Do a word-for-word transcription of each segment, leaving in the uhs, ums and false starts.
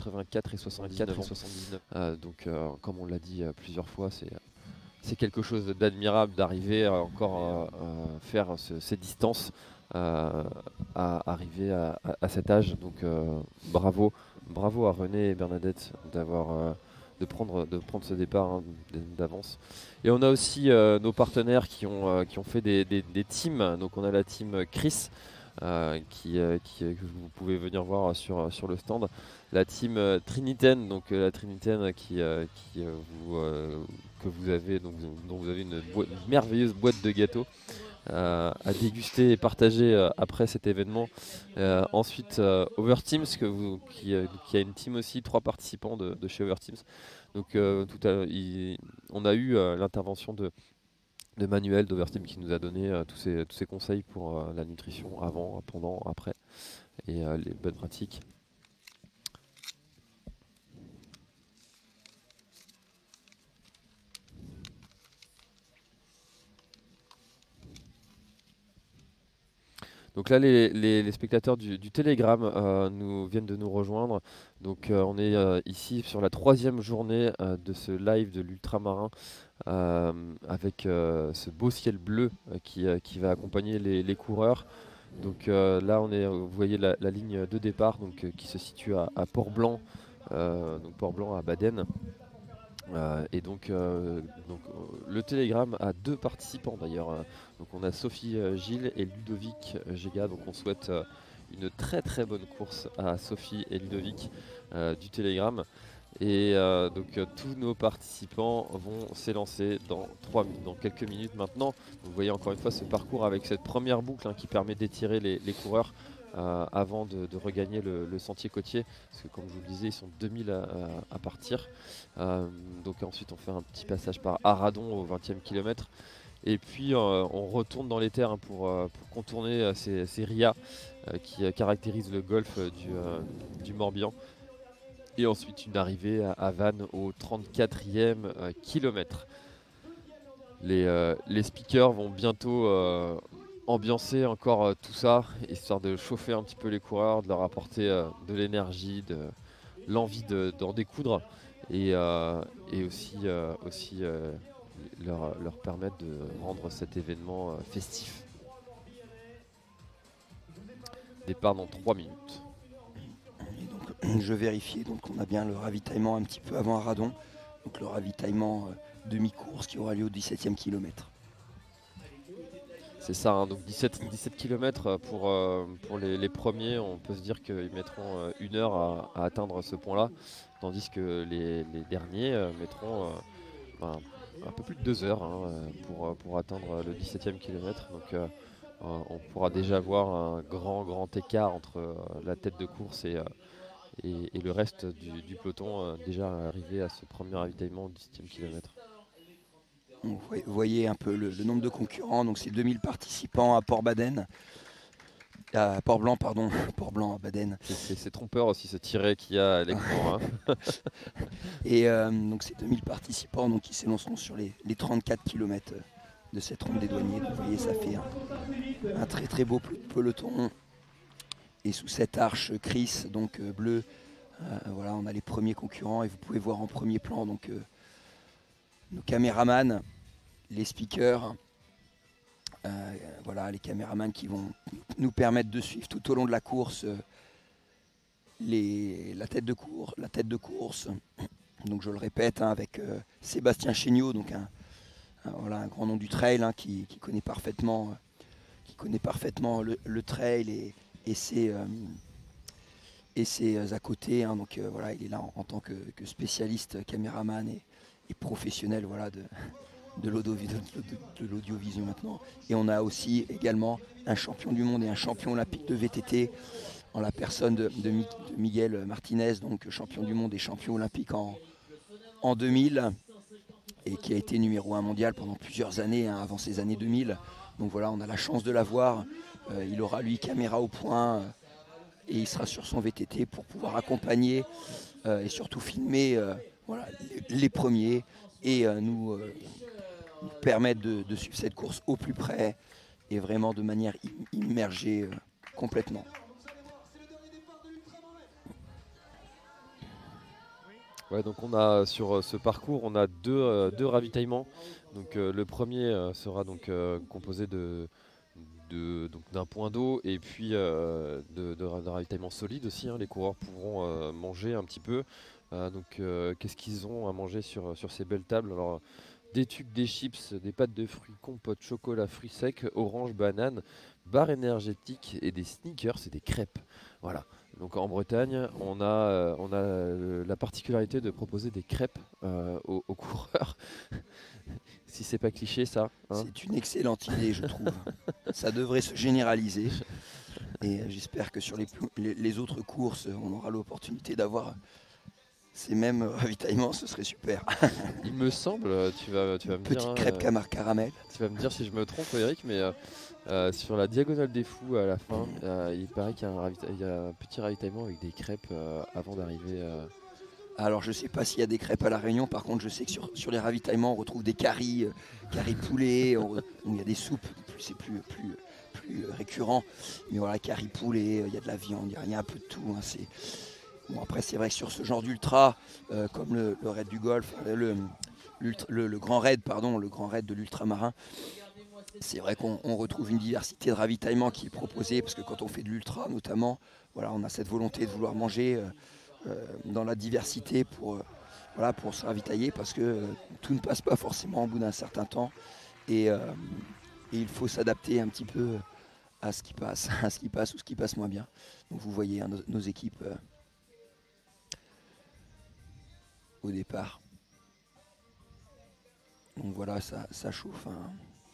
quatre-vingt-quatre et soixante-quatre et soixante-dix-neuf. Euh, donc euh, comme on l'a dit euh, plusieurs fois, c'est c'est quelque chose d'admirable d'arriver à encore euh, euh, faire ce, ces distances, euh, à arriver à, à, à cet âge. Donc euh, bravo, bravo à René et Bernadette d'avoir euh, de prendre de prendre ce départ hein, d'avance. Et on a aussi euh, nos partenaires qui ont euh, qui ont fait des, des, des teams. Donc on a la team Chris. Euh, qui, euh, qui, euh, que vous pouvez venir voir sur, sur le stand. La team euh, Trinitaine, donc euh, la Trinitaine qui, euh, qui, euh, vous, euh, que vous avez, donc, dont vous avez une, boi- une merveilleuse boîte de gâteaux euh, à déguster et partager euh, après cet événement. Euh, ensuite, euh, Overteams, que vous, qui, euh, qui a une team aussi, trois participants de, de chez Overteams. Donc euh, tout à, il- on a eu euh, l'intervention de de Manuel d'Oversteam qui nous a donné euh, tous, ces, tous ces conseils pour euh, la nutrition avant, pendant, après et euh, les bonnes pratiques. Donc là, les, les, les spectateurs du, du Telegram euh, nous, viennent de nous rejoindre. Donc euh, on est euh, ici sur la troisième journée euh, de ce live de l'ultramarin euh, avec euh, ce beau ciel bleu euh, qui, euh, qui va accompagner les, les coureurs. Donc euh, là, on est, vous voyez la, la ligne de départ donc, euh, qui se situe à, à Port-Blanc, euh, donc Port-Blanc à Baden. Euh, et donc, euh, donc euh, le Telegram a deux participants d'ailleurs. Euh, donc on a Sophie euh, Gilles et Ludovic euh, Géga. Donc on souhaite euh, une très très bonne course à Sophie et Ludovic euh, du Telegram. Et euh, donc euh, tous nos participants vont s'élancer dans, trois mi- dans quelques minutes maintenant. Donc, vous voyez encore une fois ce parcours avec cette première boucle hein, qui permet d'étirer les, les coureurs euh, avant de, de regagner le, le sentier côtier. Parce que comme je vous le disais, ils sont deux mille à, à- à partir. Euh, donc ensuite on fait un petit passage par Aradon au vingtième kilomètre. Et puis euh, on retourne dans les terres hein, pour, euh, pour contourner euh, ces, ces rias euh, qui euh, caractérisent le golfe euh, du, euh, du Morbihan. Et ensuite une arrivée à, à Vannes au trente-quatrième euh, kilomètre. Les, euh, les speakers vont bientôt euh, ambiancer encore euh, tout ça, histoire de chauffer un petit peu les coureurs, de leur apporter euh, de l'énergie, de l'envie de- d'en découdre et, euh, et aussi, euh, aussi euh, leur, leur permettre de rendre cet événement euh, festif. Départ dans trois minutes. Et donc, je vérifiais, donc on a bien le ravitaillement un petit peu avant Aradon, donc le ravitaillement euh, demi-course qui aura lieu au dix-septième kilomètre. C'est ça, hein, donc dix-sept, dix-sept kilomètres pour, euh, pour les, les premiers. On peut se dire qu'ils mettront euh, une heure à, à atteindre ce point-là, tandis que les, les derniers euh, mettront euh, ben, un peu plus de deux heures hein, euh, pour, euh, pour atteindre le dix-septième kilomètre. Donc euh, euh, on pourra déjà voir un grand, grand écart entre euh, la tête de course et, euh, et, et le reste du, du peloton euh, déjà arrivé à ce premier ravitaillement au dix-septième kilomètre. Vous voyez un peu le, le nombre de concurrents, donc c'est deux mille participants à Port-Baden, à Port-Blanc, pardon, Port-Blanc à Baden. C'est trompeur aussi ce tiret qu'il y a à l'écran. Hein. Et euh, donc c'est deux mille participants donc, qui s'élanceront sur les, les trente-quatre kilomètres de cette ronde des douaniers. Donc, vous voyez, ça fait un, un très très beau peloton. Et sous cette arche Chris, donc euh, bleu, euh, voilà, on a les premiers concurrents et vous pouvez voir en premier plan donc euh, nos caméramans, les speakers, euh, voilà, les caméramans qui vont nous permettre de suivre tout au long de la course euh, les, la, tête de cour, la tête de course. Donc je le répète hein, avec euh, Sébastien Chéniaud, donc un, un, voilà, un grand nom du trail hein, qui, qui connaît parfaitement, euh, qui connaît parfaitement le, le trail et, et ses, euh, et ses à côté. Hein, donc euh, voilà, il est là en, en tant que, que spécialiste caméraman et, et professionnel voilà, de, de l'audiovisuel maintenant. Et on a aussi également un champion du monde et un champion olympique de V T T en la personne de, de, de Miguel Martinez, donc champion du monde et champion olympique en, en deux mille et qui a été numéro un mondial pendant plusieurs années, hein, avant ces années deux mille. Donc voilà, on a la chance de l'avoir. Euh, il aura lui caméra au point euh, et il sera sur son V T T pour pouvoir accompagner euh, et surtout filmer euh, voilà, les, les premiers et euh, nous, euh, nous permettre de, de suivre cette course au plus près et vraiment de manière immergée euh, complètement. Ouais, donc on a sur euh, ce parcours, on a deux, euh, deux ravitaillements. Donc euh, le premier euh, sera donc euh, composé de, de- donc d'un point d'eau et puis euh, de, de ra- de ravitaillement solide aussi, hein. Les coureurs pourront euh, manger un petit peu. Euh, donc euh, qu'est-ce qu'ils ont à manger sur, sur ces belles tables? Alors des tubes, des chips, des pâtes de fruits, compote, chocolat, fruits secs, orange, banane, barres énergétiques et des sneakers et des crêpes. Voilà. Donc en Bretagne, on a, euh, on a euh, la particularité de proposer des crêpes euh, aux, aux coureurs. Si c'est pas cliché ça, hein. C'est une excellente idée, je trouve. Ça devrait se généraliser. Et j'espère que sur les, plus- les- les autres courses, on aura l'opportunité d'avoir ces mêmes ravitaillements. Ce serait super. Il me semble, euh, tu vas, tu Une vas me dire, petite hein, crêpe euh, camar caramel. tu vas me dire si je me trompe, Eric, mais euh, euh, sur la diagonale des fous à la fin, Mm. euh, il paraît qu'il y a un, ravita- il y a un petit ravitaillement avec des crêpes euh, avant d'arriver. euh, Alors, je ne sais pas s'il y a des crêpes à La Réunion. Par contre, je sais que sur, sur les ravitaillements, on retrouve des caries, euh, caries poulet. on re- bon, il y a des soupes, plus- c'est plus, plus, plus euh, récurrent. Mais voilà, caries poulet, euh, il y a de la viande, il y a, il y a un peu de tout, hein. C'est- Bon, après, c'est vrai que sur ce genre d'ultra, euh, comme le, le raid du Golfe, euh, le, l'ultra- le- le grand raid, pardon, le grand raid de l'ultramarin, c'est vrai qu'on on retrouve une diversité de ravitaillement qui est proposée, parce que quand on fait de l'ultra, notamment, voilà, on a cette volonté de vouloir manger euh, euh, dans la diversité pour, euh, voilà, pour se ravitailler, parce que euh, tout ne passe pas forcément au bout d'un certain temps, et, euh, et il faut s'adapter un petit peu à ce qui passe, à ce qui passe ou ce qui passe moins bien. Donc vous voyez hein, nos, nos équipes euh, au départ. Donc voilà, ça, ça chauffe, hein.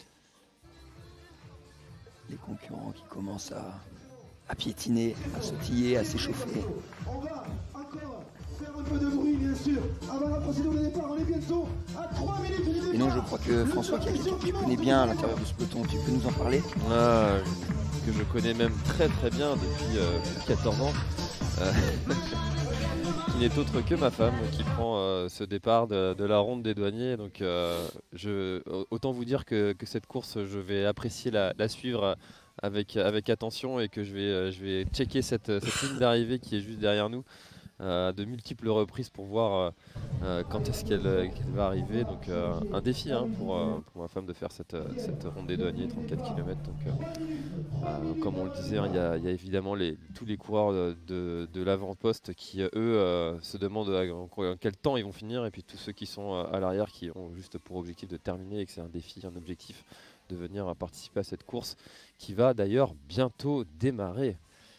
Les concurrents qui commencent à, à piétiner, à sautiller, à s'échauffer. On va encore faire un peu de bruit, bien sûr, avant la procédure de départ. On est bientôt à trois minutes du départ. Et non, je crois que François, qui est quelqu'un que tu connais bien à l'intérieur de ce peloton, tu peux nous en parler? Ah, que je connais même très très bien depuis euh, plus de quatorze ans, euh, qui n'est autre que ma femme qui prend euh, ce départ de, de la ronde des douaniers. Donc euh, je, autant vous dire que, que cette course, je vais apprécier la, la suivre avec, avec attention et que je vais, euh, je vais checker cette, cette ligne d'arrivée qui est juste derrière nous euh, à de multiples reprises pour voir euh, euh, quand est-ce qu'elle euh, qu'elle va arriver. Donc euh, un défi hein, pour, euh, pour ma femme de faire cette, euh, cette ronde des douaniers, trente-quatre kilomètres. Donc euh, euh, comme on le disait, hein, il y, a il y a évidemment les, tous les coureurs de, de, de l'avant-poste qui, euh, eux, euh, se demandent à- en, en quel temps ils vont finir, et puis tous ceux qui sont euh, à l'arrière qui ont juste pour objectif de terminer et que c'est un défi, un objectif de venir euh, participer à cette course qui va d'ailleurs bientôt démarrer.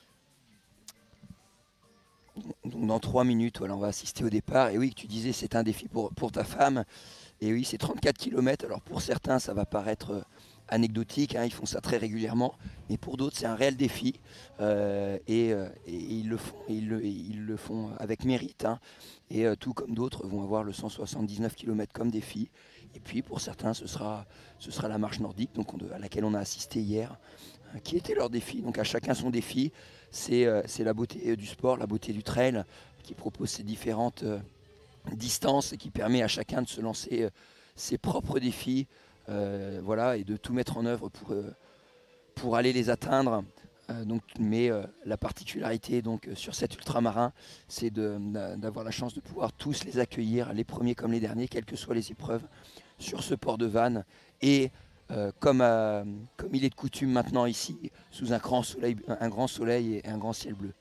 Donc dans trois minutes, voilà, on va assister au départ. Et oui, tu disais c'est un défi pour, pour ta femme. Et oui, c'est trente-quatre kilomètres. Alors pour certains, ça va paraître euh, anecdotique, hein, ils font ça très régulièrement. Mais pour d'autres, c'est un réel défi. Euh, et, euh, et ils, le font, et ils, le, et ils le font avec mérite, hein. Et euh, tout comme d'autres vont avoir le cent soixante-dix-neuf kilomètres comme défi. Et puis pour certains, ce sera, ce sera la marche nordique, donc on- à laquelle on a assisté hier, hein, qui était leur défi. Donc à chacun son défi. C'est euh, c'est la beauté du sport, la beauté du trail, qui propose ces différentes euh, distances et qui permet à chacun de se lancer euh, ses propres défis, euh, voilà, et de tout mettre en œuvre pour, euh, pour aller les atteindre. Euh, donc, mais euh, la particularité donc, euh, sur cet ultramarin, c'est de- d'a- d'avoir la chance de pouvoir tous les accueillir, les premiers comme les derniers, quelles que soient les épreuves, sur ce port de Vannes. Et euh, comme, euh, comme il est de coutume maintenant ici, sous un grand soleil, un grand soleil et un grand ciel bleu.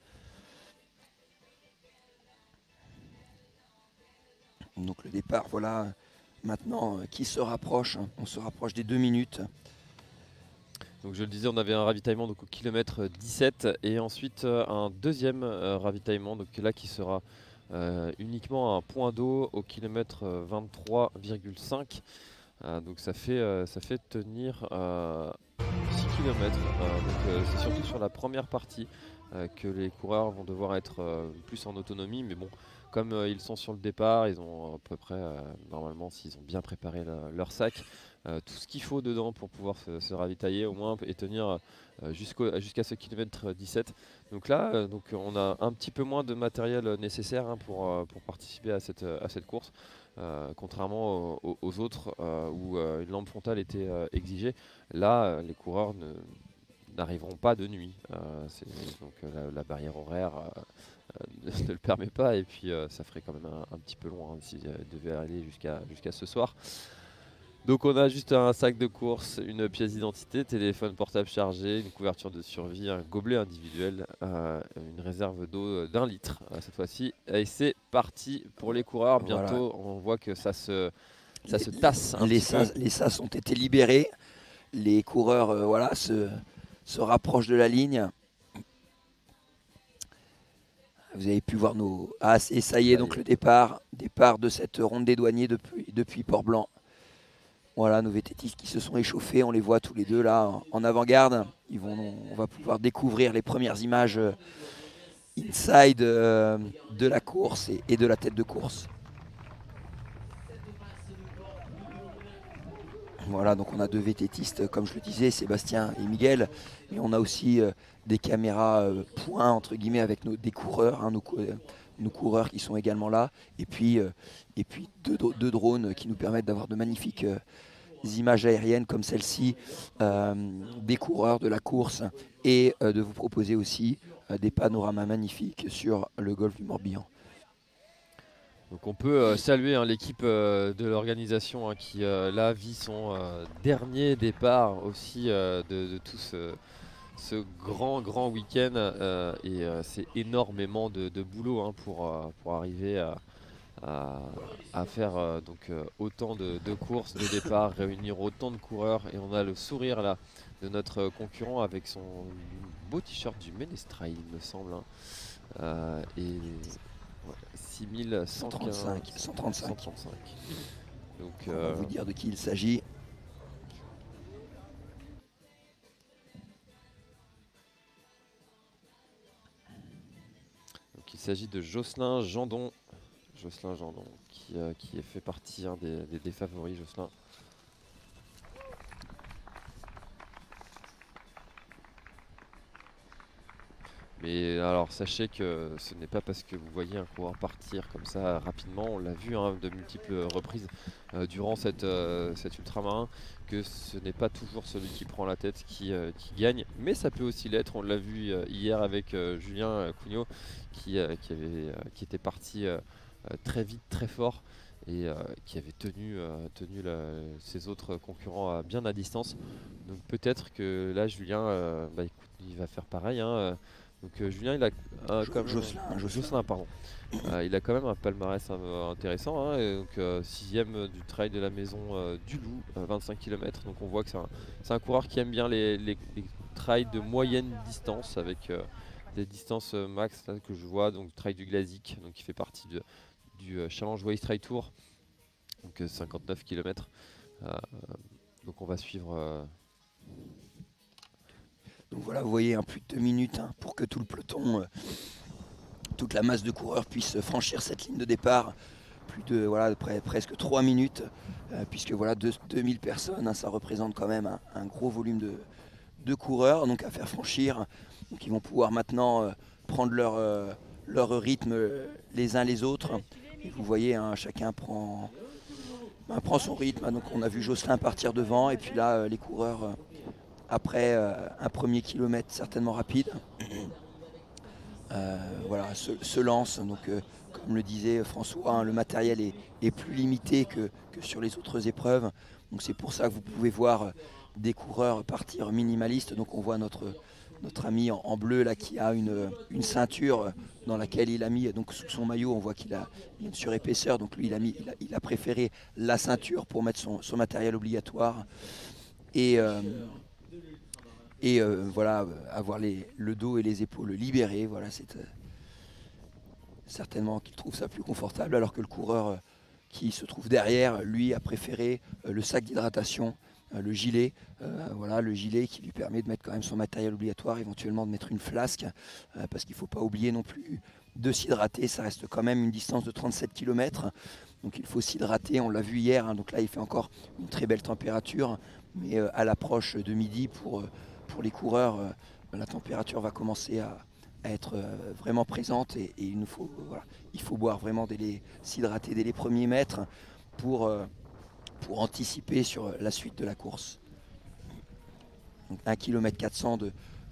Donc le départ, voilà, maintenant, euh, qui se rapproche, hein. On se rapproche des deux minutes. Donc je le disais, on avait un ravitaillement donc, au kilomètre dix-sept et ensuite euh, un deuxième euh, ravitaillement donc, là qui sera euh, uniquement un point d'eau au kilomètre euh, vingt-trois virgule cinq. Euh, donc ça fait, euh, ça fait tenir euh, six kilomètres. Euh, donc euh, c'est surtout sur la première partie euh, que les coureurs vont devoir être euh, plus en autonomie. Mais bon, comme euh, ils sont sur le départ, ils ont à peu près, euh, normalement, s'ils ont bien préparé le- leur sac, euh, tout ce qu'il faut dedans pour pouvoir se, se ravitailler au moins et tenir euh, jusqu'au- jusqu'à ce kilomètre dix-sept. Donc là, euh, donc, on a un petit peu moins de matériel euh, nécessaire hein, pour, euh, pour participer à cette, à cette course. Euh, contrairement aux, aux- aux autres euh, où euh, une lampe frontale était euh, exigée, là euh, les coureurs ne- n'arriveront pas de nuit. Euh, c'est- donc euh, la, la barrière horaire euh, euh, ne le permet pas. Et puis euh, ça ferait quand même un, un petit peu loin hein, s'il devait aller jusqu'à jusqu'à ce soir. Donc on a juste un sac de course, une pièce d'identité, téléphone portable chargé, une couverture de survie, un gobelet individuel, euh, une réserve d'eau d'un litre euh, cette fois-ci. Et c'est parti pour les coureurs. Voilà. Bientôt, on voit que ça se, ça les, se tasse un les petit peu. sas, les sas ont été libérés. Les coureurs euh, voilà, se, se rapprochent de la ligne. Vous avez pu voir nos... Ah, et ça y est, donc le départ, départ de cette ronde des douaniers depuis, depuis Port-Blanc. Voilà, nos vététistes qui se sont échauffés, on les voit tous les deux là en avant-garde. Ils vont, on va pouvoir découvrir les premières images euh, inside euh, de la course et, et de la tête de course. Voilà, donc on a deux vététistes, comme je le disais, Sébastien et Miguel. Et on a aussi euh, des caméras euh, point, entre guillemets, avec nos, des coureurs, hein, nos, euh, nos coureurs qui sont également là. Et puis, euh, et puis deux, deux drones qui nous permettent d'avoir de magnifiques euh, images aériennes comme celle-ci, euh, des coureurs de la course. Et euh, de vous proposer aussi euh, des panoramas magnifiques sur le golfe du Morbihan. Donc on peut euh, saluer hein, l'équipe euh, de l'organisation hein, qui euh, là vit son euh, dernier départ aussi euh, de, de tout ce, ce grand grand week-end euh, et euh, c'est énormément de, de boulot hein, pour, euh, pour arriver à, à, à faire euh, donc, euh, autant de, de courses, de départs, réunir autant de coureurs et on a le sourire là de notre concurrent avec son beau t-shirt du Ménestrail il me semble hein. euh, et six mille cent trente-cinq. cent trente-cinq. Donc, on euh, va vous dire de qui il s'agit. Donc il s'agit de Jocelyn Jandon, Jocelyn Jandon qui, euh, qui fait partie hein, des, des, des favoris. Jocelyn. Mais alors sachez que ce n'est pas parce que vous voyez un coureur partir comme ça rapidement, on l'a vu hein, de multiples reprises euh, durant cette, euh, cet ultramarin, que ce n'est pas toujours celui qui prend la tête qui, euh, qui gagne, mais ça peut aussi l'être, on l'a vu euh, hier avec euh, Julien Cugnot qui, euh, qui, avait, euh, qui était parti euh, très vite, très fort et euh, qui avait tenu, euh, tenu la, ses autres concurrents à, bien à distance. Donc peut-être que là Julien, euh, bah, écoute, il va faire pareil. Hein, Donc euh, Julien, il a euh, Jo quand même, Jocelyn, euh, Jocelyn. Jocelyn, pardon. Euh, il a quand même un palmarès euh, intéressant. Hein, et donc euh, sixième du trail de la maison euh, du Loup, euh, vingt-cinq kilomètres. Donc on voit que c'est un, c'est un coureur qui aime bien les, les, les trails de moyenne distance avec euh, des distances euh, max là, que je vois. Donc trail du Glazik, donc qui fait partie de, du euh, Challenge Waste Trail Tour. Donc euh, cinquante-neuf kilomètres. Euh, donc on va suivre. Euh, Donc voilà, vous voyez, un plus de deux minutes hein, pour que tout le peloton, euh, toute la masse de coureurs puisse franchir cette ligne de départ. Plus de, voilà, près, presque trois minutes, euh, puisque voilà, deux mille personnes, hein, ça représente quand même un, un gros volume de, de coureurs donc à faire franchir. Donc ils vont pouvoir maintenant euh, prendre leur, euh, leur rythme euh, les uns les autres. Et vous voyez, hein, chacun prend, ben, prend son rythme. Hein. Donc on a vu Jocelyn partir devant, et puis là, euh, les coureurs... Euh, après euh, un premier kilomètre certainement rapide, euh, voilà, se, se lance. Donc, euh, comme le disait François, hein, le matériel est, est plus limité que, que sur les autres épreuves. Donc c'est pour ça que vous pouvez voir des coureurs partir minimalistes. Donc on voit notre, notre ami en, en bleu là qui a une, une ceinture dans laquelle il a mis, donc sous son maillot, on voit qu'il a, il a une surépaisseur. Donc lui, il a, mis, il a, il a préféré la ceinture pour mettre son, son matériel obligatoire. Et... Euh, Et euh, voilà, avoir les, le dos et les épaules libérés, voilà, c'est euh, certainement qu'il trouve ça plus confortable, alors que le coureur euh, qui se trouve derrière, lui, a préféré euh, le sac d'hydratation, euh, le gilet, euh, voilà, le gilet qui lui permet de mettre quand même son matériel obligatoire, éventuellement de mettre une flasque, euh, parce qu'il ne faut pas oublier non plus de s'hydrater, ça reste quand même une distance de trente-sept kilomètres, donc il faut s'hydrater, on l'a vu hier, hein, donc là il fait encore une très belle température, mais euh, à l'approche de midi pour... Euh, Pour les coureurs, euh, la température va commencer à, à être euh, vraiment présente et, et il, nous faut, voilà, il faut boire vraiment, dès les, s'hydrater dès les premiers mètres pour, euh, pour anticiper sur la suite de la course. Donc un kilomètre quatre cents de,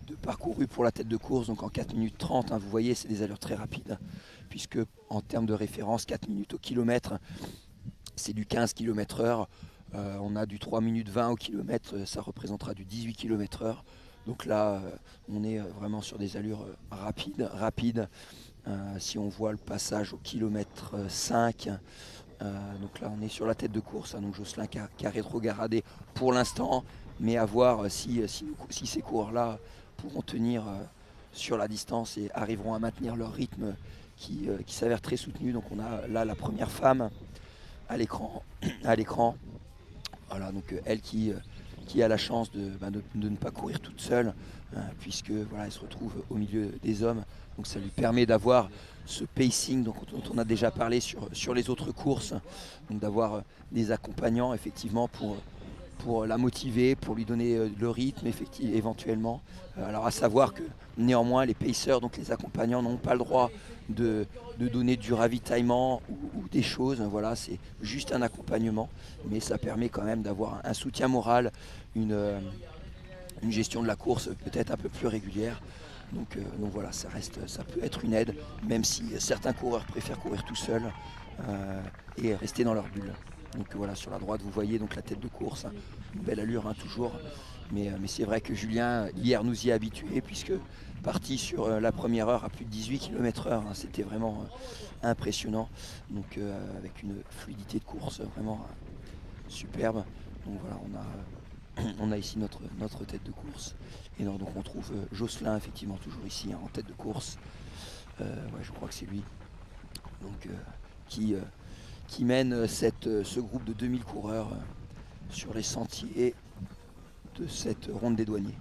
de parcouru pour la tête de course, donc en quatre minutes trente, hein, vous voyez, c'est des allures très rapides, puisque en termes de référence, quatre minutes au kilomètre, c'est du quinze kilomètres heure. Euh, on a du trois minutes vingt au kilomètre, ça représentera du dix-huit kilomètres heure. Donc là, euh, on est vraiment sur des allures euh, rapides. rapides. Euh, si on voit le passage au kilomètre cinq, euh, donc là on est sur la tête de course, hein, donc Josselin qui a, qui a rétrogradé pour l'instant, mais à voir si, si, si ces coureurs-là pourront tenir euh, sur la distance et arriveront à maintenir leur rythme qui, euh, qui s'avère très soutenu. Donc on a là la première femme à l'écran, à l'écran. Voilà, donc euh, elle qui, euh, qui a la chance de, bah, de, de ne pas courir toute seule, euh, puisque voilà, elle se retrouve au milieu des hommes. Donc ça lui permet d'avoir ce pacing dont, dont on a déjà parlé sur, sur les autres courses, donc d'avoir des accompagnants effectivement pour, pour la motiver, pour lui donner le rythme éventuellement. Alors à savoir que néanmoins les pacers, donc les accompagnants, n'ont pas le droit de, de donner du ravitaillement ou, ou des choses, voilà, c'est juste un accompagnement, mais ça permet quand même d'avoir un soutien moral, une, une gestion de la course peut-être un peu plus régulière. Donc, euh, donc voilà, ça, reste, ça peut être une aide, même si certains coureurs préfèrent courir tout seuls euh, et rester dans leur bulle. Donc voilà, sur la droite, vous voyez donc la tête de course, hein, une belle allure, hein, toujours. Mais, mais c'est vrai que Julien, hier, nous y a habitués, puisque parti sur euh, la première heure à plus de dix-huit kilomètres heure, hein, c'était vraiment euh, impressionnant. Donc euh, avec une fluidité de course vraiment euh, superbe. Donc voilà, on a... On a ici notre, notre tête de course. Et donc on trouve euh, Josselin effectivement toujours ici, hein, en tête de course. Euh, ouais, je crois que c'est lui. Donc, euh, qui, euh, qui mène cette, euh, ce groupe de deux mille coureurs euh, sur les sentiers de cette ronde des douaniers.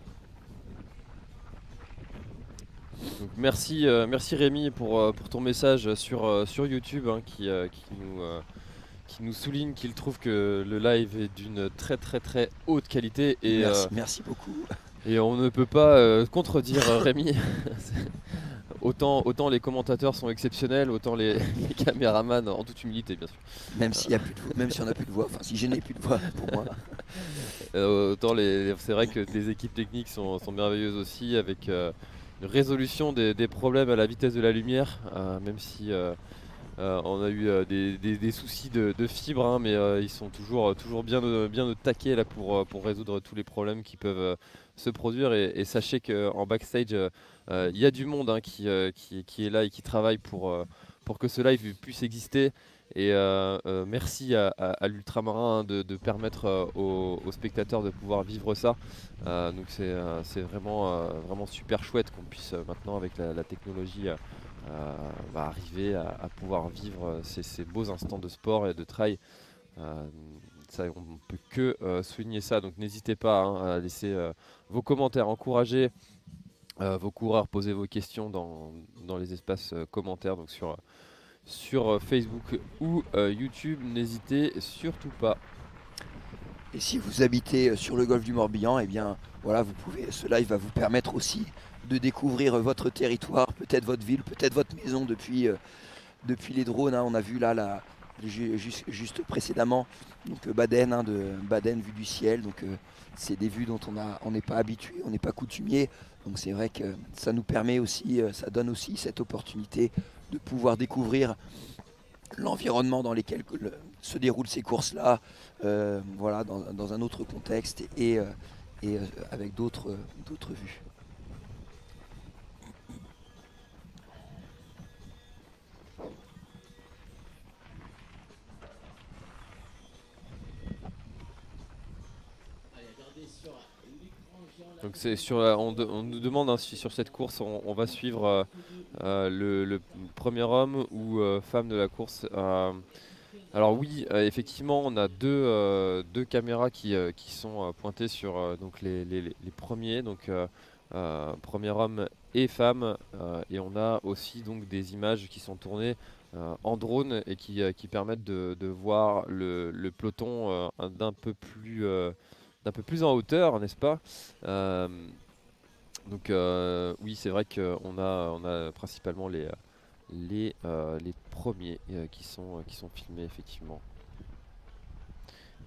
Donc merci, euh, merci Rémi pour, euh, pour ton message sur, euh, sur YouTube, hein, qui, euh, qui nous... Euh, qui nous souligne qu'il trouve que le live est d'une très très très haute qualité et, merci, euh, merci beaucoup. Et on ne peut pas euh, contredire euh, Rémi. autant, autant les commentateurs sont exceptionnels, autant les, les caméramans, en toute humilité bien sûr. Même s'il y a plus de voix, même si on n'a plus de voix, enfin si je n'ai plus de voix pour moi. Euh, autant les, c'est vrai que les équipes techniques sont, sont merveilleuses aussi, avec euh, une résolution des, des problèmes à la vitesse de la lumière, euh, même si euh, Euh, on a eu euh, des, des, des soucis de, de fibre, hein, mais euh, ils sont toujours, toujours bien, de, bien de taquet là, pour, pour résoudre tous les problèmes qui peuvent euh, se produire. Et, et sachez qu'en backstage, il euh, euh, y a du monde, hein, qui, euh, qui, qui est là et qui travaille pour, euh, pour que ce live puisse exister. Et euh, euh, merci à, à, à l'Ultramarin, hein, de, de permettre euh, aux, aux spectateurs de pouvoir vivre ça. Euh, donc c'est euh, c'est vraiment, euh, vraiment super chouette qu'on puisse euh, maintenant, avec la, la technologie, euh, Euh, va arriver à, à pouvoir vivre ces, ces beaux instants de sport et de trail. Euh, ça, on ne peut que euh, souligner ça, donc n'hésitez pas, hein, à laisser euh, vos commentaires, encourager euh, vos coureurs, poser vos questions dans, dans les espaces euh, commentaires, donc sur, sur Facebook ou euh, YouTube, n'hésitez surtout pas. Et si vous habitez sur le golfe du Morbihan, eh bien voilà, vous pouvez, ce live va vous permettre aussi de découvrir votre territoire, peut-être votre ville, peut-être votre maison depuis, euh, depuis les drones, hein. On a vu là, là juste, juste précédemment, donc Baden, hein, de Baden vue du ciel. Donc euh, c'est des vues dont on n'est pas habitué, on n'est pas coutumier. Donc c'est vrai que ça nous permet aussi, euh, ça donne aussi cette opportunité de pouvoir découvrir l'environnement dans lequel le, se déroulent ces courses-là, euh, voilà, dans, dans un autre contexte et, euh, et euh, avec d'autres d'autres vues. Donc c'est sur, on, de, on nous demande, hein, si sur cette course on, on va suivre euh, euh, le, le premier homme ou euh, femme de la course. Euh, alors oui, euh, effectivement, on a deux, euh, deux caméras qui, euh, qui sont euh, pointées sur euh, donc les, les, les premiers, donc euh, euh, premier homme et femme, euh, et on a aussi donc des images qui sont tournées euh, en drone et qui, euh, qui permettent de, de voir le, le peloton euh, d'un peu plus euh, d'un peu plus en hauteur, n'est-ce pas? euh, Donc euh, oui, c'est vrai qu'on a, on a principalement les, les, euh, les premiers euh, qui, sont, qui sont filmés effectivement.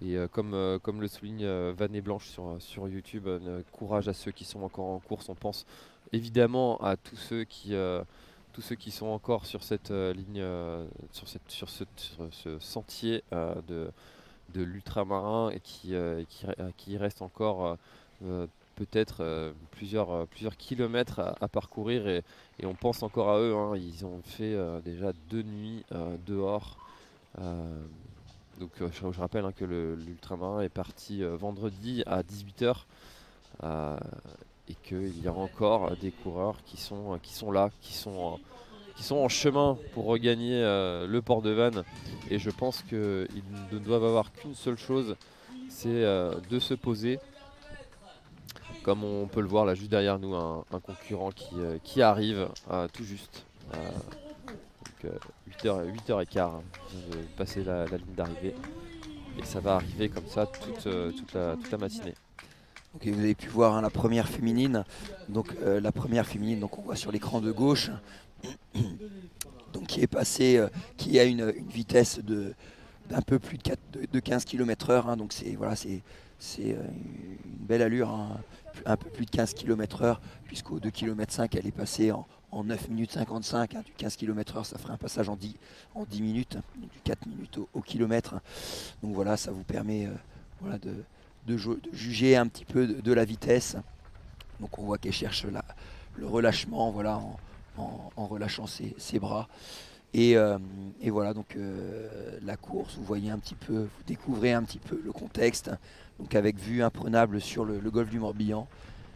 Et euh, comme, euh, comme le souligne euh, Vanne et Blanche sur, sur YouTube, euh, courage à ceux qui sont encore en course. On pense évidemment à tous ceux qui, euh, tous ceux qui sont encore sur cette euh, ligne, euh, sur, cette, sur, ce, sur ce sentier euh, de, de l'ultramarin et qui, euh, qui, qui reste encore euh, euh, peut-être euh, plusieurs, euh, plusieurs kilomètres à, à parcourir et, et on pense encore à eux, hein. Ils ont fait euh, déjà deux nuits euh, dehors. Euh, donc euh, je, je rappelle, hein, que le- l'ultramarin est parti euh, vendredi à dix-huit heures euh, et qu'il y a encore des coureurs qui sont, qui sont là, qui sont, qui sont en chemin pour regagner euh, le port de Vannes. Et je pense qu'ils ne doivent avoir qu'une seule chose, c'est euh, de se poser. Comme on peut le voir là juste derrière nous, un, un concurrent qui, euh, qui arrive euh, tout juste. Euh, donc, euh, huit heures, huit heures quinze, hein, vient de passer la, la ligne d'arrivée. Et ça va arriver comme ça toute, euh, toute, la, toute la matinée. Ok, vous avez pu voir, hein, la première féminine. Donc euh, la première féminine, donc on voit sur l'écran de gauche, donc qui est passée, euh, qui a une, une vitesse de d'un peu plus de, quatre, de, de quinze kilomètres heure. Hein, donc c'est voilà, c'est c'est euh, une belle allure, hein, un peu plus de quinze kilomètres heure, puisqu'au deux virgule cinq kilomètres elle est passée en, en neuf minutes cinquante-cinq. Hein, du quinze kilomètres heure, ça ferait un passage en dix, en dix minutes, du quatre minutes au, au kilomètre. Donc voilà, ça vous permet euh, voilà, de De, de juger un petit peu de, de la vitesse. Donc on voit qu'elle cherche la, le relâchement, voilà, en, en, en relâchant ses, ses bras. Et, euh, et voilà, donc euh, la course, vous voyez un petit peu, vous découvrez un petit peu le contexte, donc avec vue imprenable sur le, le golfe du Morbihan.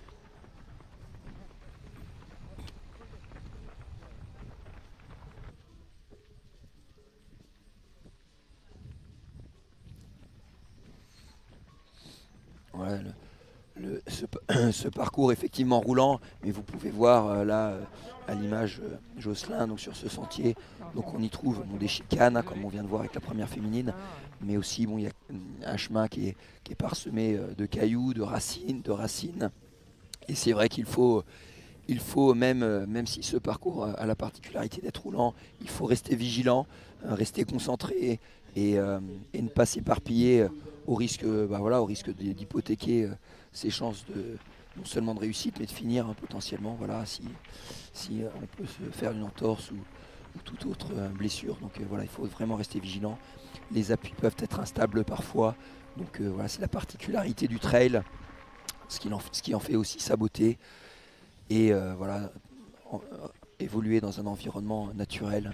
Voilà, le, Le, ce, ce parcours effectivement roulant, mais vous pouvez voir euh, là euh, à l'image euh, Jocelyn, donc sur ce sentier, donc on y trouve bon, des chicanes, hein, comme on vient de voir avec la première féminine, mais aussi bon, il y a un chemin qui est, qui est parsemé euh, de cailloux, de racines, de racines. Et c'est vrai qu'il faut, il faut même, euh, même si ce parcours a la particularité d'être roulant, il faut rester vigilant, euh, rester concentré et, euh, et ne pas s'éparpiller euh, au risque, bah voilà, au risque d'hypothéquer euh, ses chances de, non seulement de réussite, mais de finir, hein, potentiellement, voilà, si, si euh, on peut se faire une entorse ou, ou toute autre euh, blessure. Donc euh, voilà, il faut vraiment rester vigilant. Les appuis peuvent être instables parfois. Donc euh, voilà, c'est la particularité du trail, ce qui en, ce qui en fait aussi sa beauté. Et euh, voilà, en, euh, évoluer dans un environnement naturel.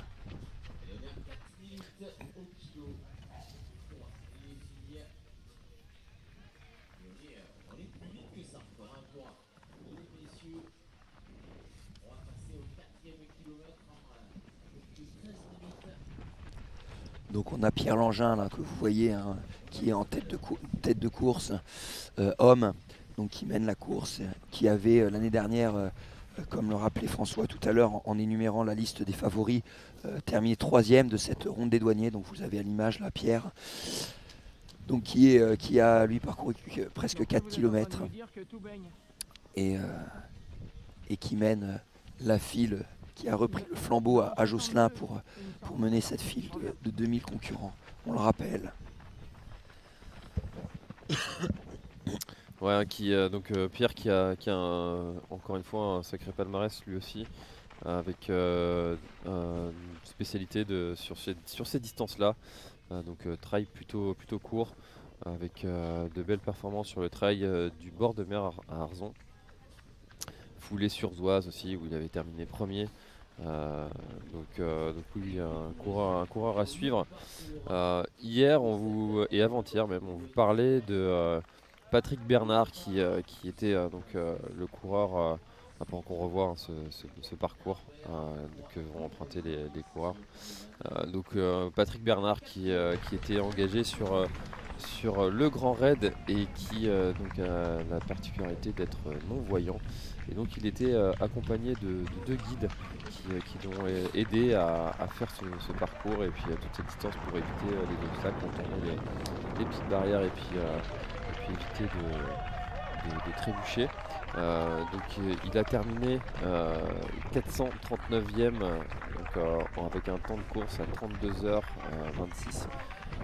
Donc on a Pierre Langin là, que vous voyez, hein, qui est en tête de, tête de course, euh, homme, donc qui mène la course, qui avait euh, l'année dernière, euh, comme le rappelait François tout à l'heure, en, en énumérant la liste des favoris, euh, terminé troisième de cette ronde des douaniers. Donc vous avez à l'image là Pierre, donc qui, est, euh, qui a lui parcouru presque quatre kilomètres et, euh, et qui mène euh, la file, qui a repris le flambeau à, à Jocelyn pour, pour mener cette file de, de deux mille concurrents, on le rappelle. Ouais, hein, qui, euh, donc euh, Pierre qui a, qui a un- encore une fois un sacré palmarès lui aussi, euh, avec euh, un- une spécialité de, sur ces, sur ces distances-là. Euh, donc euh, trail plutôt, plutôt court, avec euh, de belles performances sur le trail euh, du bord de mer à, à Arzon. Foulée sur Zoise aussi, où il avait terminé premier. Euh, donc, euh, donc oui, un coureur, un coureur à suivre. Euh, hier on vous, et avant-hier même, on vous parlait de euh, Patrick Bernard qui, euh, qui était euh, donc euh, le coureur, euh, avant qu'on revoie, hein, ce, ce- ce parcours euh, que vont emprunter les, les coureurs. Euh, donc euh, Patrick Bernard qui, euh, qui était engagé sur, euh, sur le Grand Raid et qui euh, donc a la particularité d'être non-voyant. Et donc il était euh, accompagné de, de deux guides qui, euh, qui l'ont euh, aidé à, à faire ce, ce parcours et puis à toute cette distance pour éviter euh, les obstacles, contourner les, les petites barrières et puis, euh, et puis éviter de, de, de trébucher. Euh, donc euh, il a terminé euh, quatre cent trente-neuvième, euh, donc, euh, avec un temps de course à trente-deux heures vingt-six.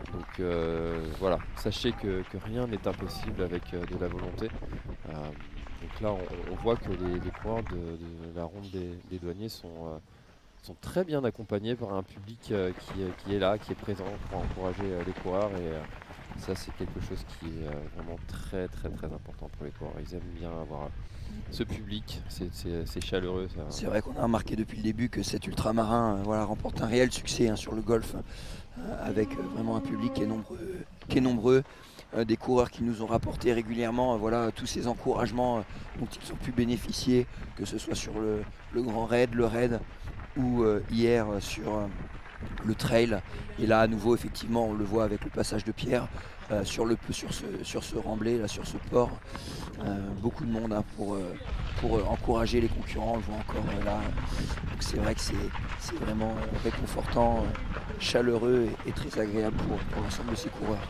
Donc euh, voilà, sachez que, que rien n'est impossible avec euh, de la volonté. Euh, donc là, on, on voit que les, les coureurs de, de la ronde des, des douaniers sont, euh, sont très bien accompagnés par un public euh, qui, est- qui est là, qui est présent pour encourager euh, les coureurs. Et euh, ça, c'est quelque chose qui est euh, vraiment très très très important pour les coureurs. Ils aiment bien avoir ce public, c'est c'est- c'est chaleureux. Ça. C'est vrai qu'on a remarqué depuis le début que cet ultramarin euh, voilà, remporte un réel succès hein, sur le golf, euh, avec euh, vraiment un public qui est nombreux, qui est nombreux euh, des coureurs qui nous ont rapporté régulièrement euh, voilà, tous ces encouragements euh, dont ils ont pu bénéficier, que ce soit sur le, le Grand Raid, le Raid, ou euh, hier euh, sur euh, le trail. Et là, à nouveau, effectivement, on le voit avec le passage de Pierre euh, sur, le, sur, ce, sur ce remblai, là, sur ce port. Euh, beaucoup de monde hein, pour, euh, pour euh, encourager les concurrents, on le voit encore euh, là. Donc c'est vrai que c'est vraiment euh, réconfortant, euh, chaleureux et, et très agréable pour, pour l'ensemble de ces coureurs.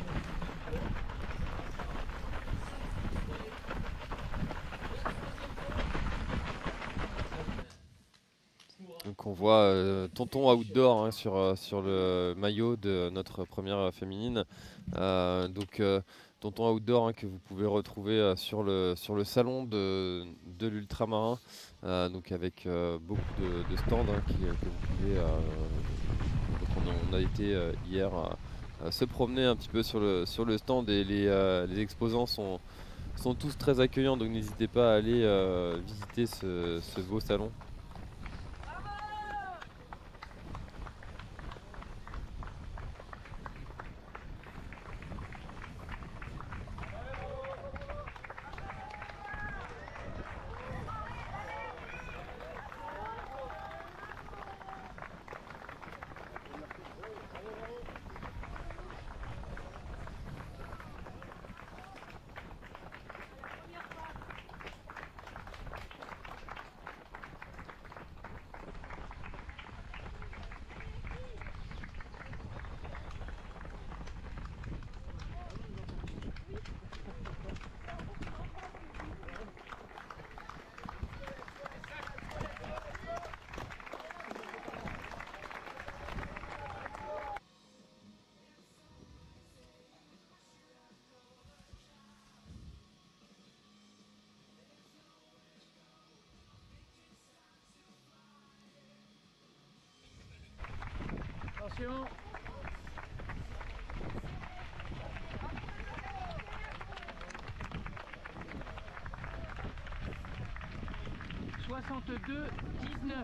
Donc on voit euh, Tonton Outdoor hein, sur, euh, sur le maillot de notre première féminine. Euh, donc euh, Tonton Outdoor hein, que vous pouvez retrouver euh, sur, le, sur le salon de, de l'ultramarin. Euh, donc avec euh, beaucoup de, de stands hein, qui, que vous pouvez... euh, donc on, a- on a été euh, hier euh, euh, se promener un petit peu sur le, sur le stand et les, euh, les exposants sont, sont tous très accueillants. Donc n'hésitez pas à aller euh, visiter ce, ce beau salon. Attention. soixante-deux dix-neuf.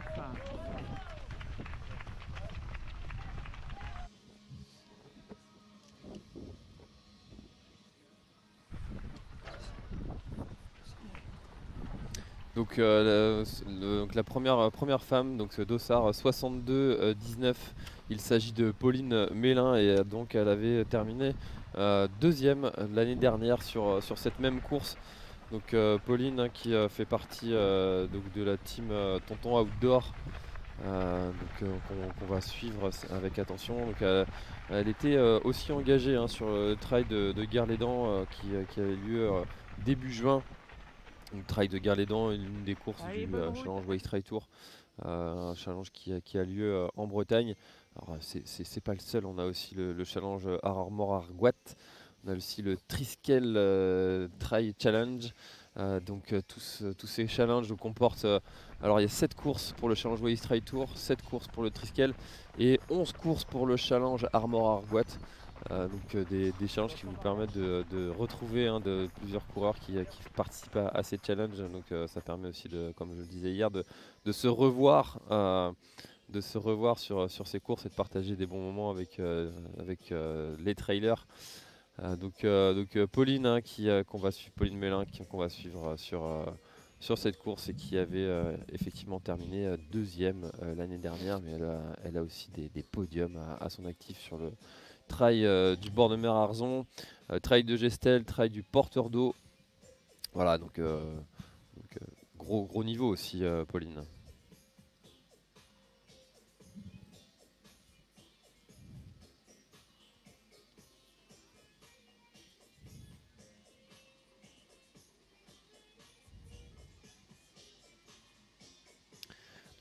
Donc, euh, le- le- donc la première, euh, première femme, donc ce dossard soixante-deux dix-neuf, il s'agit de Pauline Mélin et euh, donc elle avait terminé euh, deuxième l'année dernière sur, euh, sur cette même course. Donc euh, Pauline hein, qui euh, fait partie euh, donc, de la team euh, Tonton Outdoor, euh, donc euh, qu'on qu'on va suivre avec attention. Donc, elle, elle était euh, aussi engagée hein, sur le trail de, de Guerre-les-Dents euh, qui, euh, qui a eu lieu euh, début juin. Le trail de Guerre-les-Dents est l'une des courses Allez, du bonne euh, route. challenge Waste Trail Tour, euh, un challenge qui, a- qui a lieu euh, en Bretagne. Alors c'est c'est- c'est pas le seul, on a aussi le, le challenge Armor Arguat, on a aussi le Triskel euh, Trail Challenge. Euh, donc euh, tous, euh, tous ces challenges nous comportent, euh, alors il y a sept courses pour le challenge Waste Trail Tour, sept courses pour le Triskel et onze courses pour le challenge Armor Arguat. Euh, donc euh, des, des challenges qui vous permettent de, de retrouver hein, de, plusieurs coureurs qui, qui participent à, à ces challenges. Donc euh, ça permet aussi, de, comme je le disais hier, de, de se revoir, euh, de se revoir sur, sur ces courses et de partager des bons moments avec, euh, avec euh, les trailers. Euh, donc, euh, donc euh, Pauline, hein, qui, euh, qu'on va suivre, Pauline Mélin, qui- qu'on va suivre euh, sur, euh, sur cette course et qui avait euh, effectivement terminé euh, deuxième euh, l'année dernière, mais elle a, elle a aussi des, des podiums à, à son actif sur le trail euh, du bord de mer Arzon, euh, trail de Gestel, trail du porteur d'eau. Voilà, donc, euh, donc, euh, gros, gros niveau aussi, euh, Pauline.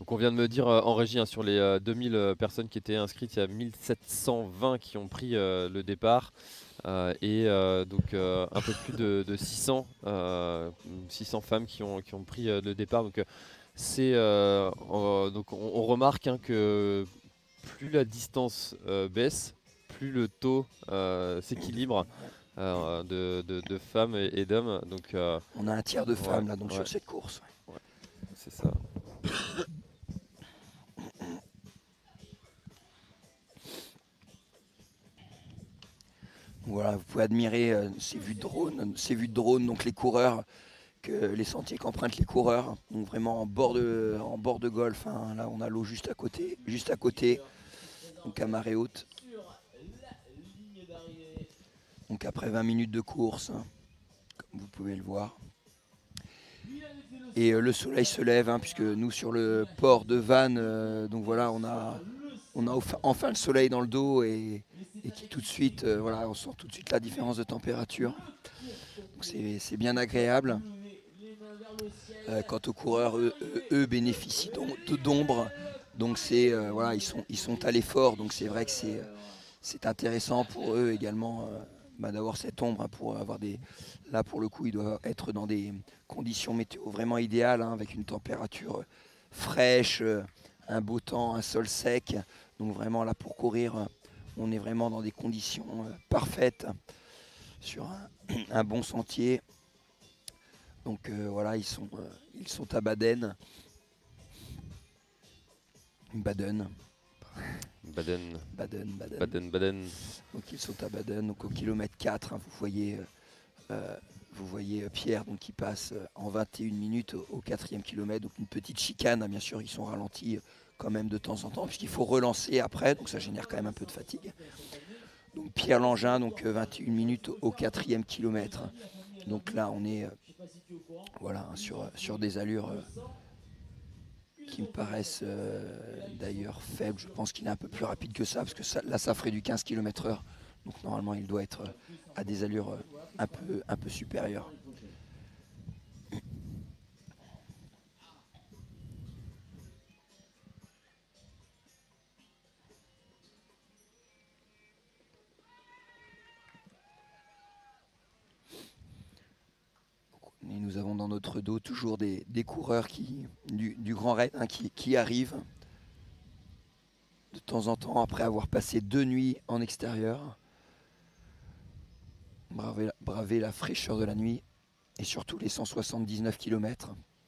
Donc on vient de me dire euh, en régie hein, sur les euh, deux mille euh, personnes qui étaient inscrites, il y a mille sept cent vingt qui ont pris euh, le départ euh, et euh, donc euh, un peu plus de, de six cents, euh, six cents femmes qui ont, qui ont pris euh, le départ. Donc euh, c'est euh, euh, donc on, on remarque hein, que plus la distance euh, baisse, plus le taux euh, s'équilibre euh, de, de- de femmes et, et d'hommes. Donc euh, On a un tiers de ouais, femmes là donc ouais, sur cette course. ouais, c'est ça. Voilà, vous pouvez admirer euh, ces vues de drone, ces vues de drone, donc les coureurs, que les sentiers qu'empruntent les coureurs, donc vraiment en bord de, en bord de golf. Hein. Là, on a l'eau juste à côté, juste à côté, donc à marée haute. Donc après vingt minutes de course, hein, comme vous pouvez le voir. Et euh, le soleil se lève, hein, puisque nous sur le port de Vannes, euh, donc voilà, on a, on a enfin- enfin le soleil dans le dos et, et qui tout de suite, euh, voilà, on sent tout de suite la différence de température. Donc c'est c'est bien agréable. Euh, quant aux coureurs, eux, eux- eux bénéficient d'om- d'ombre, donc c'est euh, voilà, ils sont, ils sont à l'effort, donc c'est vrai que c'est c'est intéressant pour eux également euh, bah, d'avoir cette ombre hein, pour avoir des. Là pour le coup, ils doivent être dans des conditions météo vraiment idéales, hein, avec une température euh, fraîche, euh, un beau temps, un sol sec. Donc vraiment là pour courir, euh, on est vraiment dans des conditions euh, parfaites sur un, un bon sentier. Donc euh, voilà, ils sont, euh, ils sont à Baden. Baden. Baden, Baden, Baden. Baden, Baden. Donc ils sont à Baden, donc au kilomètre quatre, hein, vous voyez, euh, vous voyez euh, Pierre donc, qui passe euh, en vingt et une minutes au, au quatrième kilomètre. Donc une petite chicane, hein, bien sûr, ils sont ralentis euh, quand même de temps en temps, puisqu'il faut relancer après, donc ça génère quand même un peu de fatigue. Donc Pierre Langin, donc euh, vingt et une minutes au, au quatrième kilomètre. Donc là on est euh, voilà, hein, sur, sur des allures euh, qui me paraissent euh, d'ailleurs faibles. Je pense qu'il est un peu plus rapide que ça, parce que ça, là ça ferait du quinze kilomètres heure. Donc normalement il doit être euh, à des allures euh, un peu, un peu supérieures. Et nous avons dans notre dos toujours des, des coureurs qui, du, du Grand Raid hein, qui, qui arrivent de temps en temps après avoir passé deux nuits en extérieur. Braver, braver la fraîcheur de la nuit et surtout les cent soixante-dix-neuf kilomètres.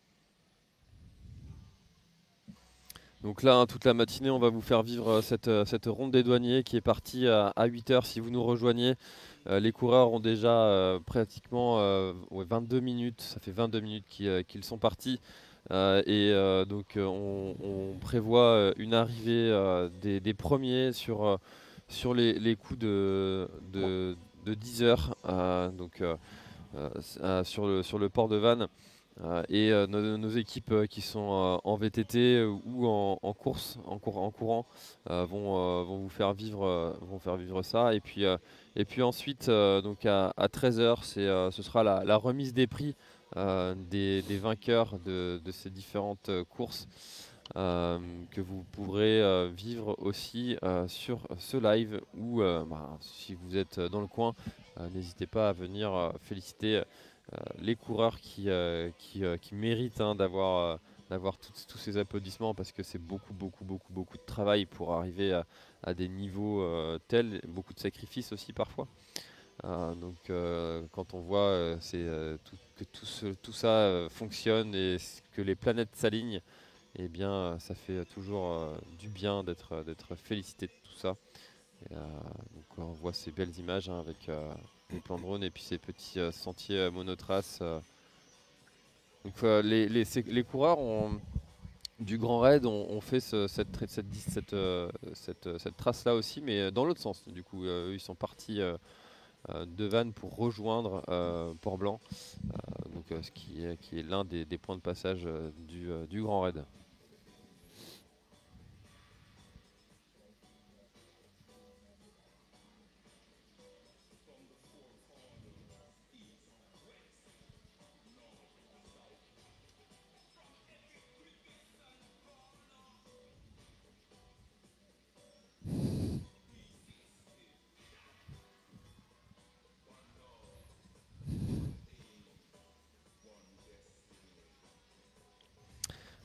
Donc là, hein, toute la matinée, on va vous faire vivre euh, cette, euh, cette ronde des douaniers qui est partie à, à huit heures. Si vous nous rejoignez, euh, les coureurs ont déjà euh, pratiquement euh, ouais, vingt-deux minutes. Ça fait vingt-deux minutes qu'ils euh, qu'ils sont partis. Euh, et euh, donc, euh, on, on prévoit euh, une arrivée euh, des, des premiers sur, euh, sur les, les coups de, de, de dix heures. Euh, donc, euh, euh, euh, sur, le, sur le port de Vannes. Euh, et euh, nos, nos équipes euh, qui sont euh, en V T T ou en, en course, en, cour- en courant, euh, vont, euh, vont vous faire vivre, euh, vont faire vivre ça. Et puis, euh, et puis ensuite, euh, donc à, à treize heures, c'est, euh, ce sera la, la remise des prix euh, des, des vainqueurs de, de ces différentes euh, courses euh, que vous pourrez euh, vivre aussi euh, sur ce live. Ou euh, bah, si vous êtes dans le coin, euh, n'hésitez pas à venir euh, féliciter euh, les coureurs qui, euh, qui, euh, qui méritent hein, d'avoir euh, d'avoir tous tous ces applaudissements parce que c'est beaucoup beaucoup beaucoup beaucoup de travail pour arriver à, à des niveaux euh, tels, beaucoup de sacrifices aussi parfois. Euh, donc euh, quand on voit euh, c'est, euh, tout- que tout, ce- tout ça euh, fonctionne et s- que les planètes s'alignent, eh bien euh, ça fait toujours euh, du bien d'être d'être félicité de tout ça. Et, euh, donc on voit ces belles images hein, avec euh, les plans drone et puis ces petits euh, sentiers euh, monotraces. euh. Donc euh, les, les, ces- les coureurs ont- du Grand Raid ont, ont fait ce- cette, tra- cette, dis- cette, euh, cette, euh, cette trace-là aussi, mais euh, dans l'autre sens. Du coup, euh, eux, ils sont partis euh, euh, de Vannes pour rejoindre euh, Port-Blanc, euh, donc, euh, ce qui est, qui est l'un des, des points de passage euh, du, euh, du Grand Raid.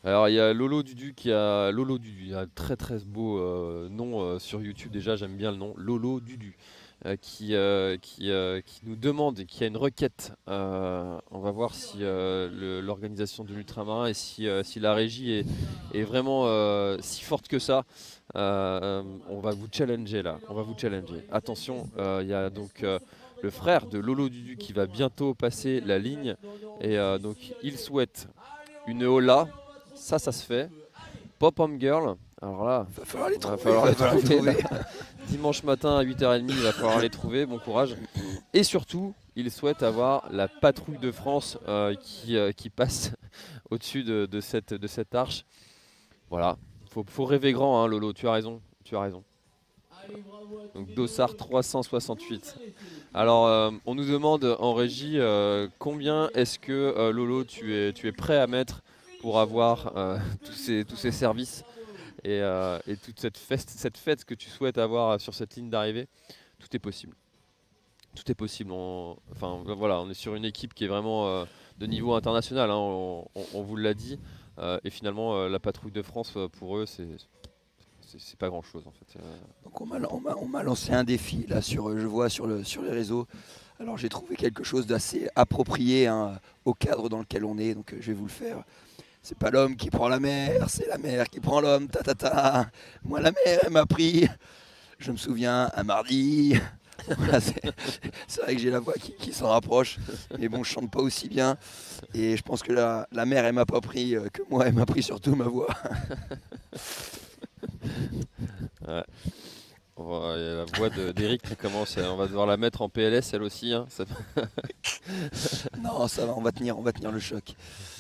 Alors il y a Lolo Dudu qui a Lolo Dudu, il y a un très très beau euh, nom euh, sur YouTube déjà, j'aime bien le nom, Lolo Dudu, euh, qui, euh, qui, euh, qui nous demande et qui a une requête. Euh, on va voir si euh, le- l'organisation de l'ultramarin et si, euh, si la régie est, est vraiment euh, si forte que ça. Euh, on va vous challenger là, on va vous challenger. Attention, euh, il y a donc euh, le frère de Lolo Dudu qui va bientôt passer la ligne et euh, donc il souhaite une Ola. Ça, ça se fait. Pop-Home Girl. Alors là, Va falloir les il va trouver, falloir va les falloir les trouver. trouver. Là. Dimanche matin à huit heures trente, il va falloir les trouver. Bon courage. Et surtout, il souhaite avoir la patrouille de France euh, qui, euh, qui passe au-dessus de, de cette, de cette arche. Voilà. Faut, faut rêver grand, hein, Lolo. Tu as raison. Tu as raison. Donc Dossard trois cent soixante-huit. Alors, euh, on nous demande en régie euh, combien est-ce que euh, Lolo tu es, tu es prêt à mettre pour avoir euh, tous, ces, tous ces services et, euh, et toute cette fête, cette fête que tu souhaites avoir sur cette ligne d'arrivée. Tout est possible. Tout est possible. On, enfin voilà, on est sur une équipe qui est vraiment euh, de niveau international, hein, on, on- on vous l'a dit. Euh, et finalement, euh, la patrouille de France, euh, pour eux, c'est c'est- c'est pas grand-chose en fait. Euh, Donc on m'a on m'a- on m'a lancé un défi là sur, je vois sur, le, sur les réseaux. Alors j'ai trouvé quelque chose d'assez approprié hein, au cadre dans lequel on est, donc euh, je vais vous le faire. C'est pas l'homme qui prend la mer, c'est la mer qui prend l'homme, ta ta ta. Moi la mer elle m'a pris, je me souviens, un mardi. Voilà, c'est c'est vrai que j'ai la voix qui, qui s'en rapproche, mais bon, je chante pas aussi bien. Et je pense que la, la mer elle m'a pas pris euh, que moi, elle m'a pris surtout ma voix. ouais. On va- Il y a la voix de- d'Eric qui commence, on va devoir la mettre en P L S elle aussi, hein. Ça- Non, ça va, on va tenir, on va tenir le choc.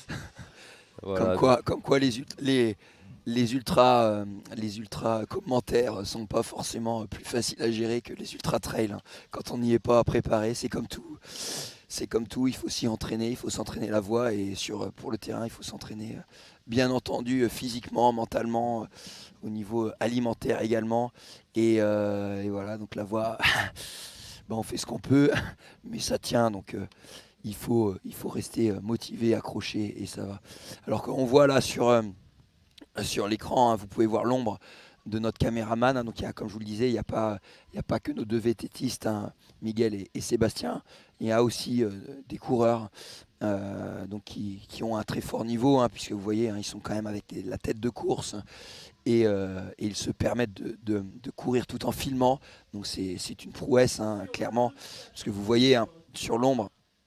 Comme voilà. quoi, comme quoi les, ult- les, les ultras, euh, les ultras commentaires sont pas forcément plus faciles à gérer que les ultra trails, hein. Quand on n'y est pas préparé, c'est comme tout. C'est comme tout, il faut s'y entraîner, il faut s'entraîner la voix et sur, euh, pour le terrain, il faut s'entraîner euh, bien entendu euh, physiquement, mentalement, euh, au niveau euh, alimentaire également. Et, euh, et voilà, donc la voix, ben, on fait ce qu'on peut, mais ça tient. Donc euh, il faut, euh, il faut rester euh, motivé, accroché et ça va. Alors qu'on voit là sur, euh, sur l'écran, hein, vous pouvez voir l'ombre de notre caméraman. Hein, donc il y a, comme je vous le disais, il n'y a, pas- il y a pas que nos deux vététistes, hein, Miguel et, et Sébastien. Il y a aussi euh, des coureurs euh, donc qui, qui ont un très fort niveau, hein, puisque vous voyez, hein, ils sont quand même avec les- la tête de course et, euh, et ils se permettent de, de- de courir tout en filmant. Donc c'est c'est une prouesse, hein, clairement, parce que vous voyez hein, sur l'ombre,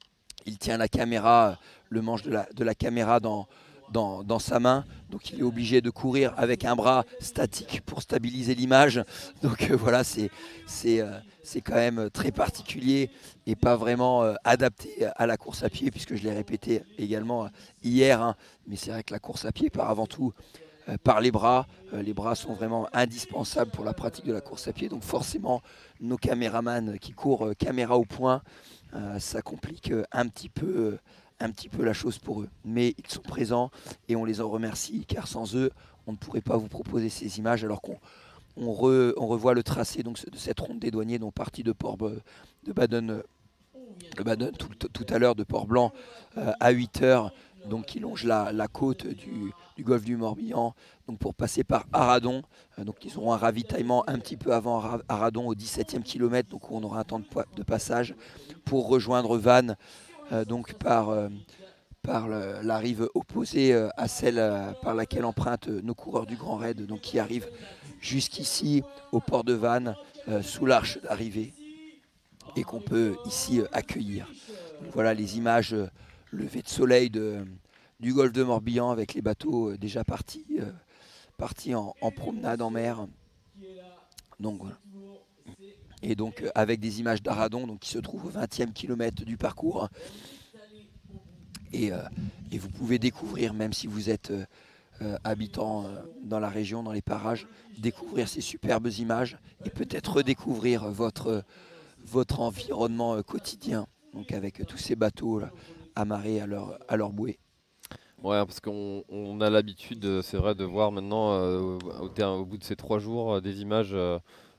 il tient la caméra, le manche de la, de la caméra dans, dans, dans sa main. Donc il est obligé de courir avec un bras statique pour stabiliser l'image. Donc euh, voilà, c'est c'est euh, c'est quand même très particulier et pas vraiment euh, adapté à la course à pied, puisque je l'ai répété également euh, hier. Hein. Mais c'est vrai que la course à pied part avant tout euh, par les bras. Euh, les bras sont vraiment indispensables pour la pratique de la course à pied. Donc forcément, nos caméramans qui courent euh, caméra au point, euh, ça complique euh, un petit peu, euh, un petit peu la chose pour eux. Mais ils sont présents et on les en remercie, car sans eux, on ne pourrait pas vous proposer ces images, alors qu'on on re- on revoit le tracé donc, de cette ronde des douaniers, donc partie de Port de Baden, euh, de Baden tout, tout à l'heure, de Port-Blanc euh, à huit heures, donc qui longe la, la côte du, du golfe du Morbihan, donc pour passer par Aradon. Euh, donc ils auront un ravitaillement un petit peu avant Ara- Aradon au dix-septième kilomètre, donc où on aura un temps de, po- de passage pour rejoindre Vannes, euh, donc par, euh, par le- la rive opposée euh, à celle euh, par laquelle empruntent euh, nos coureurs du Grand Raid, donc qui arrivent jusqu'ici au port de Vannes, euh, sous l'arche d'arrivée, et qu'on peut ici euh, accueillir. Donc voilà les images euh, levées de soleil de, du golfe de Morbihan avec les bateaux euh, déjà partis, euh, partis en, en promenade en mer. Donc voilà. Et donc euh, avec des images d'Aradon donc, qui se trouve au vingtième kilomètre du parcours. Et, euh, et vous pouvez découvrir, même si vous êtes euh, euh, habitant euh, dans la région, dans les parages, découvrir ces superbes images et peut-être redécouvrir votre, votre environnement euh, quotidien, donc avec euh, tous ces bateaux là, amarrés à leur, à leur bouée. Ouais, parce qu'on on a l'habitude, euh, c'est vrai, de voir maintenant, euh, au, au ter- au bout de ces trois jours, euh, des images euh,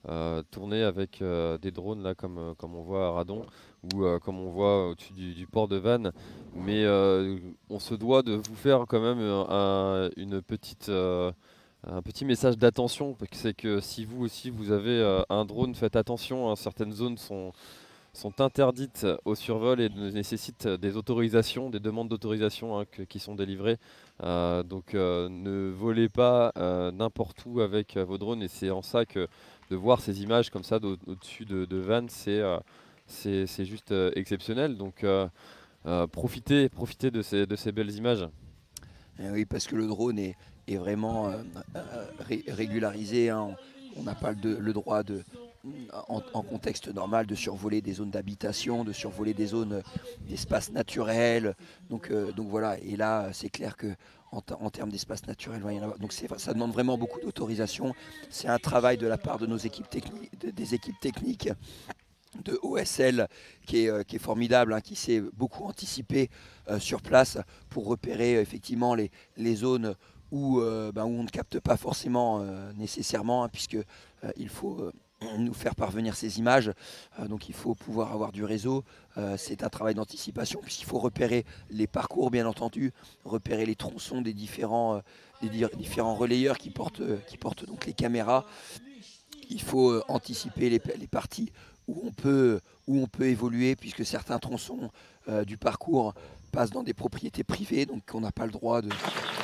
euh, tourner avec euh, des drones là comme, euh, comme on voit à Radon ou euh, comme on voit au-dessus du, du port de Vannes. Mais euh, on se doit de vous faire quand même un, un- une petite, euh, un petit message d'attention, parce que c'est que si vous aussi vous avez euh, un drone, faites attention, hein, certaines zones sont sont interdites au survol et nécessitent des autorisations, des demandes d'autorisation hein, que- qui sont délivrées. Euh, donc euh, ne volez pas euh, n'importe où avec euh, vos drones, et c'est en ça que de voir ces images comme ça d'au- au-dessus de, de Vannes, c'est euh, c'est c'est juste euh, exceptionnel. Donc euh, euh, profitez, profitez de ces, de ces belles images. Eh oui, parce que le drone est, est vraiment euh, euh, ré- régularisé, hein. On n'a pas le, le droit de, en, en contexte normal, de survoler des zones d'habitation, de survoler des zones euh, d'espace naturel. Donc, euh, donc voilà, et là, c'est clair que en, ter- en termes d'espace naturel, il va y en avoir. Donc c'est- ça demande vraiment beaucoup d'autorisation. C'est un travail de la part de nos équipes techniques, de- des équipes techniques de O S L qui est, euh, qui est formidable, hein, qui s'est beaucoup anticipé euh, sur place pour repérer euh, effectivement les, les zones où, euh, ben, où on ne capte pas forcément euh, nécessairement, hein, puisque euh, il faut euh, nous faire parvenir ces images. Euh, donc il faut pouvoir avoir du réseau. Euh, c'est un travail d'anticipation puisqu'il faut repérer les parcours, bien entendu, repérer les tronçons des différents, euh, des di- différents relayeurs qui portent, euh, qui portent donc les caméras. Il faut euh, anticiper les, les parties où on, peut, où on peut évoluer, puisque certains tronçons euh, du parcours passent dans des propriétés privées, donc on n'a pas le droit de, de-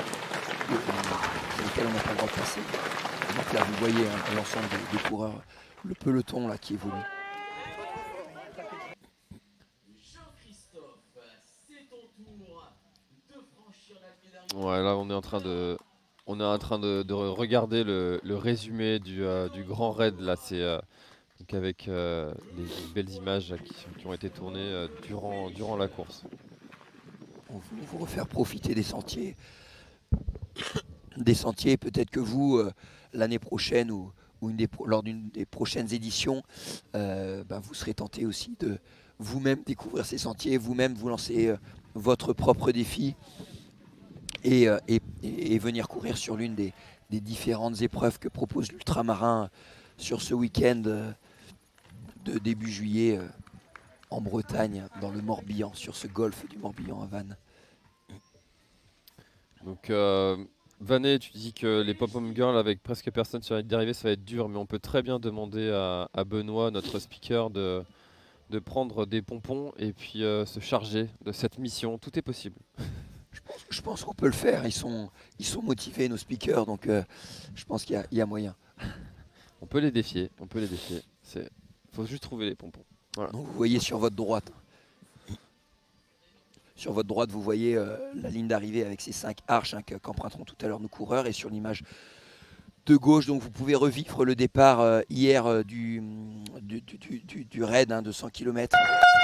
sur lesquelles on n'a pas le droit de passer. Donc là, vous voyez hein, l'ensemble des, des coureurs, le peloton là qui évolue. Ouais, là on est en train de, on est en train de, de regarder le, le résumé du, euh, du grand raid là. C'est euh, donc avec euh, les belles images là, qui, qui ont été tournées euh, durant, durant la course. On veut vous refaire profiter des sentiers. Des sentiers, peut-être que vous, euh, l'année prochaine ou, ou une des pro- lors d'une des prochaines éditions, euh, ben, vous serez tenté aussi de vous-même découvrir ces sentiers, vous-même vous lancer euh, votre propre défi et, euh, et- et venir courir sur l'une des, des différentes épreuves que propose l'ultramarin sur ce week-end euh, de début juillet euh, en Bretagne, dans le Morbihan, sur ce golfe du Morbihan à Vannes. Donc euh, Vanet, tu dis que les pop-up girls avec presque personne sur la ligne d'arrivée, ça va être dur, mais on peut très bien demander à, à Benoît, notre speaker, de, de prendre des pompons et puis euh, se charger de cette mission. Tout est possible. Je pense, je pense qu'on peut le faire, ils sont, ils sont motivés, nos speakers, donc euh, je pense qu'il y a, il y a moyen. On peut les défier, on peut les défier. C'est, faut juste trouver les pompons. Voilà. Donc vous voyez sur votre droite, sur votre droite, vous voyez euh, la ligne d'arrivée avec ces cinq arches hein, que- qu'emprunteront tout à l'heure nos coureurs. Et sur l'image de gauche, donc vous pouvez revivre le départ euh, hier euh, du, du, du, du- du- du raid hein, de cent kilomètres.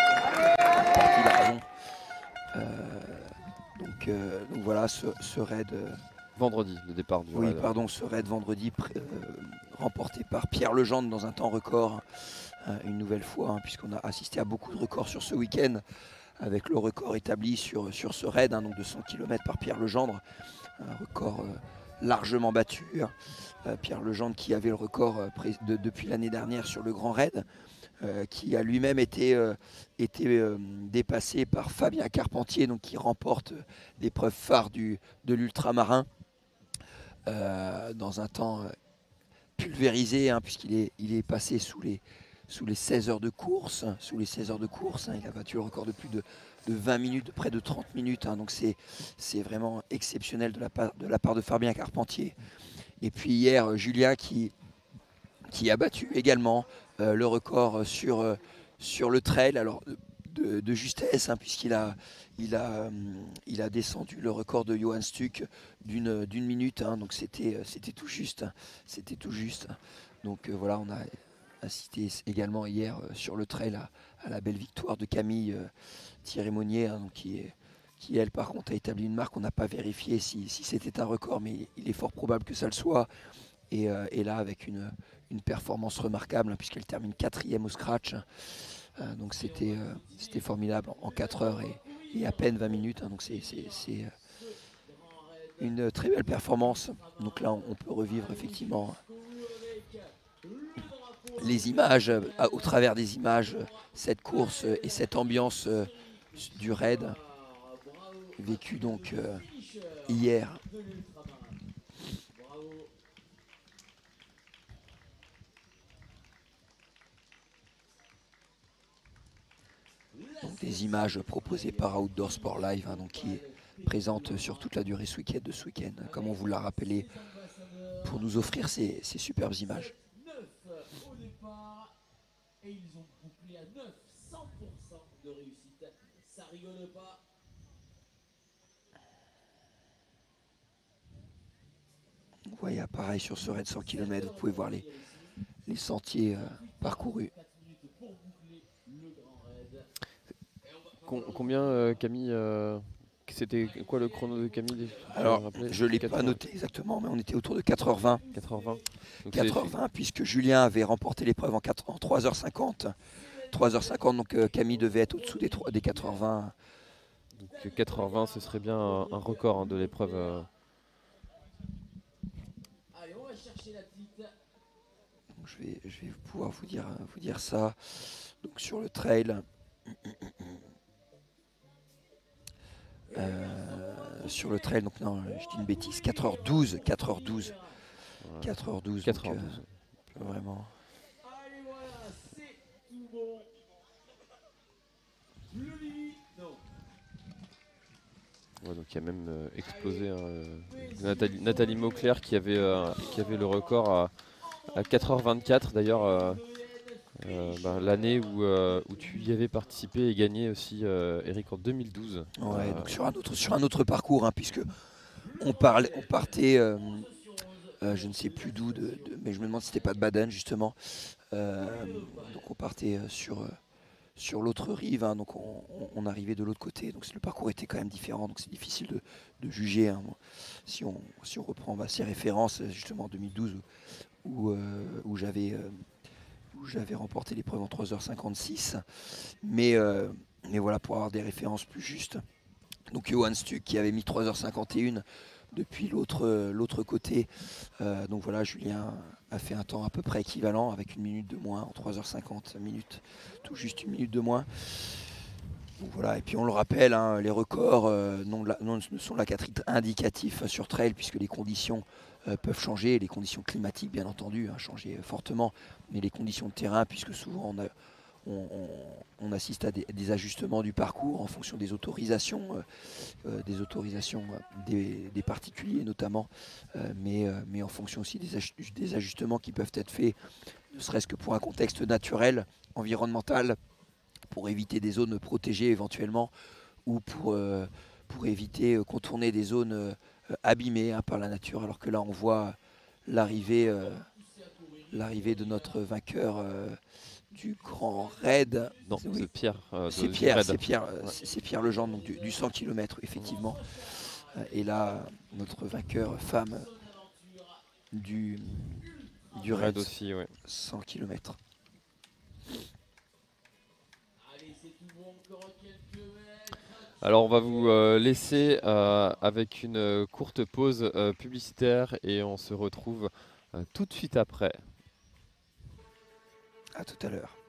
Euh, donc, euh, donc voilà, ce, ce raid, euh, Vendredi, le départ du oui, raid. pardon, ce raid vendredi pr- euh, remporté par Pierre Legendre dans un temps record, hein, une nouvelle fois, hein, puisqu'on a assisté à beaucoup de records sur ce week-end, avec le record établi sur, sur ce raid, hein, donc de cent kilomètres par Pierre Legendre, un record euh, largement battu. Hein. Euh, Pierre Legendre qui avait le record euh, pré- de- depuis l'année dernière sur le Grand Raid, euh, qui a lui-même été, euh, été euh, dépassé par Fabien Carpentier, donc qui remporte euh, l'épreuve phare du, de l'ultramarin euh, dans un temps euh, pulvérisé, hein, puisqu'il est, il est passé sous les, sous les seize heures de course. Sous les seize heures de course, hein, il a battu le record de plus de, de vingt minutes, de près de trente minutes. Hein, donc c'est, c'est vraiment exceptionnel de la, part, de la part de Fabien Carpentier. Et puis hier, Julien qui, qui a battu également euh, le record sur, euh, sur le trail. Alors de, de justesse, hein, puisqu'il a, il a, euh, il a descendu le record de Johan Stuck d'une, d'une minute. Hein, donc c'était, c'était tout juste. Hein, c'était tout juste. Donc euh, voilà, on a assisté également hier euh, sur le trail à, à la belle victoire de Camille euh, Thierry-Monnier, hein, donc qui est qui elle par contre a établi une marque. On n'a pas vérifié si, si c'était un record, mais il est fort probable que ça le soit. Et, euh, et là avec une, une performance remarquable, hein, puisqu'elle termine quatrième au scratch. Euh, donc c'était, euh, c'était formidable en quatre heures et, et à peine vingt minutes. Hein, donc c'est, c'est, c'est euh, une très belle performance. Donc là on, on peut revivre effectivement les images, euh, au travers des images, euh, cette course euh, et cette ambiance euh, du raid vécu donc euh, hier. Donc, des images proposées par Outdoor Sport Live, hein, donc, qui est présente sur toute la durée ce week-end de ce week-end, comme on vous l'a rappelé, pour nous offrir ces, ces superbes images. Et ils ont bouclé à neuf, cent pour cent de réussite. Ça rigole pas. Vous voyez, pareil sur ce raid cent kilomètres, vous pouvez voir les, les sentiers euh, parcourus. Com combien euh, Camille euh, c'était quoi le chrono de Camille? Alors, je ne l'ai pas noté exactement, mais on était autour de quatre heures vingt. quatre heures vingt. quatre heures vingt, puisque Julien avait remporté l'épreuve en, en trois heures cinquante. trois heures cinquante, donc euh, Camille devait être au-dessous des, des quatre heures vingt. Donc quatre heures vingt, ce serait bien un, un record hein, de l'épreuve. Euh... Allez, on va chercher la petite. Donc, je, vais, je vais pouvoir vous dire, vous dire ça. Donc sur le trail. Euh, sur le trail, donc non, je dis une bêtise, quatre heures douze, quatre heures douze. Ouais. quatre heures douze. quatre heures douze. Donc, euh, vraiment. Allez, voilà, c'est tout bon. Le limite, non. Ouais, donc il y a même euh, explosé hein, euh, Nathalie, Nathalie Mauclair qui avait, euh, qui avait le record à, à quatre heures vingt-quatre d'ailleurs. Euh, Euh, bah, l'année où, euh, où tu y avais participé et gagné aussi, euh, Eric, en deux mille douze. Ouais, euh, donc sur un autre, sur un autre parcours, hein, puisque on, parlait, on partait, euh, euh, je ne sais plus d'où, de, de, mais je me demande si c'était pas de Baden justement. Euh, donc on partait sur, sur l'autre rive, hein, donc on, on, on arrivait de l'autre côté, donc le parcours était quand même différent, donc c'est difficile de, de juger. Hein, si, on, si on reprend bah, ces références, justement en deux mille douze, où, euh, où j'avais... Euh, où j'avais remporté l'épreuve en trois heures cinquante-six, mais, euh, mais voilà, pour avoir des références plus justes. Donc Johan Stuck qui avait mis trois heures cinquante et un depuis l'autre euh, l'autre côté. Euh, donc voilà, Julien a fait un temps à peu près équivalent avec une minute de moins en trois heures cinquante minutes, tout juste une minute de moins. Donc voilà, et puis on le rappelle, hein, les records euh, non, non, ne sont là qu'à titre indicatif sur trail puisque les conditions euh, peuvent changer, les conditions climatiques bien entendu, hein, changer fortement, mais les conditions de terrain, puisque souvent on, a, on, on, on assiste à des, des ajustements du parcours en fonction des autorisations, euh, euh, des autorisations des, des particuliers notamment, euh, mais, euh, mais en fonction aussi des, aj des ajustements qui peuvent être faits, ne serait-ce que pour un contexte naturel, environnemental, pour éviter des zones protégées éventuellement, ou pour, euh, pour éviter euh, contourner des zones euh, abîmées hein, par la nature, alors que là on voit l'arrivée euh, l'arrivée de notre vainqueur euh, du grand raid. Non, oui. c'est Pierre. Euh, c'est Pierre, c'est Pierre, ouais. c'est Pierre Legendre, donc du, du cent kilomètres effectivement. Euh, et là, notre vainqueur femme du, du raid, raid aussi, ouais. cent kilomètres. Alors on va vous euh, laisser euh, avec une euh, courte pause euh, publicitaire et on se retrouve euh, tout de suite après. À tout à l'heure.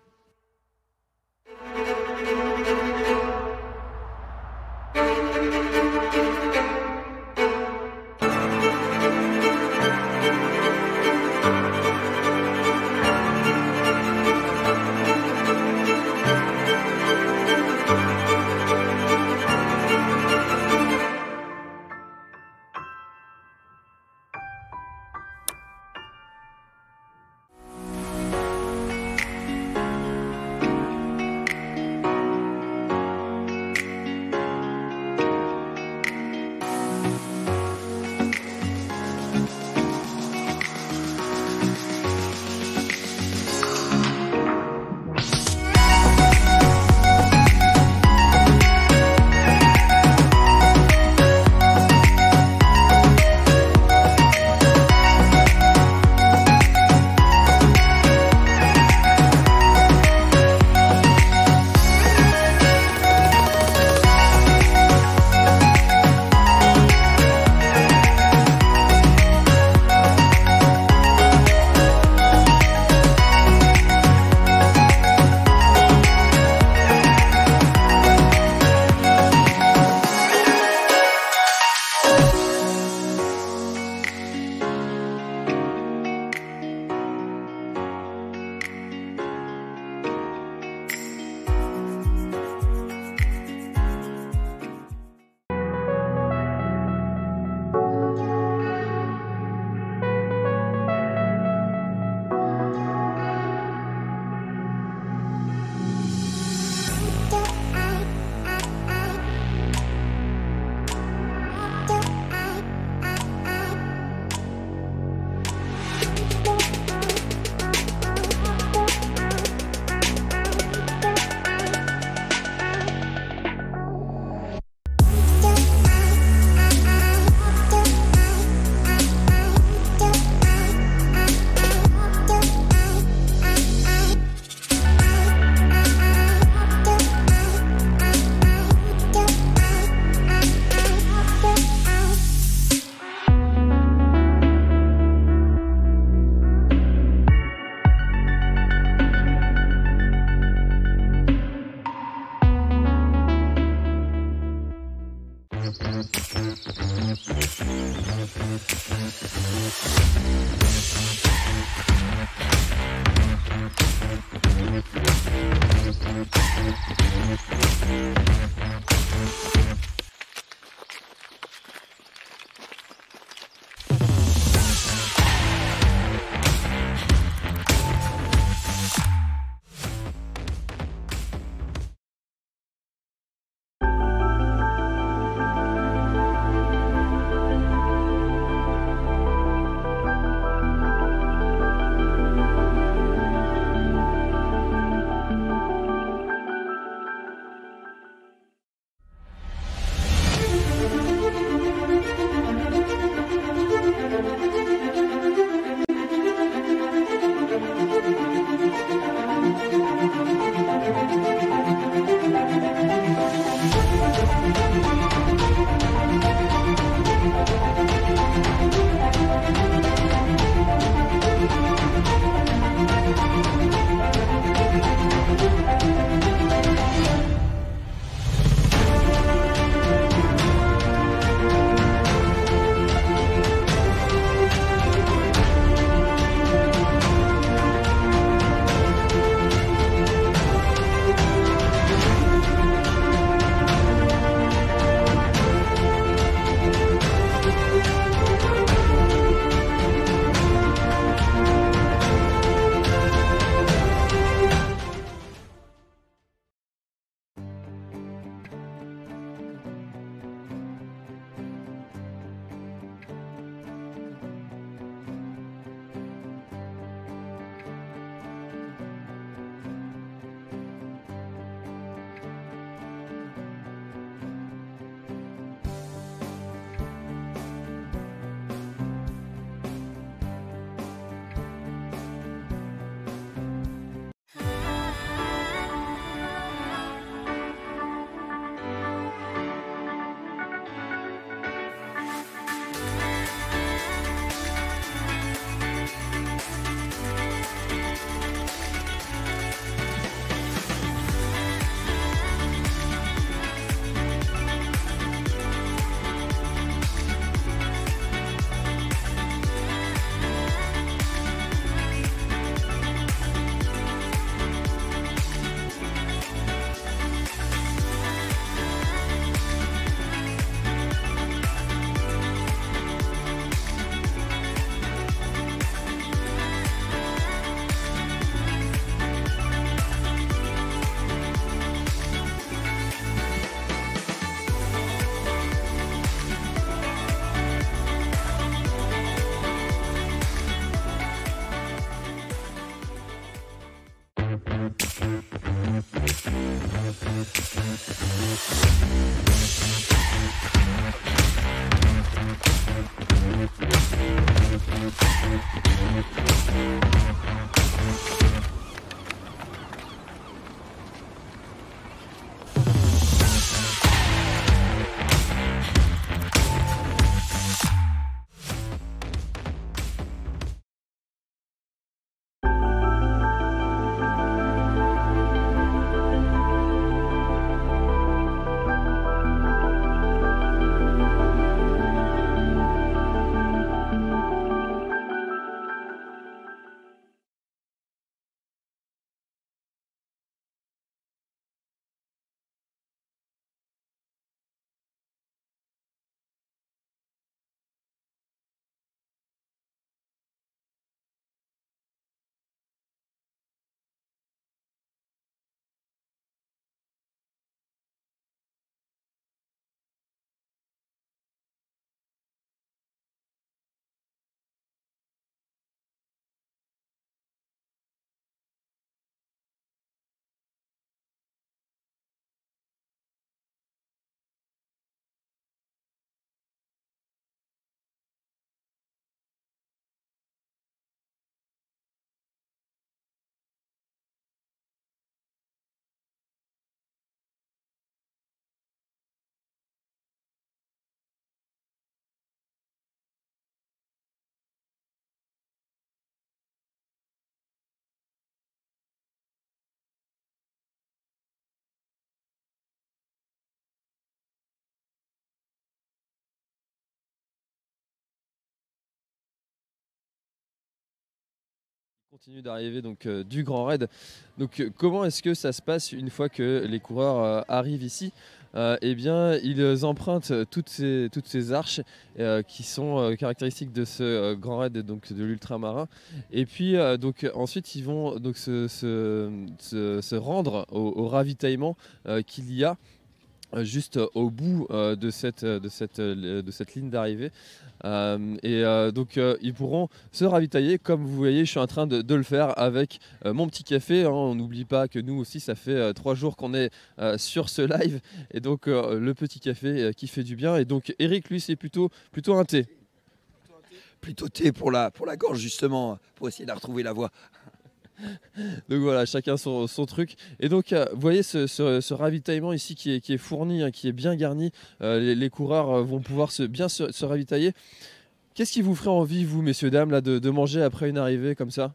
continue d'arriver donc euh, du Grand Raid. Donc euh, comment est-ce que ça se passe une fois que les coureurs euh, arrivent ici? Euh, Eh bien, ils empruntent toutes ces, toutes ces arches euh, qui sont euh, caractéristiques de ce euh, Grand Raid, donc de l'ultramarin. Et puis euh, donc ensuite ils vont donc se, se, se- se rendre au, au ravitaillement euh, qu'il y a euh, juste au bout euh, de cette, de cette, euh, de cette ligne d'arrivée. Euh, et euh, donc euh, ils pourront se ravitailler comme vous voyez, je suis en train de, de le faire avec euh, mon petit café, hein. On n'oublie pas que nous aussi ça fait euh, trois jours qu'on est euh, sur ce live, et donc euh, le petit café euh, qui fait du bien. Et donc Eric, lui, c'est plutôt, plutôt un thé. Plutôt thé pour la, pour la gorge, justement, pour essayer de retrouver la voix. Donc voilà, chacun son, son truc. Et donc, euh, vous voyez ce, ce- ce ravitaillement ici qui est, qui est fourni, hein, qui est bien garni. Euh, les, les coureurs euh, vont pouvoir se, bien se, se ravitailler. Qu'est-ce qui vous ferait envie, vous, messieurs, dames, là, de, de manger après une arrivée comme ça?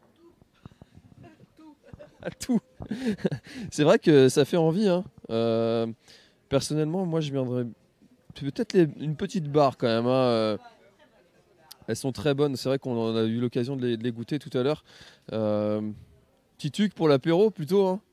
À tout. C'est vrai que ça fait envie, hein. Euh, personnellement, moi, je viendrais peut-être les- une petite barre quand même, hein. Euh, elles sont très bonnes. C'est vrai qu'on en a eu l'occasion de les, de les goûter tout à l'heure. Euh, petit truc pour l'apéro, plutôt, hein.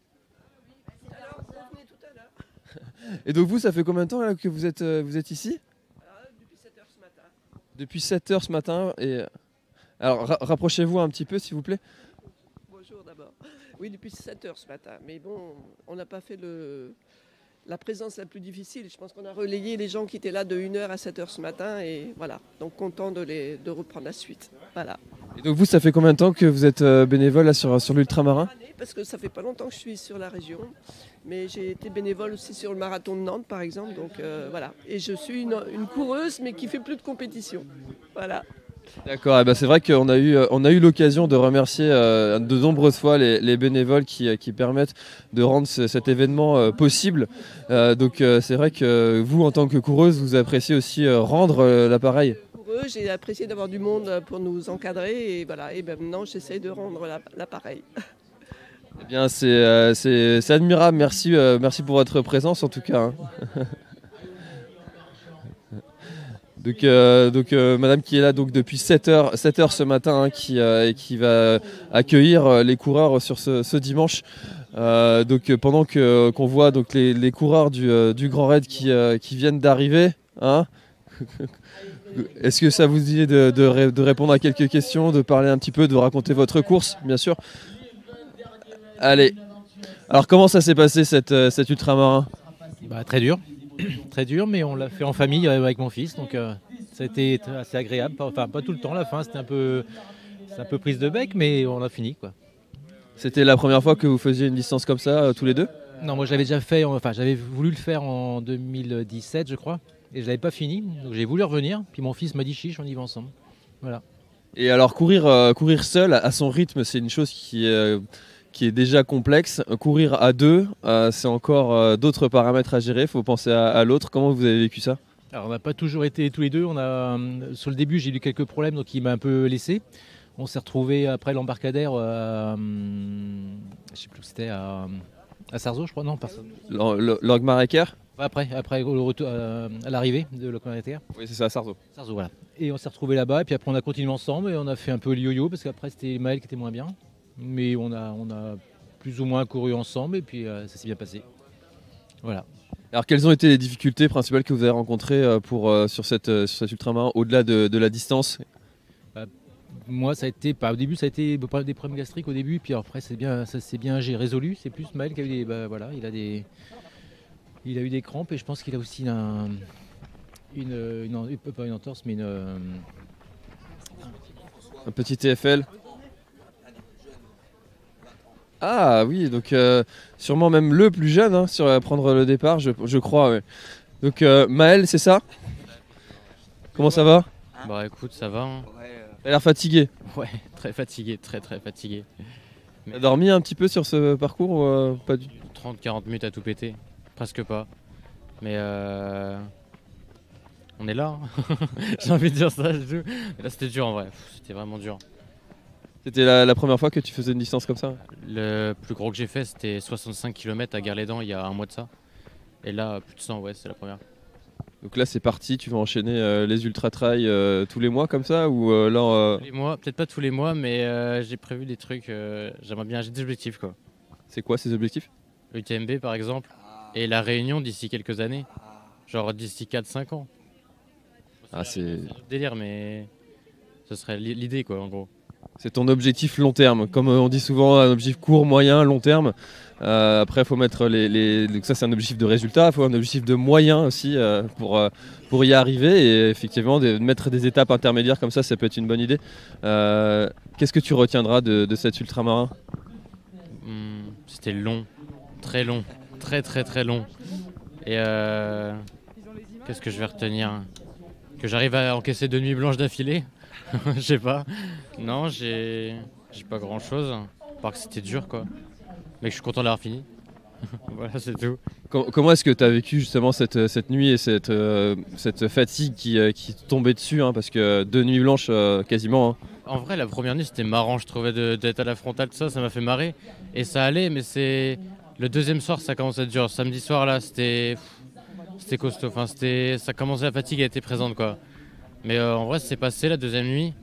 Et donc vous, ça fait combien de temps là, que vous êtes, euh, vous êtes ici? Depuis sept heures ce matin. Depuis sept heures ce matin. Et... Alors ra- rapprochez-vous un petit peu s'il vous plaît. Bonjour d'abord. Oui, depuis sept heures ce matin. Mais bon, on n'a pas fait le... la présence la plus difficile. Je pense qu'on a relayé les gens qui étaient là de une heure à sept heures ce matin. Et voilà, donc content de, les... de reprendre la suite. Voilà. Et donc vous, ça fait combien de temps que vous êtes euh, bénévole là, sur, sur l'ultramarin? Parce que ça fait pas longtemps que je suis sur la région. Mais j'ai été bénévole aussi sur le marathon de Nantes, par exemple. Donc euh, voilà. Et je suis une, une coureuse, mais qui fait plus de compétition. Voilà. D'accord, et ben c'est vrai qu'on a eu, euh, on a eu l'occasion de remercier euh, de nombreuses fois les, les bénévoles qui, euh, qui permettent de rendre ce- cet événement euh, possible. Euh, donc euh, c'est vrai que vous, en tant que coureuse, vous appréciez aussi euh, rendre euh, l'appareil. Pour eux, j'ai apprécié d'avoir du monde pour nous encadrer. Et voilà. Et ben maintenant, j'essaie de rendre la- l'appareil. Eh bien, c'est euh, c'est- c'est admirable. Merci, euh, merci pour votre présence en tout cas, hein. Donc, euh, donc euh, madame qui est là donc, depuis sept heures, sept heures ce matin, hein, qui, euh, et qui va accueillir euh, les coureurs sur ce, ce dimanche. Euh, donc, euh, pendant que, qu'on voit donc, les, les coureurs du, euh, du Grand Raid qui, euh, qui viennent d'arriver, hein. Est-ce que ça vous dit de, de ré- de répondre à quelques questions, de parler un petit peu, de raconter votre course, bien sûr? Allez. Alors, comment ça s'est passé cette, euh, cet ultramarin? Bah, très dur, très dur, mais on l'a fait en famille euh, avec mon fils, donc euh, ça a été t- assez agréable. Pas- Enfin, pas tout le temps, la fin, c'était un peu, c'est un peu prise de bec, mais on a fini, quoi. C'était la première fois que vous faisiez une distance comme ça, euh, tous les deux? Non, moi j'avais déjà fait, enfin j'avais voulu le faire en deux mille dix-sept, je crois, et je l'avais pas fini, donc j'ai voulu revenir. Puis mon fils m'a dit chiche, on y va ensemble. Voilà. Et alors courir, euh, courir seul à son rythme, c'est une chose qui, est, euh, qui est déjà complexe. Courir à deux, euh, c'est encore euh, d'autres paramètres à gérer. Il faut penser à, à l'autre. Comment vous avez vécu ça? Alors on n'a pas toujours été tous les deux. On a, euh, sur le début, j'ai eu quelques problèmes, donc il m'a un peu laissé. On s'est retrouvés après l'embarcadère, euh, je sais plus où c'était, à, à Sarzeau, je crois, non, pas Sarzeau. L'Org-Maraker? Après, après au retour, euh, à l'arrivée de l'embarcadère. Oui, c'est ça, Sarzeau. Sarzeau, voilà. Et on s'est retrouvés là-bas, et puis après on a continué ensemble, et on a fait un peu le yo-yo, parce qu'après c'était Maël qui était moins bien. Mais on a, on a plus ou moins couru ensemble, et puis euh, ça s'est bien passé. Voilà. Alors quelles ont été les difficultés principales que vous avez rencontrées euh, pour, euh, sur, cette, euh, sur cet ultramarin, au-delà de, de la distance? Moi, ça a été, bah, au début, ça a été bah, des problèmes gastriques au début, puis après, c'est bien, ça s'est bien j'ai résolu. C'est plus Maël qui a eu des, bah, voilà, il a des, il a eu des crampes et je pense qu'il a aussi un, une, une, une, pas une entorse, mais une, euh, un petit T F L. Ah oui, donc euh, sûrement même le plus jeune, hein, sur à prendre le départ, je, je crois. Ouais. Donc euh, Maël, c'est ça? Comment ça va? Bah écoute, ça va. Hein. T'as l'air fatigué. Ouais, très fatigué, très très fatigué. T'as dormi un petit peu sur ce parcours ou euh, pas du tout? trente à quarante minutes à tout péter, presque pas. Mais euh... on est là. Hein. J'ai envie de dire ça. Mais là c'était dur en vrai, c'était vraiment dur. C'était la, la première fois que tu faisais une distance comme ça? Le plus gros que j'ai fait c'était soixante-cinq kilomètres à Guerre-les-Dents il y a un mois de ça. Et là plus de cent, ouais, c'est la première. Donc là c'est parti, tu vas enchaîner euh, les ultra trail euh, tous les mois comme ça ou euh, là euh, Tous les mois, peut-être pas tous les mois, mais euh, j'ai prévu des trucs. euh, J'aimerais bien, j'ai des objectifs quoi. c'est quoi ces objectifs? L'U T M B par exemple, et la Réunion d'ici quelques années, genre d'ici quatre cinq ans. Ah, c'est un autre délire, mais ce serait l'i- l'idée quoi en gros. c'est ton objectif long terme. Comme euh, on dit souvent, un objectif court, moyen, long terme. Euh, après, il faut mettre les, les- Donc ça, c'est un objectif de résultat. Il faut un objectif de moyen aussi euh, pour, euh, pour y arriver. Et effectivement, de mettre des étapes intermédiaires comme ça, ça peut être une bonne idée. Euh, Qu'est-ce que tu retiendras de, de cet ultramarin? Hmm, C'était long, très long, très très très long. Et euh, qu'est-ce que je vais retenir? Que j'arrive à encaisser deux nuits blanches d'affilée? Je sais pas. Non, j'ai j'ai pas grand chose. À part que c'était dur quoi. Mais que je suis content d'avoir fini. Voilà, c'est tout. Com- Comment est-ce que tu as vécu justement cette, cette nuit et cette, euh, cette fatigue qui, euh, qui te tombait dessus hein, parce que deux nuits blanches euh, quasiment. Hein. En vrai, la première nuit c'était marrant, je trouvais de- d'être à la frontale, tout ça, ça m'a fait marrer. Et ça allait, mais c'est. Le deuxième soir, ça commençait à être dur. Samedi soir, là, c'était. C'était costaud. Enfin, c'était. Ça commençait, la fatigue a été présente, quoi. Mais euh, en vrai, c'est passé la deuxième nuit.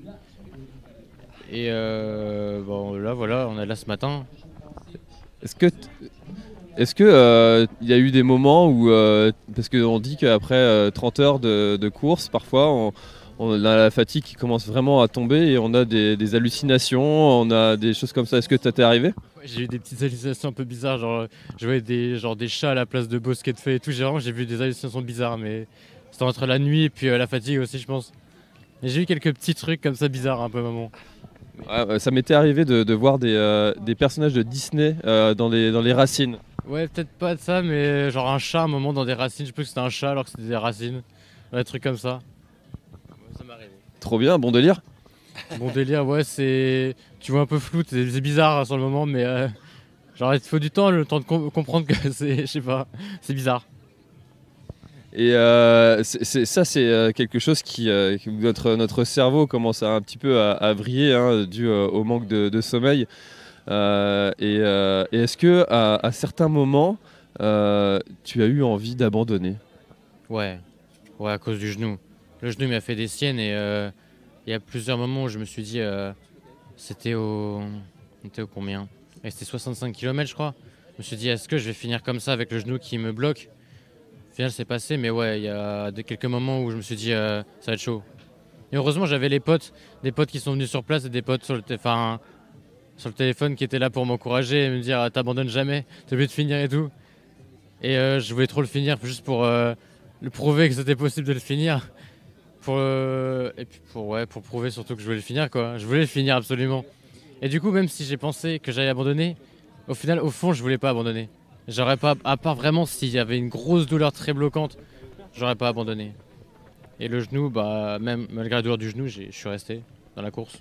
Et euh, bon, là, voilà, on est là ce matin. Est-ce que t- est-ce que euh, il y a eu des moments où euh, parce qu'on dit qu'après euh, trente heures de, de course, parfois on, on a la fatigue qui commence vraiment à tomber et on a des, des hallucinations, on a des choses comme ça. Est-ce que ça t'est arrivé? Ouais, j'ai eu des petites hallucinations un peu bizarres, genre euh, je voyais des, genre, des chats à la place de bosquets de feuilles et tout. J'ai vraiment j'ai vu des hallucinations bizarres, mais c'était entre la nuit et puis euh, la fatigue aussi, je pense. Et j'ai eu quelques petits trucs comme ça bizarres un peu, maman. Ouais, ouais, ça m'était arrivé de, de voir des, euh, des personnages de Disney euh, dans, les, dans les racines. Ouais, peut-être pas de ça, mais genre un chat à un moment dans des racines. Je sais plus que c'était un chat alors que c'était des racines. Ouais, des trucs comme ça. Ouais, ça m'est arrivé. Trop bien, bon délire. Bon délire, ouais, c'est. Tu vois un peu flou, c'est c'est bizarre hein, sur le moment, mais euh, genre il te faut du temps, le temps de com- comprendre que c'est. Je sais pas, c'est bizarre. Et euh, c'est- c'est- ça, c'est euh, quelque chose qui, euh, qui- notre, notre cerveau commence à un petit peu à, à vriller hein, dû euh, au manque de, de sommeil. Euh, et euh, et est-ce que à, à certains moments, euh, tu as eu envie d'abandonner? Ouais, ouais, à cause du genou. Le genou m'a fait des siennes et euh, il y a plusieurs moments où je me suis dit, euh, c'était au, c'était au combien? Et c'était soixante-cinq kilomètres, je crois. Je me suis dit, est-ce que je vais finir comme ça avec le genou qui me bloque? Au final, c'est passé, mais ouais, il y a des- quelques moments où je me suis dit, euh, ça va être chaud. Et heureusement, j'avais les potes, des potes qui sont venus sur place et des potes sur le, té- enfin, sur le téléphone qui étaient là pour m'encourager et me dire, ah, t'abandonnes jamais, t'as obligé de finir et tout. Et euh, je voulais trop le finir juste pour euh, le prouver que c'était possible de le finir. Pour, euh, et puis pour, ouais, pour prouver surtout que je voulais le finir, quoi. Je voulais le finir absolument. Et du coup, même si j'ai pensé que j'allais abandonner, au final, au fond, je voulais pas abandonner. J'aurais pas, à part vraiment s'il y avait une grosse douleur très bloquante, j'aurais pas abandonné. Et le genou, bah, même malgré la douleur du genou, j'ai- je suis resté dans la course.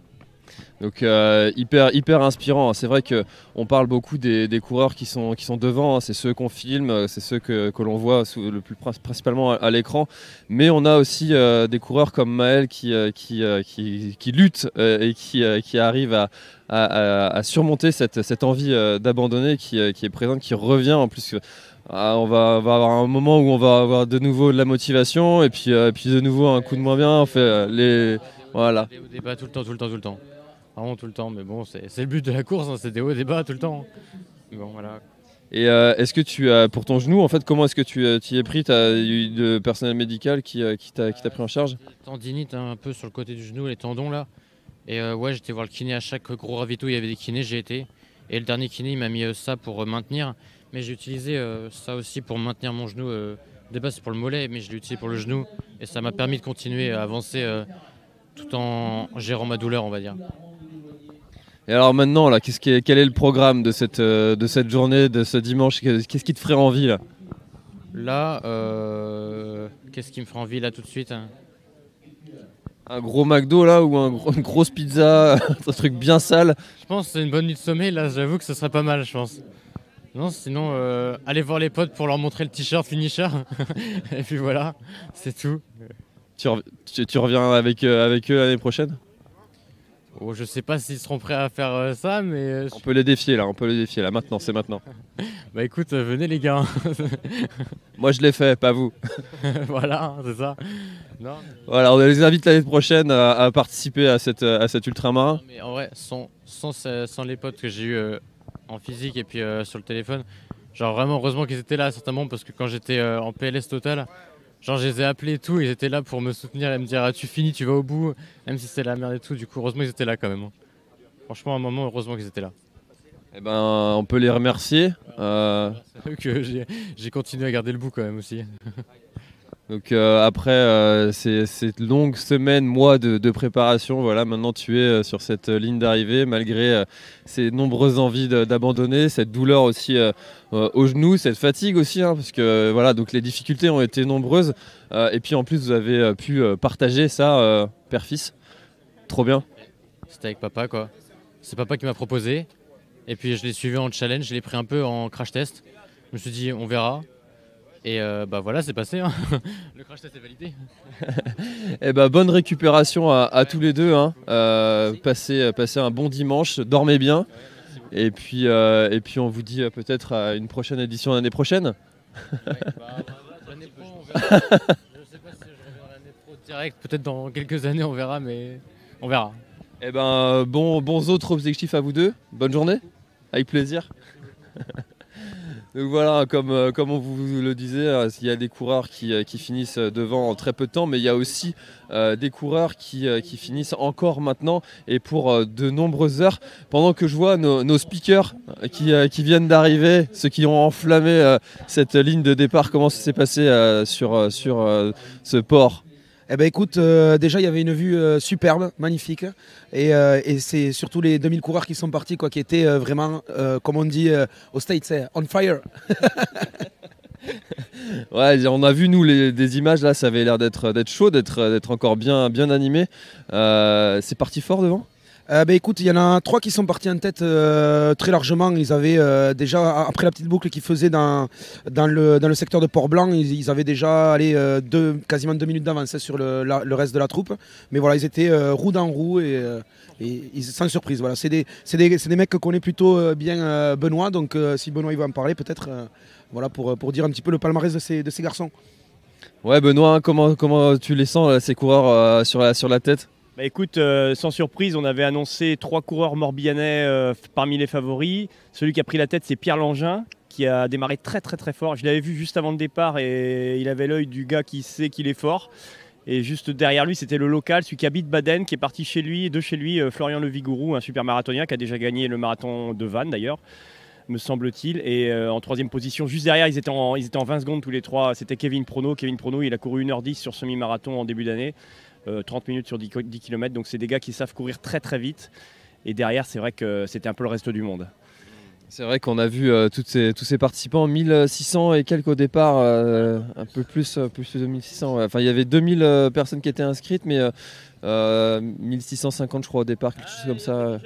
Donc euh, hyper, hyper inspirant. C'est vrai qu'on parle beaucoup des, des coureurs qui sont, qui sont devant, hein. C'est ceux qu'on filme, euh, c'est ceux que, que l'on voit sous- le plus prin- principalement à, à l'écran. Mais on a aussi euh, des coureurs comme Maël qui, euh, qui, euh, qui, qui luttent euh, et qui, euh, qui arrivent à, à, à- à surmonter cette, cette envie euh, d'abandonner qui, euh, qui est présente, qui revient en plus. euh, ah, on va, on va avoir un moment où on va avoir de nouveau de la motivation et puis, euh, puis de nouveau un coup de moins bien. On fait euh, les... Voilà. Des hauts débats tout le temps, tout le temps, tout le temps. Vraiment tout le temps, mais bon, c'est c'est le but de la course, hein, c'est des hauts débats tout le temps. Mais bon, voilà. Et euh, est-ce que tu as, pour ton genou, en fait, comment est-ce que tu euh, t'y es pris? Tu as eu de personnel médical qui, euh, qui t'a qui t'a pris en charge? Tendinite hein, un peu sur le côté du genou, les tendons là. Et euh, ouais, j'étais voir le kiné à chaque gros ravito, il y avait des kinés, j'ai été. Et le dernier kiné, il m'a mis euh, ça pour euh, maintenir. Mais j'ai utilisé euh, ça aussi pour maintenir mon genou. Euh, de base, c'est pour le mollet, mais je l'ai utilisé pour le genou. Et ça m'a permis de continuer à avancer euh, tout en gérant ma douleur, on va dire. Et alors maintenant, là, qu'est-ce qui est- quel est le programme de cette, euh, de cette journée, de ce dimanche? Qu'est-ce qui te ferait envie là? Là, euh, qu'est-ce qui me ferait envie là tout de suite hein? Un gros McDo là ou un gros- une grosse pizza, un truc bien sale? Je pense que c'est une bonne nuit de sommeil, là, j'avoue que ce serait pas mal, je pense. Non, sinon, euh, aller voir les potes pour leur montrer le t-shirt finisher. Et puis voilà, c'est tout. Tu, rev- tu- tu reviens avec, euh, avec eux l'année prochaine? Oh, je sais pas s'ils seront prêts à faire euh, ça, mais euh, On peut les défier là, on peut les défier là, maintenant, c'est maintenant. bah écoute, euh, venez les gars. Moi je l'ai fait, pas vous. Voilà, hein, c'est ça. Non, Voilà, on les invite l'année prochaine à, à participer à, cette, à cet ultramarin. non, mais en vrai, sans, sans, ce- sans les potes que j'ai eu euh, en physique et puis euh, sur le téléphone, genre vraiment heureusement qu'ils étaient là à certains moments parce que quand j'étais euh, en P L S total, genre je les ai appelés et tout, ils étaient là pour me soutenir et me dire ah, tu finis, tu vas au bout, même si c'était la merde et tout. Du coup, heureusement ils étaient là quand même, hein. Franchement, à un moment, heureusement qu'ils étaient là. Eh ben, on peut les remercier. Euh, C'est eux que j'ai j'ai continué à garder le bout quand même aussi. donc euh, après euh, ces, ces longues semaines, mois de, de préparation, voilà, maintenant tu es euh, sur cette euh, ligne d'arrivée malgré euh, ces nombreuses envies de- d'abandonner, cette douleur aussi euh, euh, au genou, cette fatigue aussi, hein, parce que euh, voilà, donc les difficultés ont été nombreuses. Euh, et puis en plus vous avez euh, pu euh, partager ça, euh, père-fils. Trop bien. C'était avec papa quoi. C'est papa qui m'a proposé. Et puis je l'ai suivi en challenge, je l'ai pris un peu en crash test. Je me suis dit on verra. Et euh, bah voilà, c'est passé, hein. Le crash test est validé. Eh ben, bonne récupération à, à tous les deux, hein. Euh, passez, passez un bon dimanche, dormez bien. Et puis, euh, et puis on vous dit euh, peut-être à une prochaine édition l'année prochaine. Ouais, bah, bah, l'année pro, on verra. Je sais pas si je reviendrai l'année pro direct, peut-être dans quelques années on verra, mais on verra. Eh ben, bon, bons autres objectifs à vous deux. Bonne journée, avec plaisir. Donc voilà, comme, euh, comme on vous le disait, euh, il y a des coureurs qui, euh, qui finissent devant en très peu de temps, mais il y a aussi euh, des coureurs qui, euh, qui finissent encore maintenant et pour euh, de nombreuses heures. Pendant que je vois nos, nos speakers euh, qui, euh, qui viennent d'arriver, ceux qui ont enflammé euh, cette ligne de départ, comment ça s'est passé euh, sur, euh, sur euh, ce port? Eh ben écoute, euh, déjà il y avait une vue euh, superbe, magnifique, et, euh, et c'est surtout les deux mille coureurs qui sont partis, quoi, qui étaient euh, vraiment, euh, comme on dit euh, aux States, c'est on fire. Ouais, on a vu nous les, des images là, ça avait l'air d'être d'être chaud, d'être d'être encore bien bien animé. Euh, c'est parti fort devant. Euh, ben écoute, il y en a trois qui sont partis en tête euh, très largement. Ils avaient euh, déjà, après la petite boucle qu'ils faisaient dans, dans, le, dans le secteur de Port-Blanc, ils, ils avaient déjà allé, euh, deux, quasiment deux minutes d'avance sur le, la- le reste de la troupe. Mais voilà, ils étaient euh, roue dans roue et, euh, et ils- sans surprise. Voilà. C'est des, c'est des, c'est des mecs que connaît plutôt euh, bien euh, Benoît. Donc euh, si Benoît il va en parler, peut-être euh, voilà, pour, pour dire un petit peu le palmarès de ces, de ces garçons. Ouais, Benoît, hein, comment comment tu les sens là, ces coureurs euh, sur la sur la tête? Bah écoute, euh, sans surprise, on avait annoncé trois coureurs morbihanais euh, f- parmi les favoris. Celui qui a pris la tête, c'est Pierre Langin, qui a démarré très très très fort. Je l'avais vu juste avant le départ et il avait l'œil du gars qui sait qu'il est fort. Et juste derrière lui, c'était le local, celui qui habite Baden, qui est parti chez lui, de chez lui, euh, Florian Levigourou, un super marathonien qui a déjà gagné le marathon de Vannes d'ailleurs, me semble-t-il. Et euh, en troisième position, juste derrière, ils étaient en, ils étaient en vingt secondes tous les trois. C'était Kevin Prono. Kevin Prono, il a couru une heure dix sur semi-marathon en début d'année. Euh, trente minutes sur dix kilomètres, donc c'est des gars qui savent courir très très vite. Et derrière, c'est vrai que c'était un peu le reste du monde. C'est vrai qu'on a vu euh, toutes ces, tous ces participants, mille six cents et quelques au départ, euh, un peu plus, euh, plus de mille six cents. Ouais. Enfin, il y avait deux mille euh, personnes qui étaient inscrites, mais euh, euh, mille six cent cinquante, je crois, au départ, quelque chose comme ça.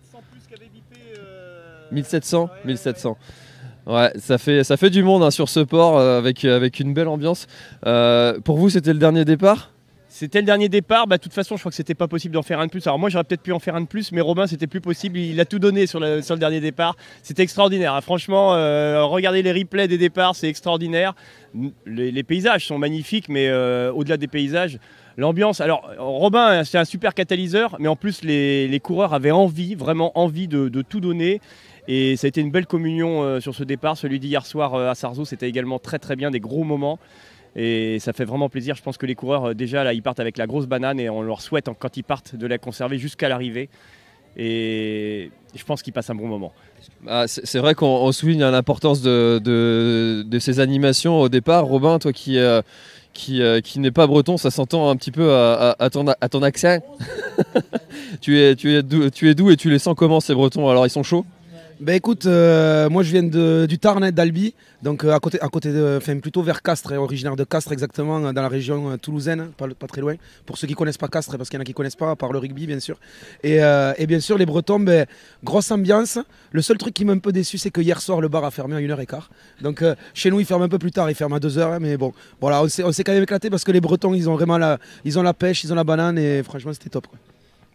mille sept cents mille sept cents. Ouais, ça fait, ça fait du monde hein, sur ce port euh, avec, avec une belle ambiance. Euh, pour vous, c'était le dernier départ? C'était le dernier départ, bah, de toute façon je crois que c'était pas possible d'en faire un de plus. Alors moi j'aurais peut-être pu en faire un de plus, mais Robin c'était plus possible, il a tout donné sur le, sur le dernier départ. C'était extraordinaire, hein. Franchement, euh, regardez les replays des départs, c'est extraordinaire. Les, les paysages sont magnifiques, mais euh, au-delà des paysages, l'ambiance. Alors Robin c'est un super catalyseur, mais en plus les, les coureurs avaient envie, vraiment envie de, de tout donner. Et ça a été une belle communion euh, sur ce départ. Celui d'hier soir euh, à Sarzeau, c'était également très très bien, des gros moments. Et ça fait vraiment plaisir. Je pense que les coureurs, euh, déjà, là, ils partent avec la grosse banane et on leur souhaite, quand ils partent, de la conserver jusqu'à l'arrivée. Et je pense qu'ils passent un bon moment. Ah, c'est c'est vrai qu'on on souligne hein, l'importance de, de, de ces animations au départ. Robin, toi qui, euh, qui, euh, qui n'est pas breton, ça s'entend un petit peu à, à, à, ton, à ton accent. tu, es, tu, es d'où, tu es d'où et tu les sens comment ces bretons? Alors ils sont chauds? Ben écoute, euh, moi je viens de, du Tarn, d'Albi, donc euh, à côté, à côté de, enfin plutôt vers Castres, hein, originaire de Castres exactement, dans la région euh, toulousaine, pas, pas très loin. Pour ceux qui connaissent pas Castres, parce qu'il y en a qui connaissent pas, à part le rugby bien sûr. Et, euh, et bien sûr les Bretons, ben, grosse ambiance. Le seul truc qui m'a un peu déçu, c'est que hier soir le bar a fermé à une heure quinze. Donc euh, chez nous il ferme un peu plus tard, il ferme à deux heures, hein, mais bon, voilà, on s'est, on s'est quand même éclaté parce que les Bretons ils ont vraiment la, ils ont la pêche, ils ont la banane et franchement c'était top, quoi.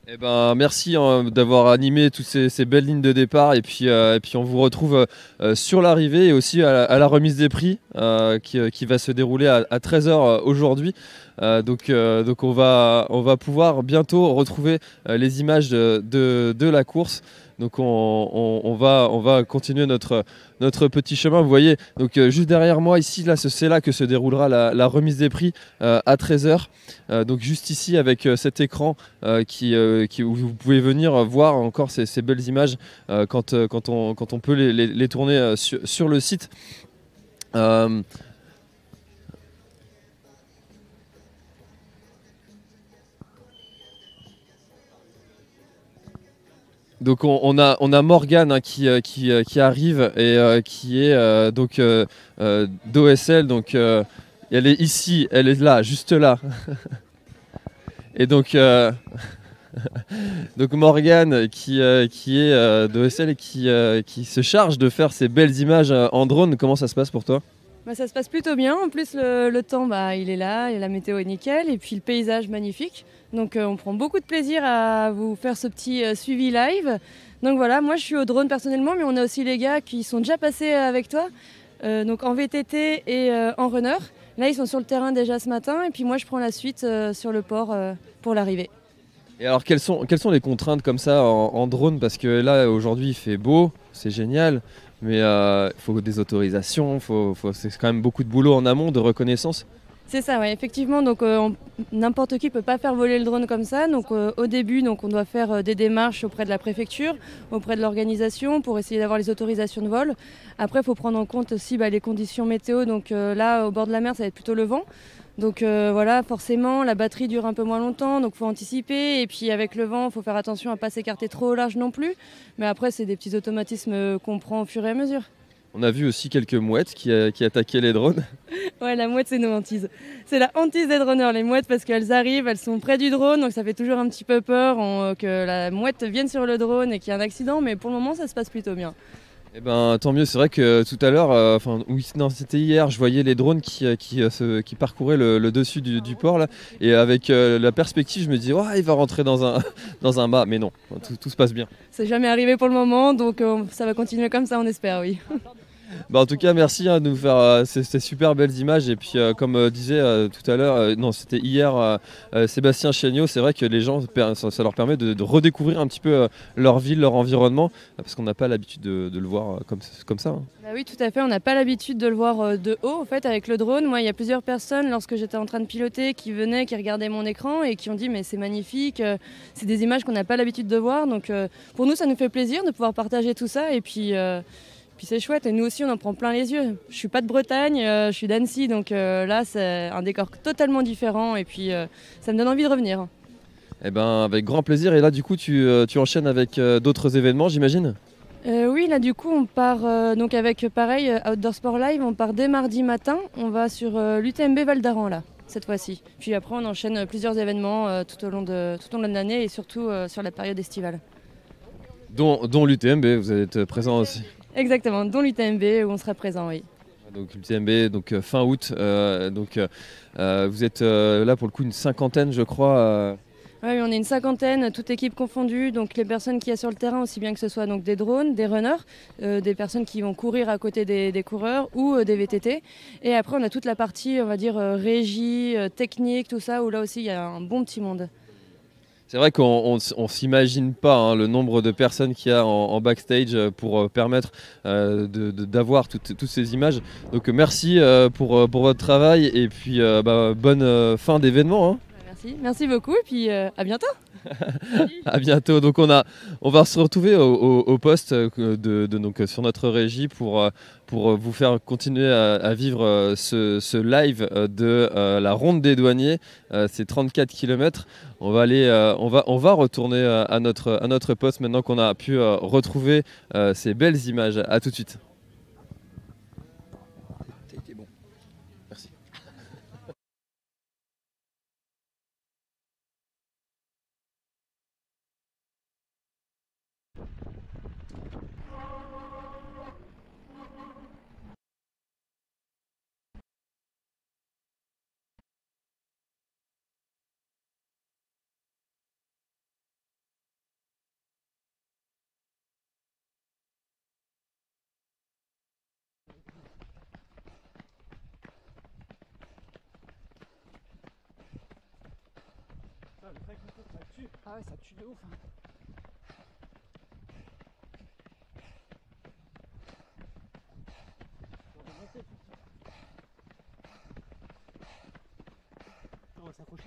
Eh ben, merci hein, d'avoir animé toutes ces, ces belles lignes de départ et puis, euh, et puis on vous retrouve euh, sur l'arrivée et aussi à la, à la remise des prix euh, qui, euh, qui va se dérouler à, à treize heures aujourd'hui. Euh, donc euh, donc on, va, on va pouvoir bientôt retrouver euh, les images de, de, de la course. Donc on, on, on, va, on va continuer notre, notre petit chemin. Vous voyez, donc, euh, juste derrière moi, ici, là, c'est là que se déroulera la, la remise des prix euh, à treize heures. Euh, donc juste ici, avec euh, cet écran euh, qui, euh, qui, où vous pouvez venir voir encore ces, ces belles images euh, quand, euh, quand, on, quand on peut les, les, les tourner euh, sur, sur le site. Euh, Donc on, on a, on a Morgane hein, qui, euh, qui, euh, qui arrive et euh, qui est euh, donc euh, euh, d'O S L. Donc euh, elle est ici, elle est là, juste là. Et donc, euh, donc Morgane qui, euh, qui est euh, d'O S L et qui, euh, qui se charge de faire ces belles images euh, en drone. Comment ça se passe pour toi? Bah, ça se passe plutôt bien. En plus, le, le temps, bah, il est là, et la météo est nickel, et puis le paysage magnifique. Donc, euh, on prend beaucoup de plaisir à vous faire ce petit euh, suivi live. Donc voilà, moi je suis au drone personnellement, mais on a aussi les gars qui sont déjà passés avec toi, euh, donc en V T T et euh, en runner. Là, ils sont sur le terrain déjà ce matin, et puis moi je prends la suite euh, sur le port euh, pour l'arrivée. Et alors, quelles sont, quelles sont les contraintes comme ça en, en drone? Parce que là, aujourd'hui, il fait beau, c'est génial. Mais il euh, faut des autorisations, faut, faut, c'est quand même beaucoup de boulot en amont, de reconnaissance. C'est ça, ouais, effectivement. Donc euh, n'importe qui ne peut pas faire voler le drone comme ça. Donc euh, au début, donc, on doit faire euh, des démarches auprès de la préfecture, auprès de l'organisation pour essayer d'avoir les autorisations de vol. Après, il faut prendre en compte aussi bah, les conditions météo. Donc euh, là, au bord de la mer, ça va être plutôt le vent. Donc euh, voilà, forcément, la batterie dure un peu moins longtemps, donc il faut anticiper. Et puis avec le vent, il faut faire attention à ne pas s'écarter trop au large non plus. Mais après, c'est des petits automatismes qu'on prend au fur et à mesure. On a vu aussi quelques mouettes qui, euh, qui attaquaient les drones. Ouais, la mouette, c'est nos hantises. C'est la hantise des droneurs, les mouettes, parce qu'elles arrivent, elles sont près du drone, donc ça fait toujours un petit peu peur on, que la mouette vienne sur le drone et qu'il y ait un accident. Mais pour le moment, ça se passe plutôt bien. Eh ben, tant mieux, c'est vrai que tout à l'heure, euh, enfin oui, non, c'était hier, je voyais les drones qui, euh, qui, euh, se, qui parcouraient le, le dessus du, du port là, et avec euh, la perspective, je me dis, oh, il va rentrer dans un, dans un mât, mais non, tout, tout se passe bien. C'est jamais arrivé pour le moment, donc euh, ça va continuer comme ça, on espère, oui. Bah en tout cas, merci hein, de nous faire euh, ces, ces super belles images. Et puis, euh, comme euh, disait euh, tout à l'heure, euh, non, c'était hier, euh, euh, Sébastien Chéniaud, c'est vrai que les gens, ça, ça leur permet de, de redécouvrir un petit peu euh, leur ville, leur environnement, parce qu'on n'a pas l'habitude de, de le voir euh, comme, comme ça. Hein. Bah oui, tout à fait. On n'a pas l'habitude de le voir euh, de haut, en fait, avec le drone. Moi, il y a plusieurs personnes, lorsque j'étais en train de piloter, qui venaient, qui regardaient mon écran et qui ont dit, mais c'est magnifique, euh, c'est des images qu'on n'a pas l'habitude de voir. Donc, euh, pour nous, ça nous fait plaisir de pouvoir partager tout ça. Et puis. Euh, Puis c'est chouette, et nous aussi on en prend plein les yeux. Je suis pas de Bretagne, euh, je suis d'Annecy, donc euh, là c'est un décor totalement différent et puis euh, ça me donne envie de revenir. Eh ben avec grand plaisir, et là du coup tu, euh, tu enchaînes avec euh, d'autres événements j'imagine? euh, Oui, là du coup on part euh, donc avec pareil Outdoor Sport Live, on part dès mardi matin, on va sur euh, l'U T M B Val d'Aran là, cette fois-ci. Puis après on enchaîne plusieurs événements euh, tout au long de, tout au long de l'année et surtout euh, sur la période estivale. Dont, dont l'U T M B, vous êtes présent aussi? Exactement, dont l'U T M B où on sera présent, oui. Donc l'U T M B, donc euh, fin août, euh, donc euh, vous êtes euh, là pour le coup une cinquantaine je crois. Euh... Oui, on est une cinquantaine, toute équipe confondue, donc les personnes qui y a sur le terrain, aussi bien que ce soit donc des drones, des runners, euh, des personnes qui vont courir à côté des, des coureurs ou euh, des V T T. Et après on a toute la partie, on va dire, euh, régie, euh, technique, tout ça, où là aussi il y a un bon petit monde. C'est vrai qu'on ne s'imagine pas hein, le nombre de personnes qu'il y a en, en backstage pour euh, permettre euh, d'avoir toutes, toutes ces images. Donc euh, merci euh, pour, pour votre travail et puis euh, bah, bonne euh, fin d'événement. Hein. Merci, merci beaucoup et puis euh, à bientôt. À bientôt. Donc on, a, on va se retrouver au, au, au poste de, de, donc, sur notre régie pour, pour vous faire continuer à, à vivre ce, ce live de euh, la ronde des douaniers. Euh, c'est trente-quatre kilomètres. On va, aller, euh, on, va, on va retourner à notre, à notre poste maintenant qu'on a pu euh, retrouver euh, ces belles images. À tout de suite. Ah ouais, ça tue de ouf. Hein. On va s'accrocher.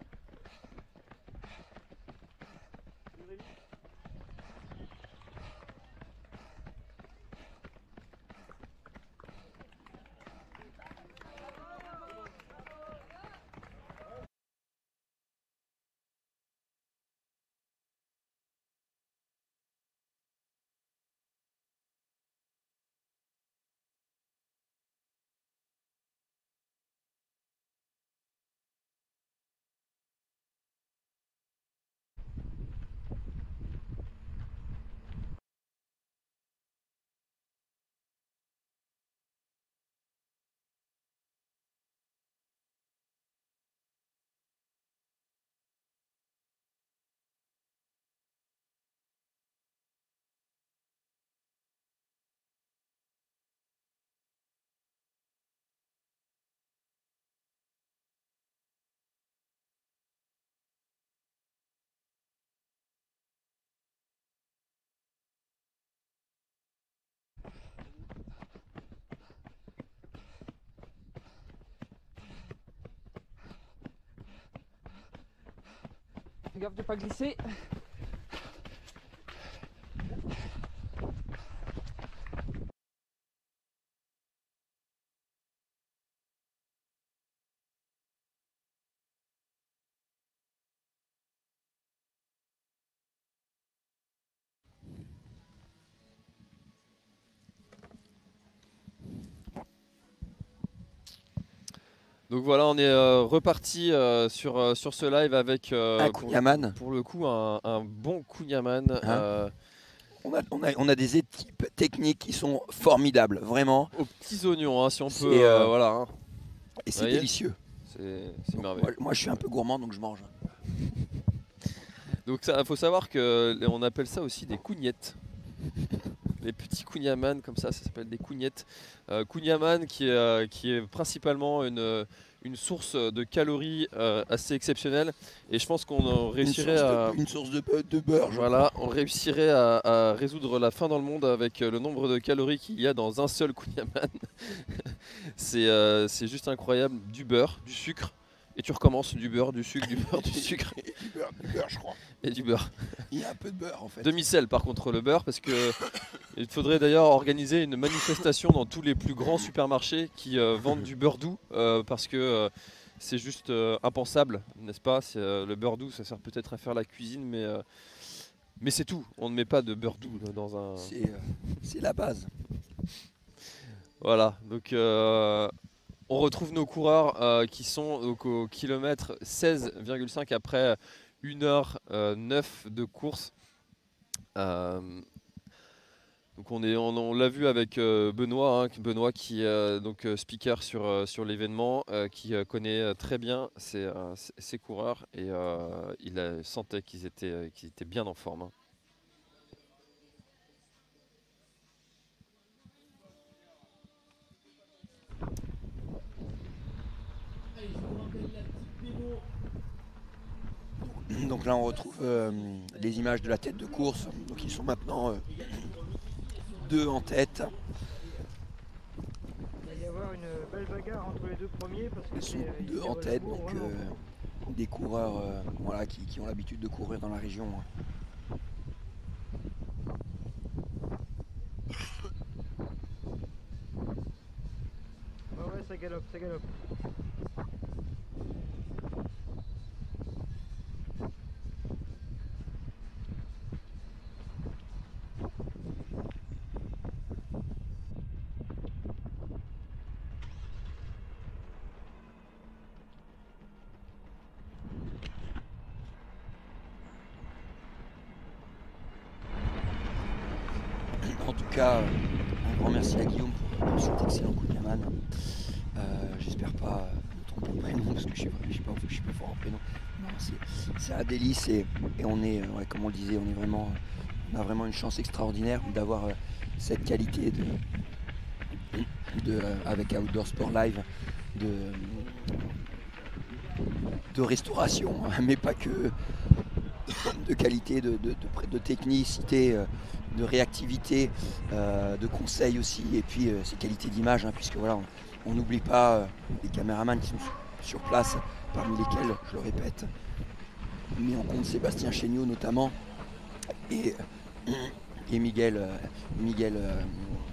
Fais gaffe de pas glisser. Donc voilà, on est euh, reparti euh, sur, euh, sur ce live avec euh, un pour, Cunyaman. pour le coup un, un bon Cunyaman. Hein euh, on, a, on, a, on a des équipes techniques qui sont formidables, vraiment. Aux petits oignons, hein, si on peut. Euh, euh, voilà, hein. Et c'est délicieux. C'est merveilleux. Moi, moi je suis un peu gourmand donc je mange. Donc il faut savoir qu'on appelle ça aussi des cougnettes. Les petits Cunyaman comme ça, ça s'appelle des cougnettes. Euh, Cunyaman qui est, euh, qui est principalement une, une source de calories euh, assez exceptionnelle. Et je pense qu'on réussirait à... De, une source de, de beurre. Voilà, on réussirait à, à résoudre la faim dans le monde avec le nombre de calories qu'il y a dans un seul Cunyaman. C'est euh, c'est juste incroyable. Du beurre, du sucre. Et tu recommences du beurre, du sucre, du beurre, du sucre. Et du beurre, du beurre, je crois. Et du beurre. Il y a un peu de beurre en fait. Demi-sel par contre le beurre, parce que il faudrait d'ailleurs organiser une manifestation dans tous les plus grands supermarchés qui euh, vendent du beurre doux, euh, parce que euh, c'est juste euh, impensable, n'est-ce pas? euh, Le beurre doux, ça sert peut-être à faire la cuisine, mais, euh, mais c'est tout. On ne met pas de beurre doux dans un... C'est euh, la base. Voilà, donc... Euh, on retrouve nos coureurs euh, qui sont donc, au kilomètre seize virgule cinq après une heure neuf de course. Euh, donc on est, on, on l'a vu avec euh, Benoît, hein, Benoît qui est euh, donc speaker sur, euh, sur l'événement, euh, qui euh, connaît très bien ses, euh, ses coureurs et euh, il a, sentait qu'ils étaient, qu'ils étaient bien en forme. Hein. Donc là on retrouve euh, les images de la tête de course, donc ils sont maintenant euh, deux en tête. Il va y avoir une belle bagarre entre les deux premiers parce que ils sont euh, deux en tête, donc euh, des coureurs euh, voilà, qui, qui ont l'habitude de courir dans la région. Ouais ouais, ça galope, ça galope. En tout cas, un grand merci à Guillaume pour, pour cet excellent Cunyaman. Euh, J'espère pas me tromper le prénom parce que je ne suis, suis pas fort en prénom. C'est un délice et, et on est, ouais, comme on le disait, on est vraiment, on a vraiment une chance extraordinaire d'avoir euh, cette qualité de, de, euh, avec Outdoor Sport Live de, de restauration, mais pas que, de qualité, de, de, de, de technicité, de réactivité, euh, de conseils aussi, et puis euh, ces qualités d'image, hein, puisque voilà, on n'oublie pas euh, les caméramans qui sont sur place, parmi lesquels, je le répète, mis en compte Sébastien Chéniaud notamment, et, et Miguel, euh, Miguel, euh,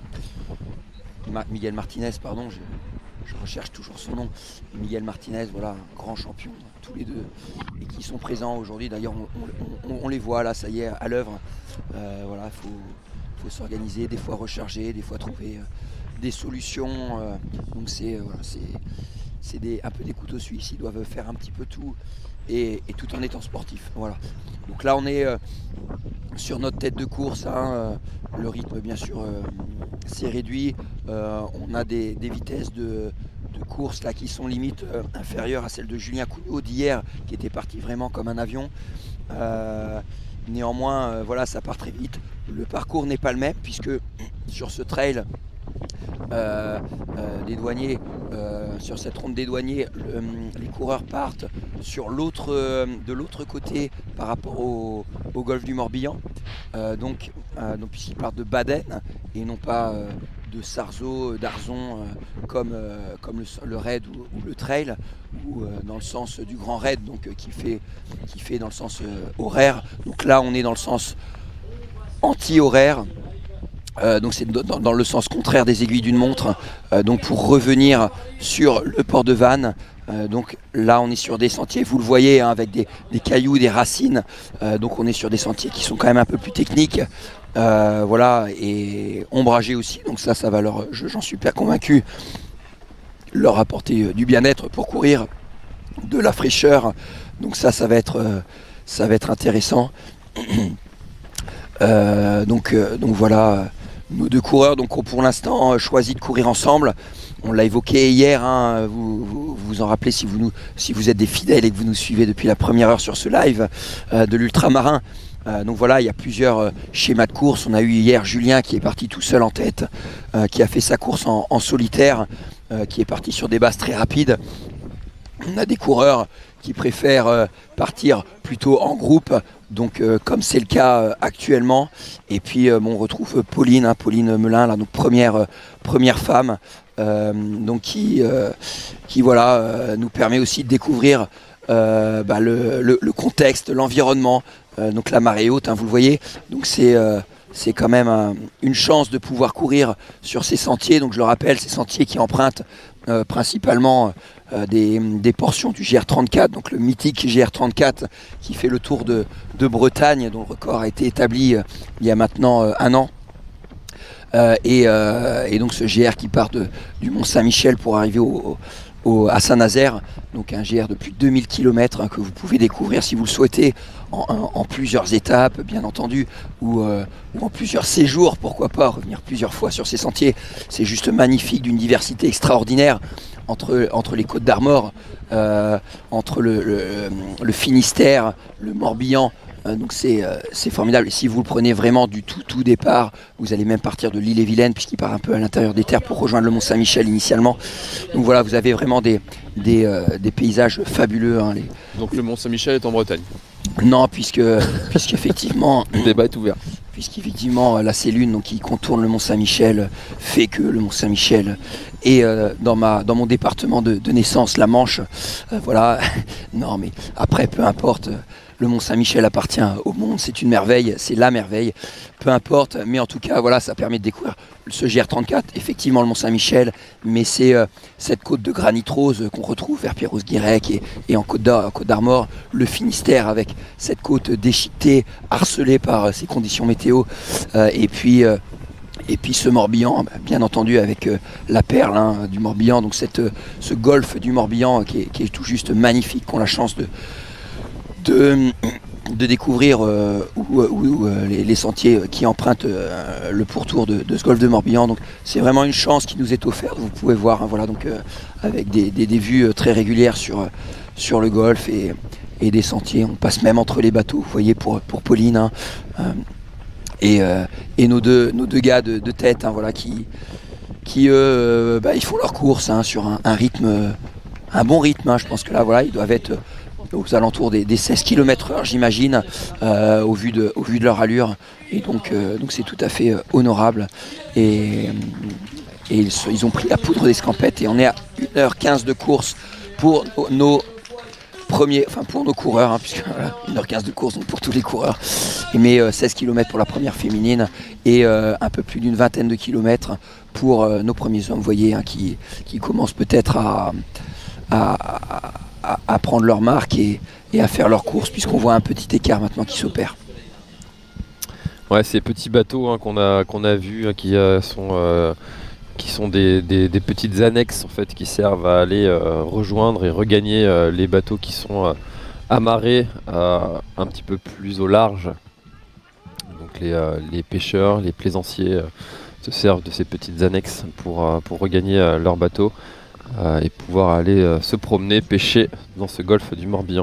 Ma, Miguel Martinez, pardon, je, je recherche toujours son nom, Miguel Martinez, voilà, un grand champion, tous les deux, et qui sont présents aujourd'hui. D'ailleurs, on, on, on les voit là, ça y est, à l'œuvre. Euh, voilà, il faut, faut s'organiser, des fois recharger, des fois trouver euh, des solutions. Euh, donc c'est euh, voilà, c'est des, un peu des couteaux suisses, ils doivent faire un petit peu tout, et, et tout en étant sportif. Voilà. Donc là, on est euh, sur notre tête de course, hein, euh, le rythme bien sûr euh, s'est réduit, euh, on a des, des vitesses de, de course là qui sont limite euh, inférieures à celles de Julien Couillot d'hier, qui était parti vraiment comme un avion. Euh, néanmoins, euh, voilà, ça part très vite. Le parcours n'est pas le même, puisque sur ce trail, Euh, euh, des douaniers, euh, sur cette ronde des douaniers, le, les coureurs partent sur l'autre, euh, de l'autre côté par rapport au, au golfe du Morbihan, euh, donc, euh, donc puisqu'ils partent de Baden et non pas euh, de Sarzeau, d'Arzon, euh, comme, euh, comme le, le raid ou, ou le trail, ou euh, dans le sens du grand raid, donc euh, qui fait, qui fait dans le sens euh, horaire. Donc là, on est dans le sens anti-horaire. Euh, donc c'est dans, dans le sens contraire des aiguilles d'une montre, euh, donc pour revenir sur le port de Vannes. Euh, donc là on est sur des sentiers, vous le voyez, hein, avec des, des cailloux, des racines, euh, donc on est sur des sentiers qui sont quand même un peu plus techniques, euh, voilà, et ombragés aussi, donc ça, ça va leur, j'en suis pas convaincu, leur apporter euh, du bien-être pour courir, de la fraîcheur, donc ça, ça va être, euh, ça va être intéressant. euh, donc, euh, donc voilà. Nos deux coureurs donc, ont pour l'instant choisi de courir ensemble. On l'a évoqué hier, hein, vous, vous vous en rappelez si vous, nous, si vous êtes des fidèles et que vous nous suivez depuis la première heure sur ce live euh, de l'ultramarin. Euh, donc voilà, il y a plusieurs euh, schémas de course. On a eu hier Julien qui est parti tout seul en tête, euh, qui a fait sa course en, en solitaire, euh, qui est parti sur des bases très rapides. On a des coureurs qui préfèrent euh, partir plutôt en groupe, donc euh, comme c'est le cas euh, actuellement. Et puis euh, bon, on retrouve Pauline, hein, Pauline Melin, là, donc première, euh, première femme, euh, donc qui, euh, qui voilà, euh, nous permet aussi de découvrir euh, bah, le, le, le contexte, l'environnement. Euh, donc la marée haute, hein, vous le voyez. Donc c'est euh, c'est quand même un, une chance de pouvoir courir sur ces sentiers. Donc je le rappelle, ces sentiers qui empruntent euh, principalement euh, des, des portions du G R trente-quatre, donc le mythique G R trente-quatre qui fait le tour de, de Bretagne, dont le record a été établi euh, il y a maintenant euh, un an. Euh, et, euh, et donc ce G R qui part de, du Mont Saint-Michel pour arriver au, au, à Saint-Nazaire, donc un G R de plus de deux mille kilomètres, hein, que vous pouvez découvrir si vous le souhaitez en, en, en plusieurs étapes bien entendu, ou, euh, ou en plusieurs séjours, pourquoi pas revenir plusieurs fois sur ces sentiers. C'est juste magnifique, d'une diversité extraordinaire entre, entre les Côtes d'Armor, euh, entre le, le, le Finistère, le Morbihan. Donc c'est euh, formidable, et si vous le prenez vraiment du tout tout départ, vous allez même partir de l'Ille-et-Vilaine, puisqu'il part un peu à l'intérieur des terres pour rejoindre le Mont Saint-Michel initialement. Donc voilà, vous avez vraiment des, des, euh, des paysages fabuleux, hein, les... Donc le Mont Saint-Michel est en Bretagne? Non, puisque puisqu'effectivement le débat est ouvert. Puisqu'effectivement la cellule donc, qui contourne le Mont Saint-Michel fait que le Mont Saint-Michel est euh, dans, ma, dans mon département de, de naissance, la Manche. Euh, voilà, non mais après peu importe. Le Mont Saint-Michel appartient au monde, c'est une merveille, c'est la merveille, peu importe, mais en tout cas, voilà, ça permet de découvrir ce G R trente-quatre, effectivement le Mont Saint-Michel, mais c'est euh, cette côte de granit rose qu'on retrouve vers Pierros-Guirec et, et en Côte d'Armor, le Finistère avec cette côte déchiquetée, harcelée par euh, ces conditions météo, euh, et puis... Euh, Et puis ce Morbihan, bien entendu avec euh, la perle hein, du Morbihan, donc cette, euh, ce golfe du Morbihan qui est, qui est tout juste magnifique, qu'on a la chance de... De, de découvrir euh, où, où, où, euh, les, les sentiers qui empruntent euh, le pourtour de, de ce golfe de Morbihan. Donc c'est vraiment une chance qui nous est offerte. Vous pouvez voir, hein, voilà, donc euh, avec des, des, des vues très régulières sur, sur le golfe et, et des sentiers. On passe même entre les bateaux, vous voyez, pour, pour Pauline. Hein, euh, et, euh, et nos deux, nos deux gars de, de tête, hein, voilà, qui, qui euh, bah, ils font leur course hein, sur un, un rythme, un bon rythme. Hein. Je pense que là, voilà, ils doivent être aux alentours des, des seize kilomètres heure, j'imagine, euh, au, vu de, au vu de leur allure. Et donc euh, donc c'est tout à fait euh, honorable. Et, et ils, ils ont pris la poudre d'escampette et on est à une heure quinze de course pour nos, nos premiers, enfin pour nos coureurs, hein, puisque voilà, une heure quinze de course donc pour tous les coureurs. Mais euh, seize kilomètres pour la première féminine et euh, un peu plus d'une vingtaine de kilomètres pour euh, nos premiers hommes, vous voyez, hein, qui, qui commencent peut-être à, à, à, à prendre leur marque et, et à faire leur course, puisqu'on voit un petit écart maintenant qui s'opère. Ouais, ces petits bateaux hein, qu'on a, qu'on a vus, hein, qui, euh, sont, euh, qui sont des, des, des petites annexes en fait, qui servent à aller euh, rejoindre et regagner euh, les bateaux qui sont euh, amarrés euh, un petit peu plus au large. Donc les, euh, les pêcheurs, les plaisanciers euh, se servent de ces petites annexes pour, euh, pour regagner euh, leur bateau euh, et pouvoir aller euh, se promener, pêcher dans ce golfe du Morbihan.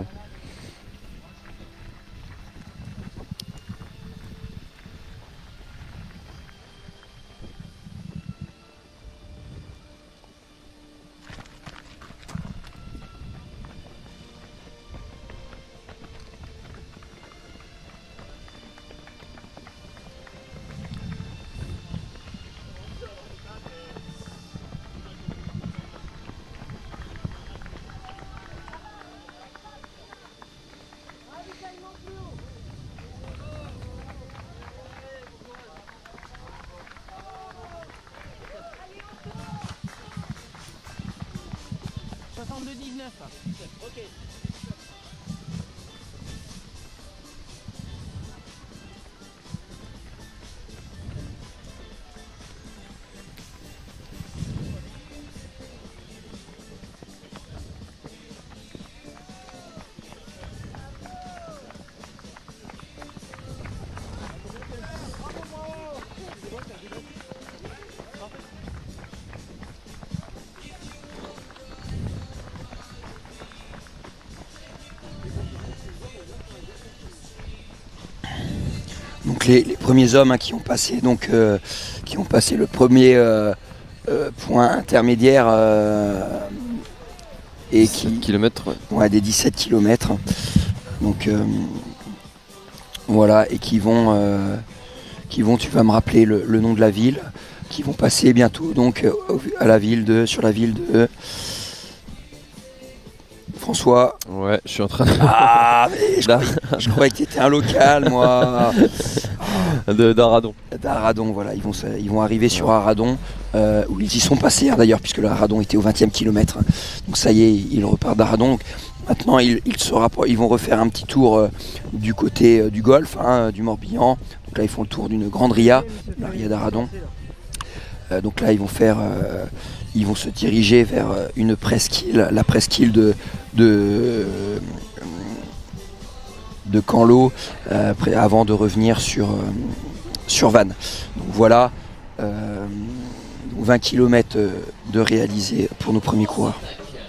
soixante-deux dix-neuf. Ok. Donc les, les premiers hommes hein, qui ont passé donc euh, qui ont passé le premier euh, euh, point intermédiaire euh, et qui kilomètres, ouais. Ouais, des dix-sept kilomètres. Donc euh, voilà, et qui vont euh, qui vont, tu vas me rappeler le, le nom de la ville, qui vont passer bientôt donc euh, à la ville de sur la ville de François. Ouais, je suis en train de... Ah, mais je, croyais, je croyais que tu étais un local, moi. de, d'Aradon. D'Aradon, voilà. Ils vont, ils vont arriver sur Aradon, euh, où ils y sont passés hein, d'ailleurs, puisque le Aradon était au vingtième kilomètre. Donc ça y est, ils repartent d'Aradon. Donc, maintenant, ils, ils, se rappro- ils vont refaire un petit tour euh, du côté euh, du golfe, hein, du Morbihan. Donc là, ils font le tour d'une grande ria, la ria d'Aradon. Euh, donc là, ils vont faire... Euh, ils vont se diriger vers une presqu'île, la presqu'île de, de, de Canlo, euh, avant de revenir sur, euh, sur Vannes. Donc voilà, euh, vingt kilomètres de réalisés pour nos premiers coureurs.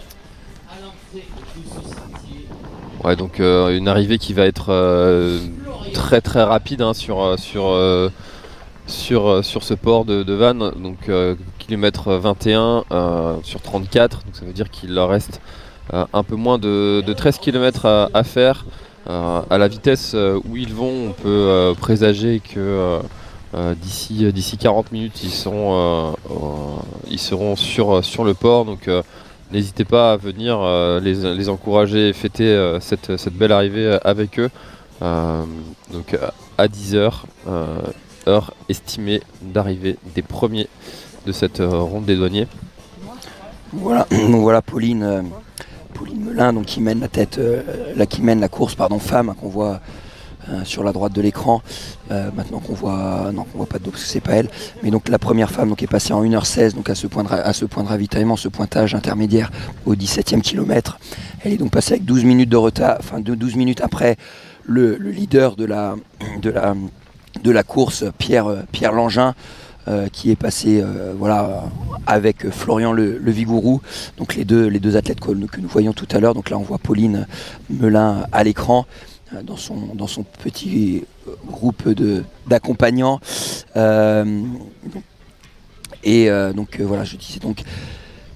Ouais, donc euh, une arrivée qui va être euh, très très rapide hein, sur, sur, euh, sur, sur ce port de, de Vannes. Donc, euh, kilomètre vingt et un euh, sur trente-quatre, donc ça veut dire qu'il leur reste euh, un peu moins de, de treize kilomètres à, à faire. Euh, à la vitesse euh, où ils vont, on peut euh, présager que euh, euh, d'ici, d'ici quarante minutes ils seront, euh, euh, ils seront sur, sur le port, donc euh, n'hésitez pas à venir euh, les, les encourager et fêter euh, cette, cette belle arrivée avec eux. Euh, donc à dix heures, euh, heure estimée d'arrivée des premiers de cette euh, ronde des douaniers. Voilà, donc voilà Pauline, euh, Pauline Melin donc, qui mène la tête, euh, là, qui mène la course pardon, femme hein, qu'on voit euh, sur la droite de l'écran. Euh, maintenant qu'on voit, non qu'on voit pas de dos parce que c'est pas elle, mais donc la première femme donc, est passée en une heure seize donc à ce point de, à ce point de ravitaillement, ce pointage intermédiaire au dix-septième kilomètre. Elle est donc passée avec douze minutes de retard, enfin de douze minutes après le, le leader de la, de la, de la course, Pierre, Pierre Langin. Euh, qui est passé euh, voilà, avec Florian le, le Vigourou, donc les deux, les deux athlètes que, que nous voyons tout à l'heure. Donc là on voit Pauline Melin à l'écran euh, dans, son, dans son petit groupe de, d'accompagnants. Euh, et euh, donc euh, voilà, je disais donc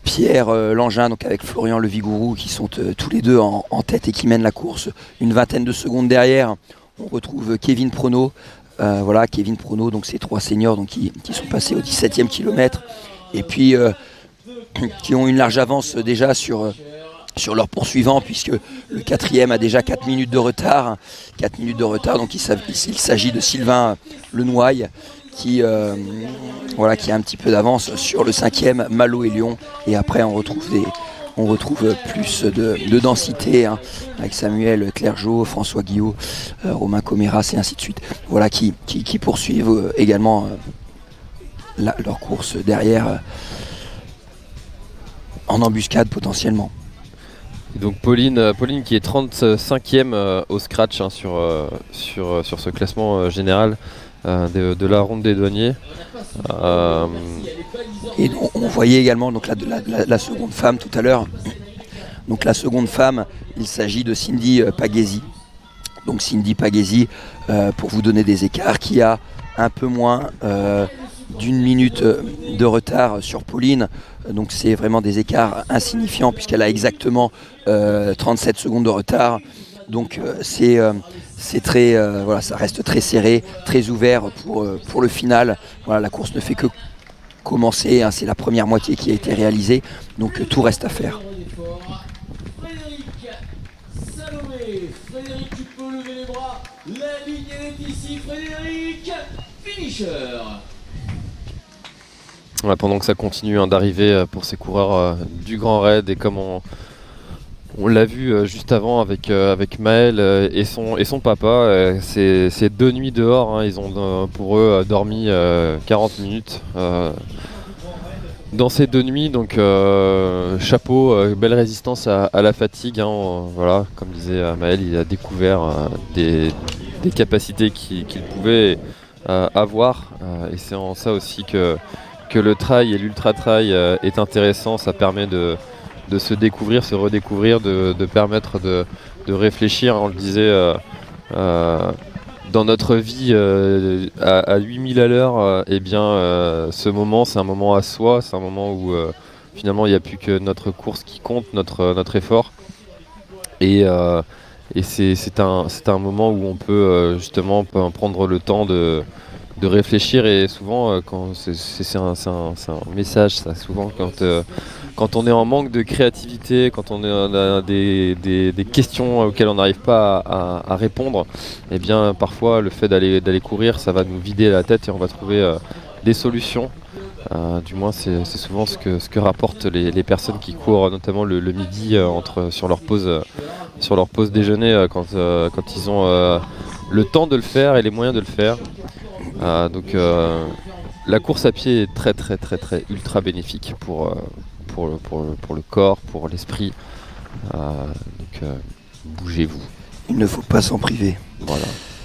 Pierre euh, Langin, donc avec Florian Le Vigourou, qui sont euh, tous les deux en, en tête et qui mènent la course. Une vingtaine de secondes derrière, on retrouve Kevin Prono. Euh, voilà, Kevin Prono, donc ces trois seniors donc, qui, qui sont passés au dix-septième kilomètre et puis euh, qui ont une large avance déjà sur, euh, sur leur poursuivant, puisque le quatrième a déjà quatre minutes de retard. quatre minutes de retard, donc il, il s'agit de Sylvain Lenouaille qui, euh, voilà, qui a un petit peu d'avance sur le cinquième, Malo et Lyon. Et après on retrouve des... On retrouve plus de, de densité hein, avec Samuel Clergeau, François Guillot, euh, Romain Coméras et ainsi de suite. Voilà qui, qui, qui poursuivent euh, également euh, la, leur course derrière euh, en embuscade potentiellement. Et donc Pauline, Pauline qui est trente-cinquième euh, au scratch hein, sur, euh, sur, sur ce classement euh, général euh, de, de la ronde des douaniers. Euh, Et on, on voyait également donc, la, la, la, la seconde femme tout à l'heure. Donc la seconde femme, il s'agit de Cindy euh, Pagesi. Donc Cindy Pagesi, euh, pour vous donner des écarts, qui a un peu moins euh, d'une minute de retard sur Pauline. Donc c'est vraiment des écarts insignifiants puisqu'elle a exactement euh, trente-sept secondes de retard. Donc euh, c'est euh, c'est très euh, voilà, ça reste très serré, très ouvert pour, euh, pour le final. Voilà, la course ne fait que commencer, hein, c'est la première moitié qui a été réalisée, donc euh, tout reste à faire. Frédéric Salomé, Frédéric, tu peux lever les bras, la ligne est ici, Frédéric, finisher. Voilà, pendant que ça continue hein, d'arriver pour ces coureurs euh, du Grand Raid, et comme on, on l'a vu euh, juste avant avec, euh, avec Maël euh, et, son, et son papa, euh, c'est, c'est deux nuits dehors, hein, ils ont euh, pour eux euh, dormi euh, quarante minutes euh, dans ces deux nuits, donc euh, chapeau, euh, belle résistance à, à la fatigue, hein, on, voilà, comme disait Maël, il a découvert euh, des, des capacités qu'il, qu'il pouvait euh, avoir euh, et c'est en ça aussi que que le trail et l'ultra trail euh, est intéressant, ça permet de, de se découvrir, se redécouvrir, de, de permettre de, de réfléchir. On le disait euh, euh, dans notre vie euh, à, à huit mille à l'heure, euh, eh bien euh, ce moment c'est un moment à soi, c'est un moment où euh, finalement il n'y a plus que notre course qui compte, notre, notre effort. Et, euh, et c'est, c'est, un, c'est un moment où on peut euh, justement prendre le temps de de réfléchir, et souvent euh, quand c'est, c'est, c'est, un, c'est, un, c'est un message ça, souvent quand, euh, quand on est en manque de créativité, quand on, est, on a des, des, des questions auxquelles on n'arrive pas à, à, à répondre, et eh bien parfois le fait d'aller, d'aller courir ça va nous vider la tête et on va trouver euh, des solutions. Euh, du moins c'est, c'est souvent ce que, ce que rapportent les, les personnes qui courent notamment le, le midi euh, entre, sur, leur pause, euh, sur leur pause déjeuner euh, quand, euh, quand ils ont euh, le temps de le faire et les moyens de le faire. Euh, donc euh, la course à pied est très très très très ultra bénéfique pour, euh, pour, le, pour, le, pour le corps, pour l'esprit. Euh, donc euh, bougez-vous. Il ne faut pas s'en priver. Voilà.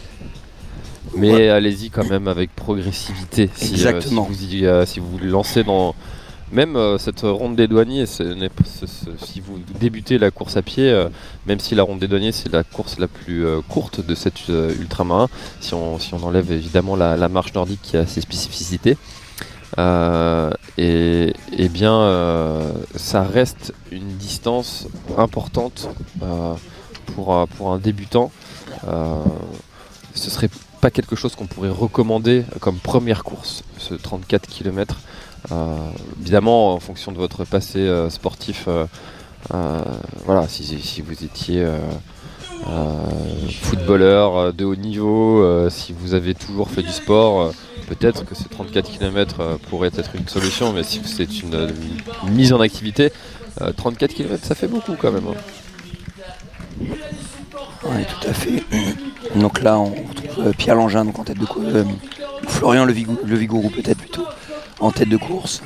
Mais ouais. Allez-y quand même avec progressivité. Si, Exactement. Euh, si, vous y, euh, si vous vous lancez dans même euh, cette ronde des douaniers, ce n'est, ce, ce, si vous débutez la course à pied, euh, même si la ronde des douaniers c'est la course la plus euh, courte de cet euh, ultramarin, si on, si on enlève évidemment la, la marche nordique qui a ses spécificités, euh, et, et bien euh, ça reste une distance importante euh, pour, pour un débutant. Euh, ce serait pas quelque chose qu'on pourrait recommander comme première course, ce trente-quatre kilomètres. Euh, évidemment en fonction de votre passé euh, sportif, euh, euh, voilà, si, si vous étiez euh, euh, footballeur de haut niveau, euh, si vous avez toujours fait du sport, euh, peut-être que ces trente-quatre kilomètres euh, pourraient être une solution, mais si c'est une, une mise en activité, euh, trente-quatre kilomètres ça fait beaucoup quand même. Hein. Oui, tout à fait. Donc là on retrouve Pierre Langin donc en tête de course, euh, Florian Le, Vigou, Le Vigourou peut-être plutôt en tête de course.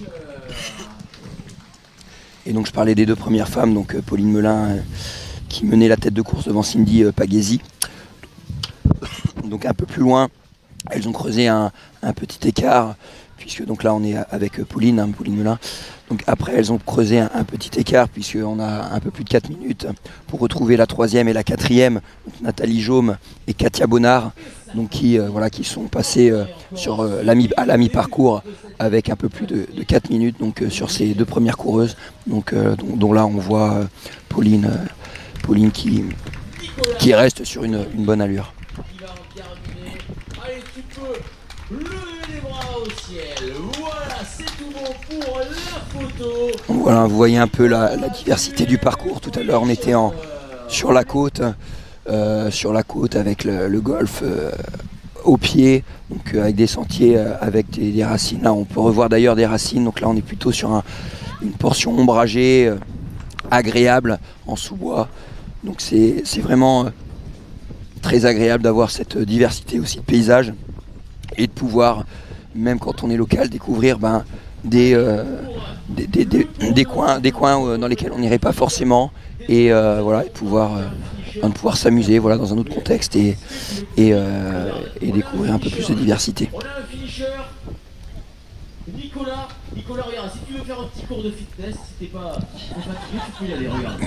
Et donc je parlais des deux premières femmes, donc euh, Pauline Melin euh, qui menait la tête de course devant Cindy euh, Pagesi. Donc un peu plus loin, elles ont creusé un, un petit écart, puisque donc là on est avec euh, Pauline, hein, Pauline Melin. Donc après elles ont creusé un, un petit écart, puisqu'on a un peu plus de quatre minutes pour retrouver la troisième et la quatrième, donc Nathalie Jaume et Katia Bonnard. donc qui, euh, voilà, qui sont passés euh, sur, euh, la mi, à la mi-parcours avec un peu plus de, de quatre minutes donc, euh, sur ces deux premières coureuses. Donc, euh, donc, donc là on voit euh, Pauline, euh, Pauline qui, qui reste sur une, une bonne allure. Allez, tu peux lever les bras au ciel. Voilà, c'est tout bon pour la photo. Donc voilà, vous voyez un peu la, la diversité du parcours. Tout à l'heure, on était en, sur la côte, euh, sur la côte avec le, le golf euh, au pied, donc euh, avec des sentiers, euh, avec des, des racines. Là, on peut revoir d'ailleurs des racines. Donc là, on est plutôt sur un, une portion ombragée, euh, agréable, en sous-bois. Donc c'est vraiment euh, très agréable d'avoir cette diversité aussi de paysages et de pouvoir, même quand on est local, découvrir ben, des, euh, des, des, des, des coins, des coins dans lesquels on n'irait pas forcément et, euh, voilà, et pouvoir, euh, pouvoir s'amuser voilà, dans un autre contexte et, et, euh, et découvrir un peu plus de diversité. On a un finisher, Nicolas. Nicolas, regarde, si tu veux faire un petit cours de fitness, si t'es pas, pas fatigué, tu peux y aller, regarde.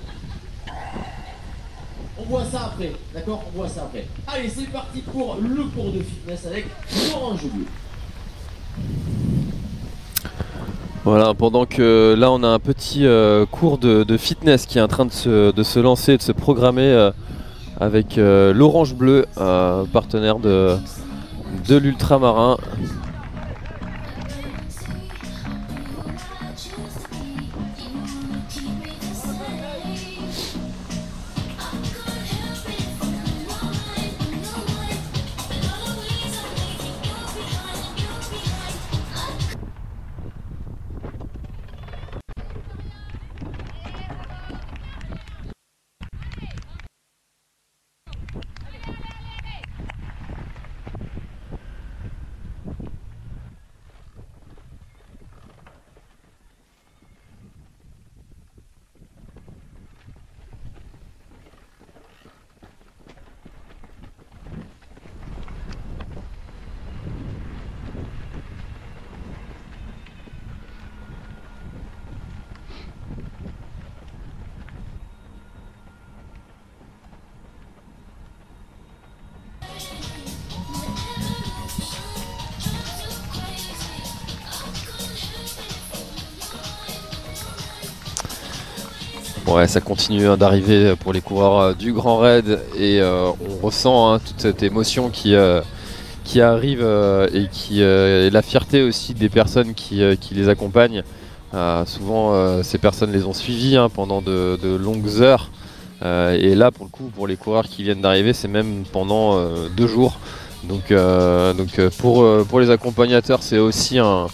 On voit ça après, d'accord? On voit ça après. Allez, c'est parti pour le cours de fitness avec Laurent Joliot. Voilà, pendant que là on a un petit euh, cours de, de fitness qui est en train de se, de se lancer, de se programmer euh, avec euh, l'Orange Bleu, euh, partenaire de, de l'Ultramarin. Ouais, ça continue hein, d'arriver pour les coureurs euh, du Grand Raid et euh, on ressent hein, toute cette émotion qui, euh, qui arrive euh, et qui euh, est la fierté aussi des personnes qui, euh, qui les accompagnent. Euh, souvent, euh, ces personnes les ont suivis hein, pendant de, de longues heures euh, et là, pour le coup, pour les coureurs qui viennent d'arriver, c'est même pendant euh, deux jours. Donc, euh, donc pour, pour les accompagnateurs, c'est aussi un,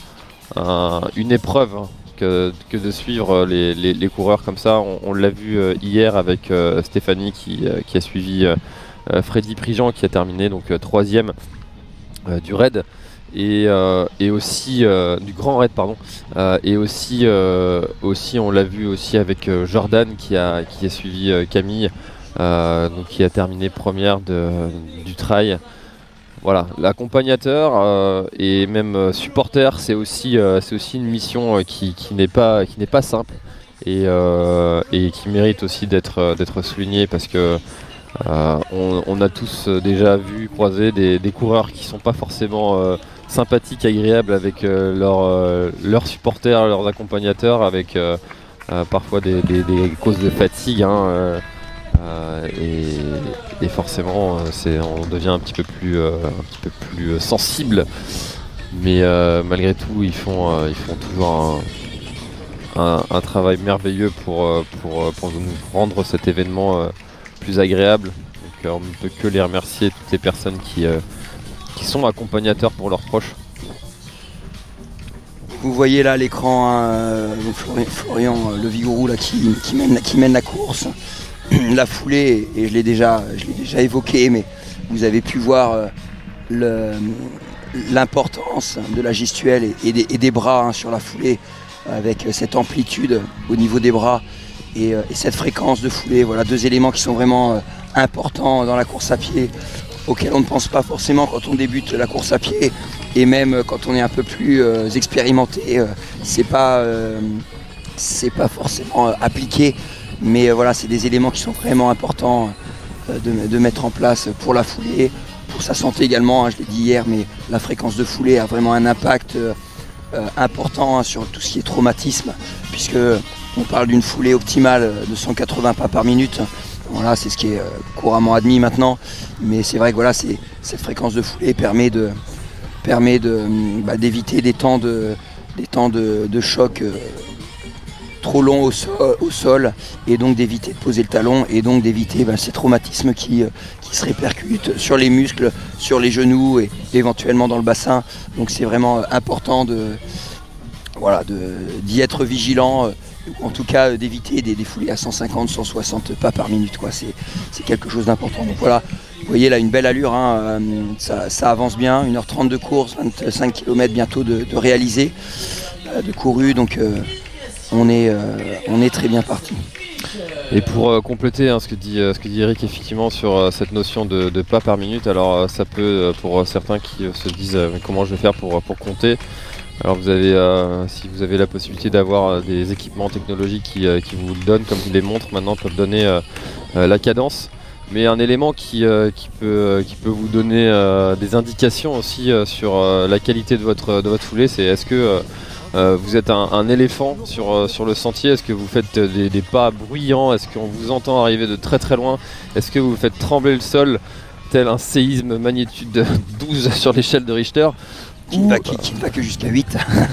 un, une épreuve. Hein. Que, que de suivre les, les, les coureurs comme ça. On, on l'a vu euh, hier avec euh, Stéphanie qui, euh, qui a suivi euh, euh, Freddy Prigent qui a terminé donc euh, troisième euh, du raid et, euh, et aussi euh, du grand raid pardon euh, et aussi, euh, aussi on l'a vu aussi avec euh, Jordan qui a, qui a suivi euh, Camille euh, donc qui a terminé première de, du trail. Voilà, l'accompagnateur euh, et même euh, supporter, c'est aussi, euh, c'est aussi une mission euh, qui, qui n'est pas, qui n'est pas simple et, euh, et qui mérite aussi d'être, euh, d'être soulignée parce que euh, on, on a tous déjà vu croiser des, des coureurs qui sont pas forcément euh, sympathiques, agréables avec euh, leurs, euh, leurs supporters, leurs accompagnateurs, avec euh, euh, parfois des, des, des causes de fatigue. Hein, euh, Euh, et, et forcément c'est, on devient un petit peu plus, euh, un petit peu plus euh, sensible mais euh, malgré tout ils font, euh, ils font toujours un, un, un travail merveilleux pour, euh, pour, pour nous rendre cet événement euh, plus agréable. Donc euh, on ne peut que les remercier, toutes les personnes qui, euh, qui sont accompagnateurs pour leurs proches. Vous voyez là à l'écran hein, Florian, Florian Le Vigourou là, qui, qui, mène, qui mène la course. La foulée, et je l'ai déjà, je l'ai déjà évoqué, mais vous avez pu voir euh, l'importance de la gestuelle et, et, des, et des bras hein, sur la foulée, avec cette amplitude au niveau des bras et, euh, et cette fréquence de foulée. Voilà deux éléments qui sont vraiment euh, importants dans la course à pied, auxquels on ne pense pas forcément quand on débute la course à pied, et même quand on est un peu plus euh, expérimenté, euh, c'est pas, euh, c'est pas forcément euh, appliqué. Mais euh, voilà, c'est des éléments qui sont vraiment importants euh, de, de mettre en place pour la foulée, pour sa santé également, hein, je l'ai dit hier, mais la fréquence de foulée a vraiment un impact euh, euh, important hein, sur tout ce qui est traumatisme, puisque on parle d'une foulée optimale de cent quatre-vingts pas par minute. Voilà, c'est ce qui est euh, couramment admis maintenant, mais c'est vrai que voilà, c'est, cette fréquence de foulée permet de permet de, bah, d'éviter des temps de, des temps de, de choc euh, trop longs au sol, au sol, et donc d'éviter de poser le talon, et donc d'éviter bah, ces traumatismes qui, euh, qui se répercutent sur les muscles, sur les genoux et éventuellement dans le bassin. Donc c'est vraiment important de, voilà, de, d'y être vigilant, euh, en tout cas euh, d'éviter des, des foulées à cent cinquante, cent soixante pas par minute, quoi. C'est, c'est quelque chose d'important. Donc voilà, vous voyez là une belle allure, hein, euh, ça, ça avance bien, une heure trente de course, vingt-cinq kilomètres bientôt de, de réalisé, euh, de couru, donc euh, on, est, euh, on est très bien parti. Et pour euh, compléter hein, ce, que dit, euh, ce que dit Eric effectivement sur euh, cette notion de, de pas par minute, alors euh, ça peut, euh, pour euh, certains qui euh, se disent euh, comment je vais faire pour, pour compter, alors vous avez, euh, si vous avez la possibilité d'avoir euh, des équipements technologiques qui, euh, qui vous le donnent, comme vous les montrent maintenant, peuvent donner euh, euh, la cadence. Mais un élément qui, euh, qui, peut, euh, qui peut vous donner euh, des indications aussi euh, sur euh, la qualité de votre, de votre foulée, c'est est-ce que euh, euh, vous êtes un, un éléphant sur, euh, sur le sentier, est-ce que vous faites des, des pas bruyants, est-ce qu'on vous entend arriver de très très loin, est-ce que vous faites trembler le sol tel un séisme magnitude douze sur l'échelle de Richter, qui ne va, qui, qui va que jusqu'à huit.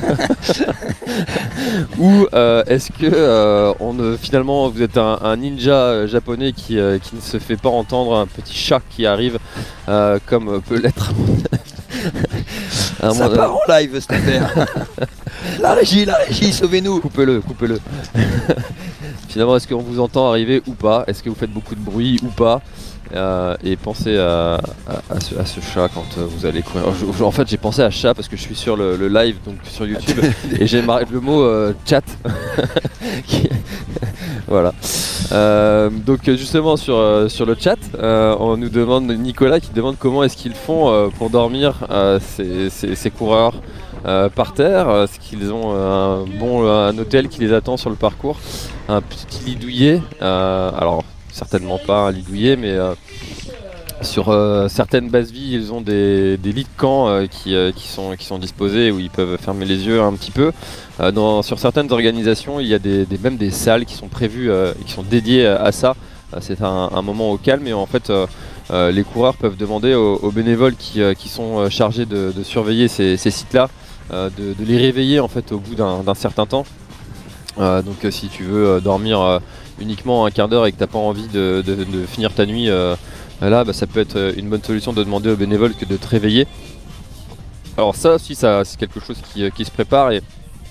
Ou euh, est-ce que euh, on ne, finalement vous êtes un, un ninja japonais qui, euh, qui ne se fait pas entendre, un petit chat qui arrive euh, comme peut l'être un ça part en live cette affaire. La régie, la régie, sauvez-nous. Coupez-le, coupez-le. Finalement, est-ce qu'on vous entend arriver ou pas? Est-ce que vous faites beaucoup de bruit ou pas? Euh, et pensez à, à, à, ce, à ce chat quand euh, vous allez courir. Je, je, en fait j'ai pensé à chat parce que je suis sur le, le live donc sur YouTube et j'ai marqué le mot euh, chat. Qui... voilà. Euh, donc justement sur, euh, sur le chat, euh, on nous demande, Nicolas qui demande comment est-ce qu'ils font euh, pour dormir euh, ces, ces, ces coureurs euh, par terre. Est-ce qu'ils ont un bon un hôtel qui les attend sur le parcours, un petit lit douillet, euh, alors certainement pas un lit douillet, mais euh, sur euh, certaines bases vie, ils ont des, des lits de camp euh, qui, euh, qui, sont, qui sont disposés où ils peuvent fermer les yeux un petit peu. Euh, dans, sur certaines organisations, il y a des, des, même des salles qui sont prévues, euh, qui sont dédiées à ça. Euh, c'est un, un moment au calme et en fait, euh, euh, les coureurs peuvent demander aux, aux bénévoles qui, euh, qui sont chargés de, de surveiller ces, ces sites-là, euh, de, de les réveiller en fait au bout d'un, d'un certain temps. Euh, donc euh, si tu veux euh, dormir euh, uniquement un quart d'heure et que tu n'as pas envie de, de, de finir ta nuit euh, là, bah, ça peut être une bonne solution de demander aux bénévoles que de te réveiller. Alors ça aussi, ça, c'est quelque chose qui, qui se prépare et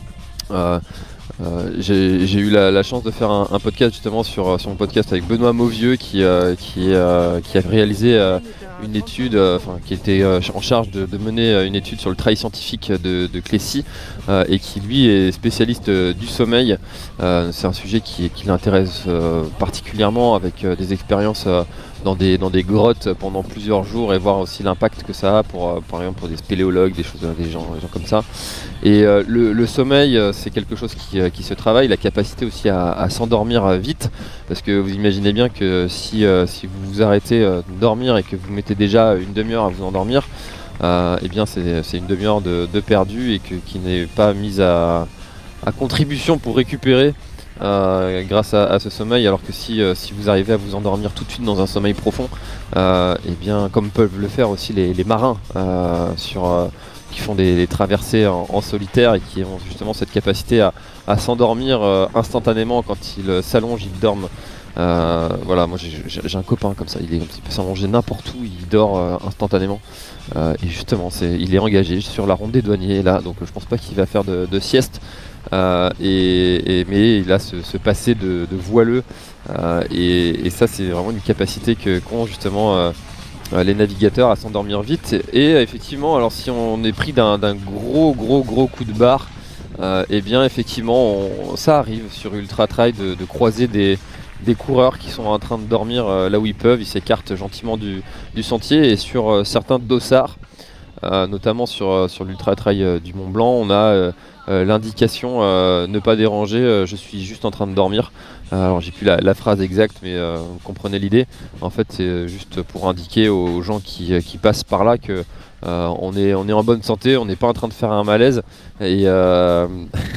euh, euh, j'ai, j'ai eu la, la chance de faire un, un podcast justement sur, sur mon podcast avec Benoît Mauvieux qui, euh, qui, euh, qui a réalisé euh, une étude, euh, enfin qui était euh, en charge de, de mener une étude sur le travail scientifique de, de Clécy euh, et qui lui est spécialiste euh, du sommeil. Euh, c'est un sujet qui, qui l'intéresse euh, particulièrement avec euh, des expériences euh, dans des, dans des grottes pendant plusieurs jours et voir aussi l'impact que ça a pour, euh, par exemple pour des spéléologues, des choses, des gens, des gens comme ça. Et euh, le, le sommeil, euh, c'est quelque chose qui, euh, qui se travaille, la capacité aussi à, à s'endormir euh, vite, parce que vous imaginez bien que si, euh, si vous vous arrêtez euh, de dormir et que vous mettez déjà une demi-heure à vous endormir, euh, eh bien c'est, c'est une demi-heure de, de perdu et que, qui n'est pas mise à, à contribution pour récupérer Euh, grâce à, à ce sommeil, alors que si, euh, si vous arrivez à vous endormir tout de suite dans un sommeil profond, euh, et bien comme peuvent le faire aussi les, les marins euh, sur, euh, qui font des, des traversées en, en solitaire et qui ont justement cette capacité à, à s'endormir euh, instantanément quand ils euh, s'allongent, ils dorment. Euh, voilà, moi j'ai, j'ai, j'ai un copain comme ça, il, est, il peut s'allonger n'importe où, il dort euh, instantanément. Euh, et justement, c'est, il est engagé sur la ronde des douaniers là, donc je pense pas qu'il va faire de, de sieste. Euh, et, et, mais il a ce, ce passé de, de voileux euh, et, et ça c'est vraiment une capacité que, qu'ont justement euh, les navigateurs à s'endormir vite. Et, et effectivement, alors si on est pris d'un, d'un gros gros gros coup de barre, euh, et bien effectivement on, ça arrive sur Ultra Trail de, de croiser des, des coureurs qui sont en train de dormir euh, là où ils peuvent, ils s'écartent gentiment du, du sentier et sur euh, certains dossards. Euh, notamment sur, euh, sur l'Ultra Trail euh, du Mont Blanc, on a euh, euh, l'indication euh, ne pas déranger, euh, je suis juste en train de dormir. Euh, alors j'ai plus la, la phrase exacte, mais euh, vous comprenez l'idée. En fait, c'est juste pour indiquer aux gens qui, qui passent par là que euh, on, est, on est en bonne santé, on n'est pas en train de faire un malaise. Et euh,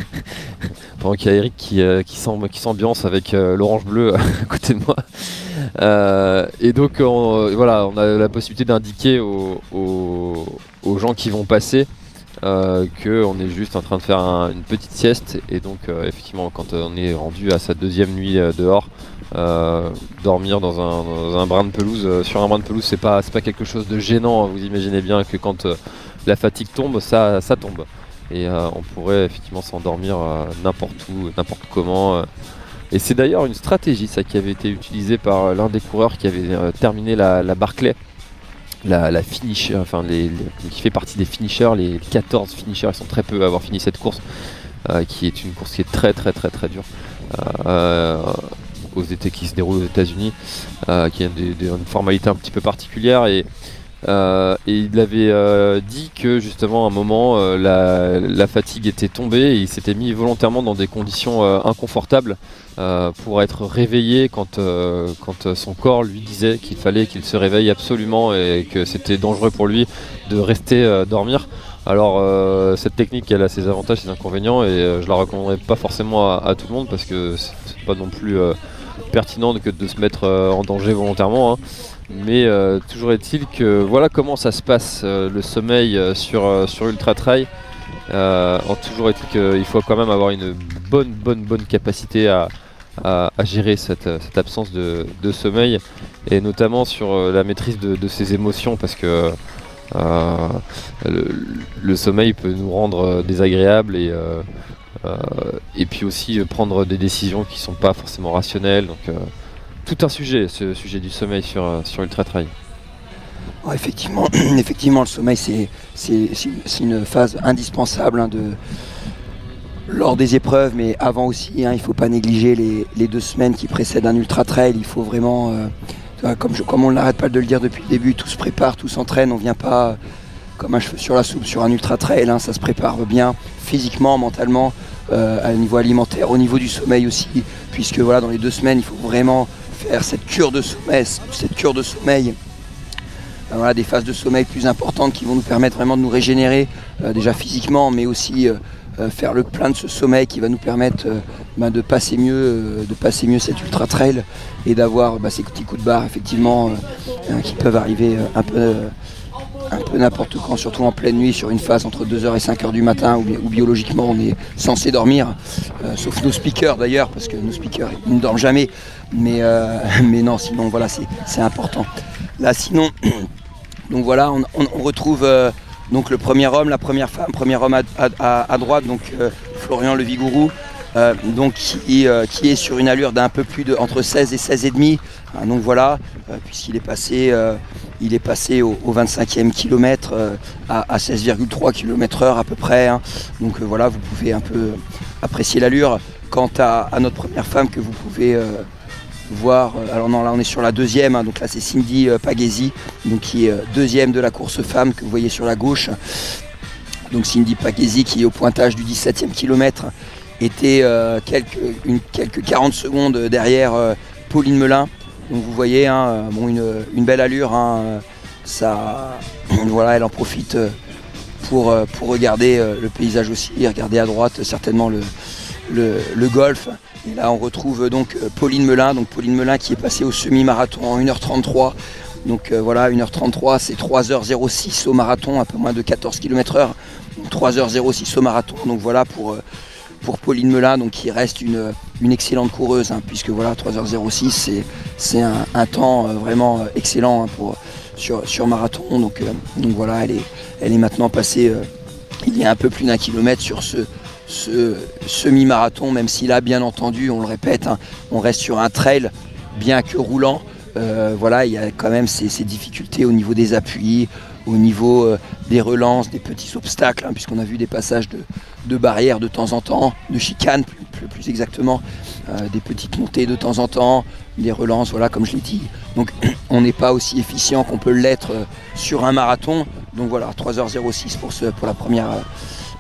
pendant qu'il y a Eric qui, euh, qui, qui s'ambiance avec euh, l'orange bleu à côté de moi. Euh, et donc on, voilà, on a la possibilité d'indiquer aux, aux, aux gens qui vont passer euh, qu'on est juste en train de faire un, une petite sieste. Et donc euh, effectivement, quand on est rendu à sa deuxième nuit euh, dehors, euh, dormir dans un, dans un brin de pelouse, euh, sur un brin de pelouse, c'est pas, c'est pas quelque chose de gênant. Vous imaginez bien que quand euh, la fatigue tombe, ça, ça tombe. Et euh, on pourrait effectivement s'endormir euh, n'importe où, n'importe comment. Euh. Et c'est d'ailleurs une stratégie, ça, qui avait été utilisée par l'un des coureurs qui avait euh, terminé la, la Barclay, la, la finisher, enfin les, les, qui fait partie des finishers, les quatorze finishers, ils sont très peu à avoir fini cette course, euh, qui est une course qui est très très très très dure, euh, aux étés, qui se déroule aux États-Unis, euh, qui a des, des, une formalité un petit peu particulière. Et Euh, et il avait euh, dit que justement à un moment euh, la, la fatigue était tombée et il s'était mis volontairement dans des conditions euh, inconfortables euh, pour être réveillé quand, euh, quand son corps lui disait qu'il fallait qu'il se réveille absolument et que c'était dangereux pour lui de rester euh, dormir. Alors euh, cette technique, elle a ses avantages, ses inconvénients, et euh, je la recommanderais pas forcément à, à tout le monde parce que c'est pas non plus euh, pertinent que de se mettre euh, en danger volontairement, hein. Mais euh, toujours est-il que voilà comment ça se passe, euh, le sommeil euh, sur, euh, sur Ultra Trail. Euh, toujours est-il qu'il faut quand même avoir une bonne bonne bonne capacité à, à, à gérer cette, cette absence de, de sommeil, et notamment sur euh, la maîtrise de, de ses émotions, parce que euh, le, le sommeil peut nous rendre désagréables et, euh, euh, et puis aussi prendre des décisions qui ne sont pas forcément rationnelles. Donc, euh, tout un sujet, ce sujet du sommeil sur, sur Ultra Trail. Oh, effectivement, effectivement, le sommeil, c'est, c'est, c'est une phase indispensable hein, de, lors des épreuves, mais avant aussi. Hein, il ne faut pas négliger les, les deux semaines qui précèdent un Ultra Trail. Il faut vraiment, euh, comme, je, comme on n'arrête pas de le dire depuis le début, tout se prépare, tout s'entraîne. On ne vient pas comme un cheveu sur la soupe sur un Ultra Trail. Hein, ça se prépare bien physiquement, mentalement, euh, à un niveau alimentaire, au niveau du sommeil aussi, puisque voilà, dans les deux semaines, il faut vraiment faire cette cure de sommeil, cette cure de sommeil, ben voilà, des phases de sommeil plus importantes qui vont nous permettre vraiment de nous régénérer, euh, déjà physiquement, mais aussi euh, euh, faire le plein de ce sommeil qui va nous permettre euh, ben de passer mieux, euh, de passer mieux cette ultra trail et d'avoir ben, ces petits coups de barre effectivement euh, qui peuvent arriver euh, un peu, euh, un peu n'importe quand, surtout en pleine nuit sur une phase entre deux heures et cinq heures du matin où, où biologiquement on est censé dormir, euh, sauf nos speakers d'ailleurs, parce que nos speakers ils ne dorment jamais. Mais, euh, mais non, sinon voilà, c'est, c'est important. Là sinon, donc voilà, on, on, on retrouve euh, donc le premier homme, la première femme, premier homme à, à, à droite, donc euh, Florian Le Vigourou, euh, donc qui, euh, qui est sur une allure d'un peu plus de entre seize et seize virgule cinq. Hein, donc voilà, euh, puisqu'il est passé, euh, il est passé au, au vingt-cinquième kilomètre euh, à, à seize virgule trois kilomètres heure à peu près. Hein. Donc euh, voilà, vous pouvez un peu apprécier l'allure. Quant à, à notre première femme que vous pouvez euh, voir, alors non, là on est sur la deuxième, hein, donc là c'est Cindy euh, Pagesi, donc qui est euh, deuxième de la course femme que vous voyez sur la gauche. Donc Cindy Pagesi qui est au pointage du dix-septième kilomètre était euh, quelques, une, quelques quarante secondes derrière euh, Pauline Melin. Donc vous voyez, hein, bon, une, une belle allure, hein, ça, voilà, elle en profite pour, pour regarder le paysage aussi, regarder à droite certainement le, le, le golfe. Et là on retrouve donc Pauline Melin, donc Pauline Melin qui est passée au semi-marathon en une heure trente-trois. Donc euh, voilà, une heure trente-trois, c'est trois heures zéro six au marathon, un peu moins de quatorze kilomètres heure. Donc trois heures zéro six au marathon. Donc voilà pour, euh, pour Pauline Melin, donc qui reste une, une excellente coureuse, hein, puisque voilà, trois heures zéro six, c'est, c'est un, un temps euh, vraiment excellent hein, pour, sur, sur marathon. Donc, euh, donc voilà, elle est, elle est maintenant passée euh, il y a un peu plus d'un kilomètre sur ce, ce semi-marathon, même si là, bien entendu, on le répète, hein, on reste sur un trail, bien que roulant. Euh, voilà, il y a quand même ces, ces difficultés au niveau des appuis, au niveau euh, des relances, des petits obstacles, hein, puisqu'on a vu des passages de, de barrières de temps en temps, de chicanes plus, plus, plus exactement, euh, des petites montées de temps en temps, des relances, voilà, comme je l'ai dit. Donc on n'est pas aussi efficient qu'on peut l'être euh, sur un marathon. Donc voilà, trois heures zéro six pour, ce, pour, la première,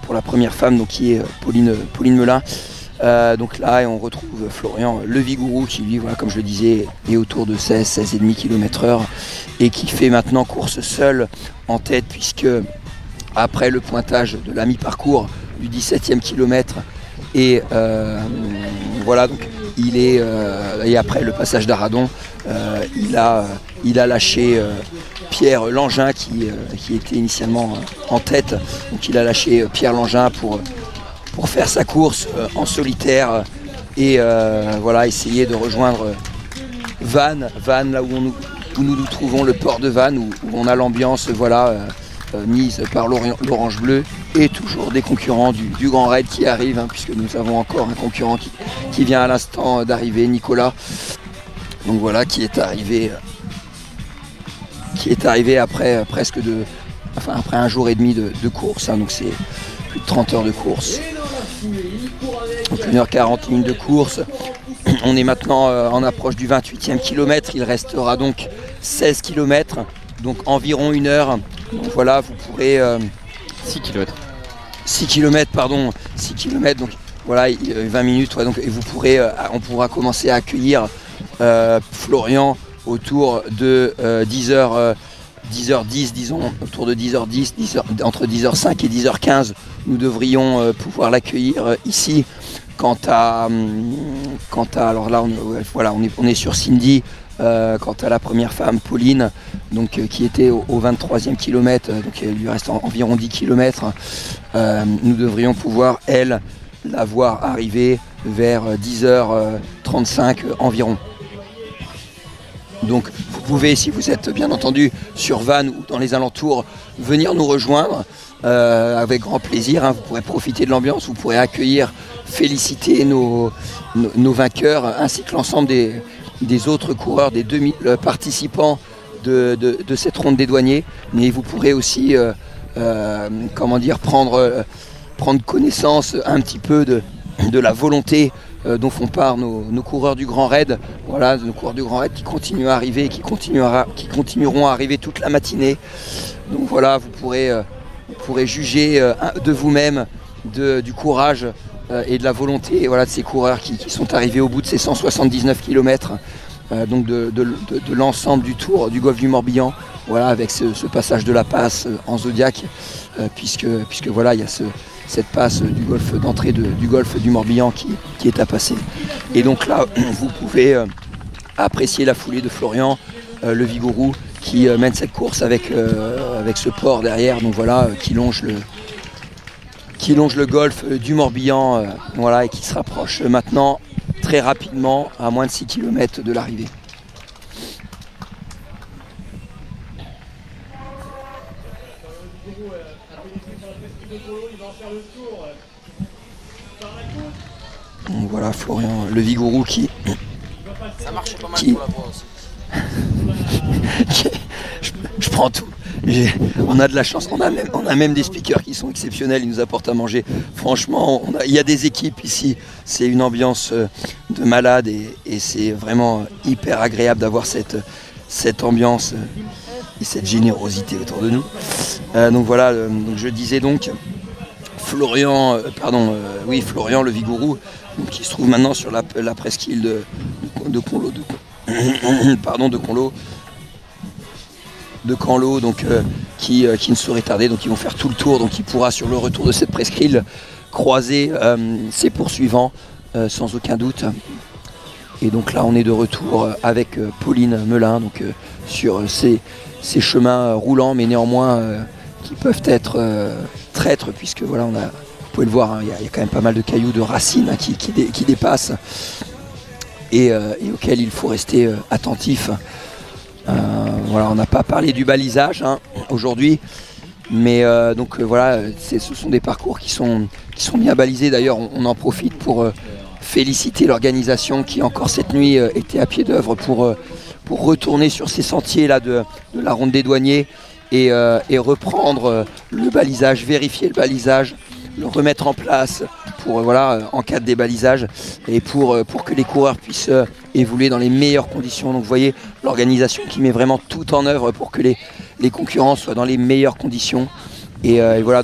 pour la première femme, donc qui est Pauline, Pauline Melin. Euh, donc là, on retrouve Florian Le Vigourou qui, lui, voilà, comme je le disais, est autour de seize, seize virgule cinq kilomètres heure et qui fait maintenant course seul en tête, puisque après le pointage de la mi-parcours du dix-septième kilomètre et euh, voilà, donc il est euh, et après le passage d'Aradon, euh, il a il a lâché euh, Pierre Langin qui, euh, qui était initialement euh, en tête. Donc il a lâché euh, Pierre Langin pour pour faire sa course euh, en solitaire et euh, voilà, essayer de rejoindre euh, Vannes, Vannes là où, on, où nous nous trouvons, le port de Vannes, où, où on a l'ambiance voilà, euh, euh, mise par l'Orange Bleu et toujours des concurrents du, du Grand Raid qui arrivent, hein, puisque nous avons encore un concurrent qui, qui vient à l'instant d'arriver, Nicolas. Donc voilà, qui est arrivé, qui est arrivé après euh, presque de, enfin après un jour et demi de, de course, hein, donc c'est plus de trente heures de course. Donc une heure quarante minutes de course. On est maintenant euh, en approche du vingt-huitième kilomètre. Il restera donc seize kilomètres, donc environ une heure. Donc voilà, vous pourrez... Euh, six kilomètres. six kilomètres, pardon. six kilomètres, donc voilà, vingt minutes. Ouais, donc, et vous pourrez, euh, on pourra commencer à accueillir euh, Florian autour de euh, dix heures, euh, dix heures dix, disons, autour de dix heures dix, dix heures, entre dix heures cinq et dix heures quinze. Nous devrions euh, pouvoir l'accueillir euh, ici. Quant à, quant à, alors là, on, voilà, on est, on est sur Cindy. Euh, quant à la première femme, Pauline, donc, euh, qui était au, au vingt-troisième kilomètre, euh, donc il lui reste en, environ dix kilomètres, euh, nous devrions pouvoir, elle, la voir arriver vers dix heures trente-cinq euh, environ. Donc vous pouvez, si vous êtes bien entendu sur Vannes ou dans les alentours, venir nous rejoindre euh, avec grand plaisir, hein. Vous pourrez profiter de l'ambiance, vous pourrez accueillir, féliciter nos, nos, nos vainqueurs, ainsi que l'ensemble des, des autres coureurs, des deux mille participants de, de, de cette ronde des douaniers. Mais vous pourrez aussi euh, euh, comment dire, prendre, euh, prendre connaissance un petit peu de, de la volonté euh, dont font part nos, nos coureurs du Grand Raid. Voilà, nos coureurs du Grand Raid qui continuent à arriver et qui, continuera, qui continueront à arriver toute la matinée. Donc voilà, vous pourrez, euh, vous pourrez juger euh, de vous-même de, du courage euh, et de la volonté, voilà, de ces coureurs qui, qui sont arrivés au bout de ces cent soixante-dix-neuf kilomètres, euh, donc de, de, de, de l'ensemble du tour du golfe du Morbihan, voilà, avec ce, ce passage de la passe en Zodiac, euh, puisque, puisque voilà, il y a ce, cette passe du golfe d'entrée de, du golfe du Morbihan qui, qui est à passer. Et donc là, vous pouvez euh, apprécier la foulée de Florian euh, Le Vigourou qui euh, mène cette course avec, euh, avec ce port derrière, donc voilà, euh, qui longe le qui longe le golfe du Morbihan, euh, voilà, et qui se rapproche maintenant très rapidement à moins de six kilomètres de l'arrivée. Donc voilà Florian Le Vigourou qui... Ça marche pas mal qui, pour la voix aussi. qui, je, je prends tout. On a de la chance, on a, même, on a même des speakers qui sont exceptionnels, ils nous apportent à manger. Franchement, on a, il y a des équipes ici, c'est une ambiance de malade et, et c'est vraiment hyper agréable d'avoir cette, cette ambiance et cette générosité autour de nous. Euh, donc voilà, euh, donc je disais donc Florian, euh, pardon, euh, oui Florian Le Vigourou, donc, qui se trouve maintenant sur la, la presqu'île de, de, de Conlo, de, pardon, de Conlo. de Canlo, donc euh, qui, euh, qui ne saurait tarder, donc ils vont faire tout le tour, donc il pourra sur le retour de cette presqu'île croiser euh, ses poursuivants euh, sans aucun doute. Et donc là on est de retour avec euh, Pauline Melin, donc euh, sur euh, ces, ces chemins euh, roulants, mais néanmoins euh, qui peuvent être euh, traîtres, puisque voilà, on a, vous pouvez le voir, hein, il y, y a quand même pas mal de cailloux, de racines, hein, qui, qui, dé, qui dépassent et, euh, et auxquels il faut rester euh, attentif. Euh, voilà, on n'a pas parlé du balisage hein, aujourd'hui, mais euh, donc euh, voilà, ce sont des parcours qui sont, qui sont bien balisés. D'ailleurs, on, on en profite pour euh, féliciter l'organisation qui encore cette nuit euh, était à pied d'œuvre pour, euh, pour retourner sur ces sentiers là de, de la ronde des douaniers et, euh, et reprendre euh, le balisage, vérifier le balisage, le remettre en place pour, euh, voilà, en cas de débalisage et pour, euh, pour que les coureurs puissent euh, évoluer dans les meilleures conditions. Donc vous voyez l'organisation qui met vraiment tout en œuvre pour que les, les concurrents soient dans les meilleures conditions. Et, euh, et voilà, donc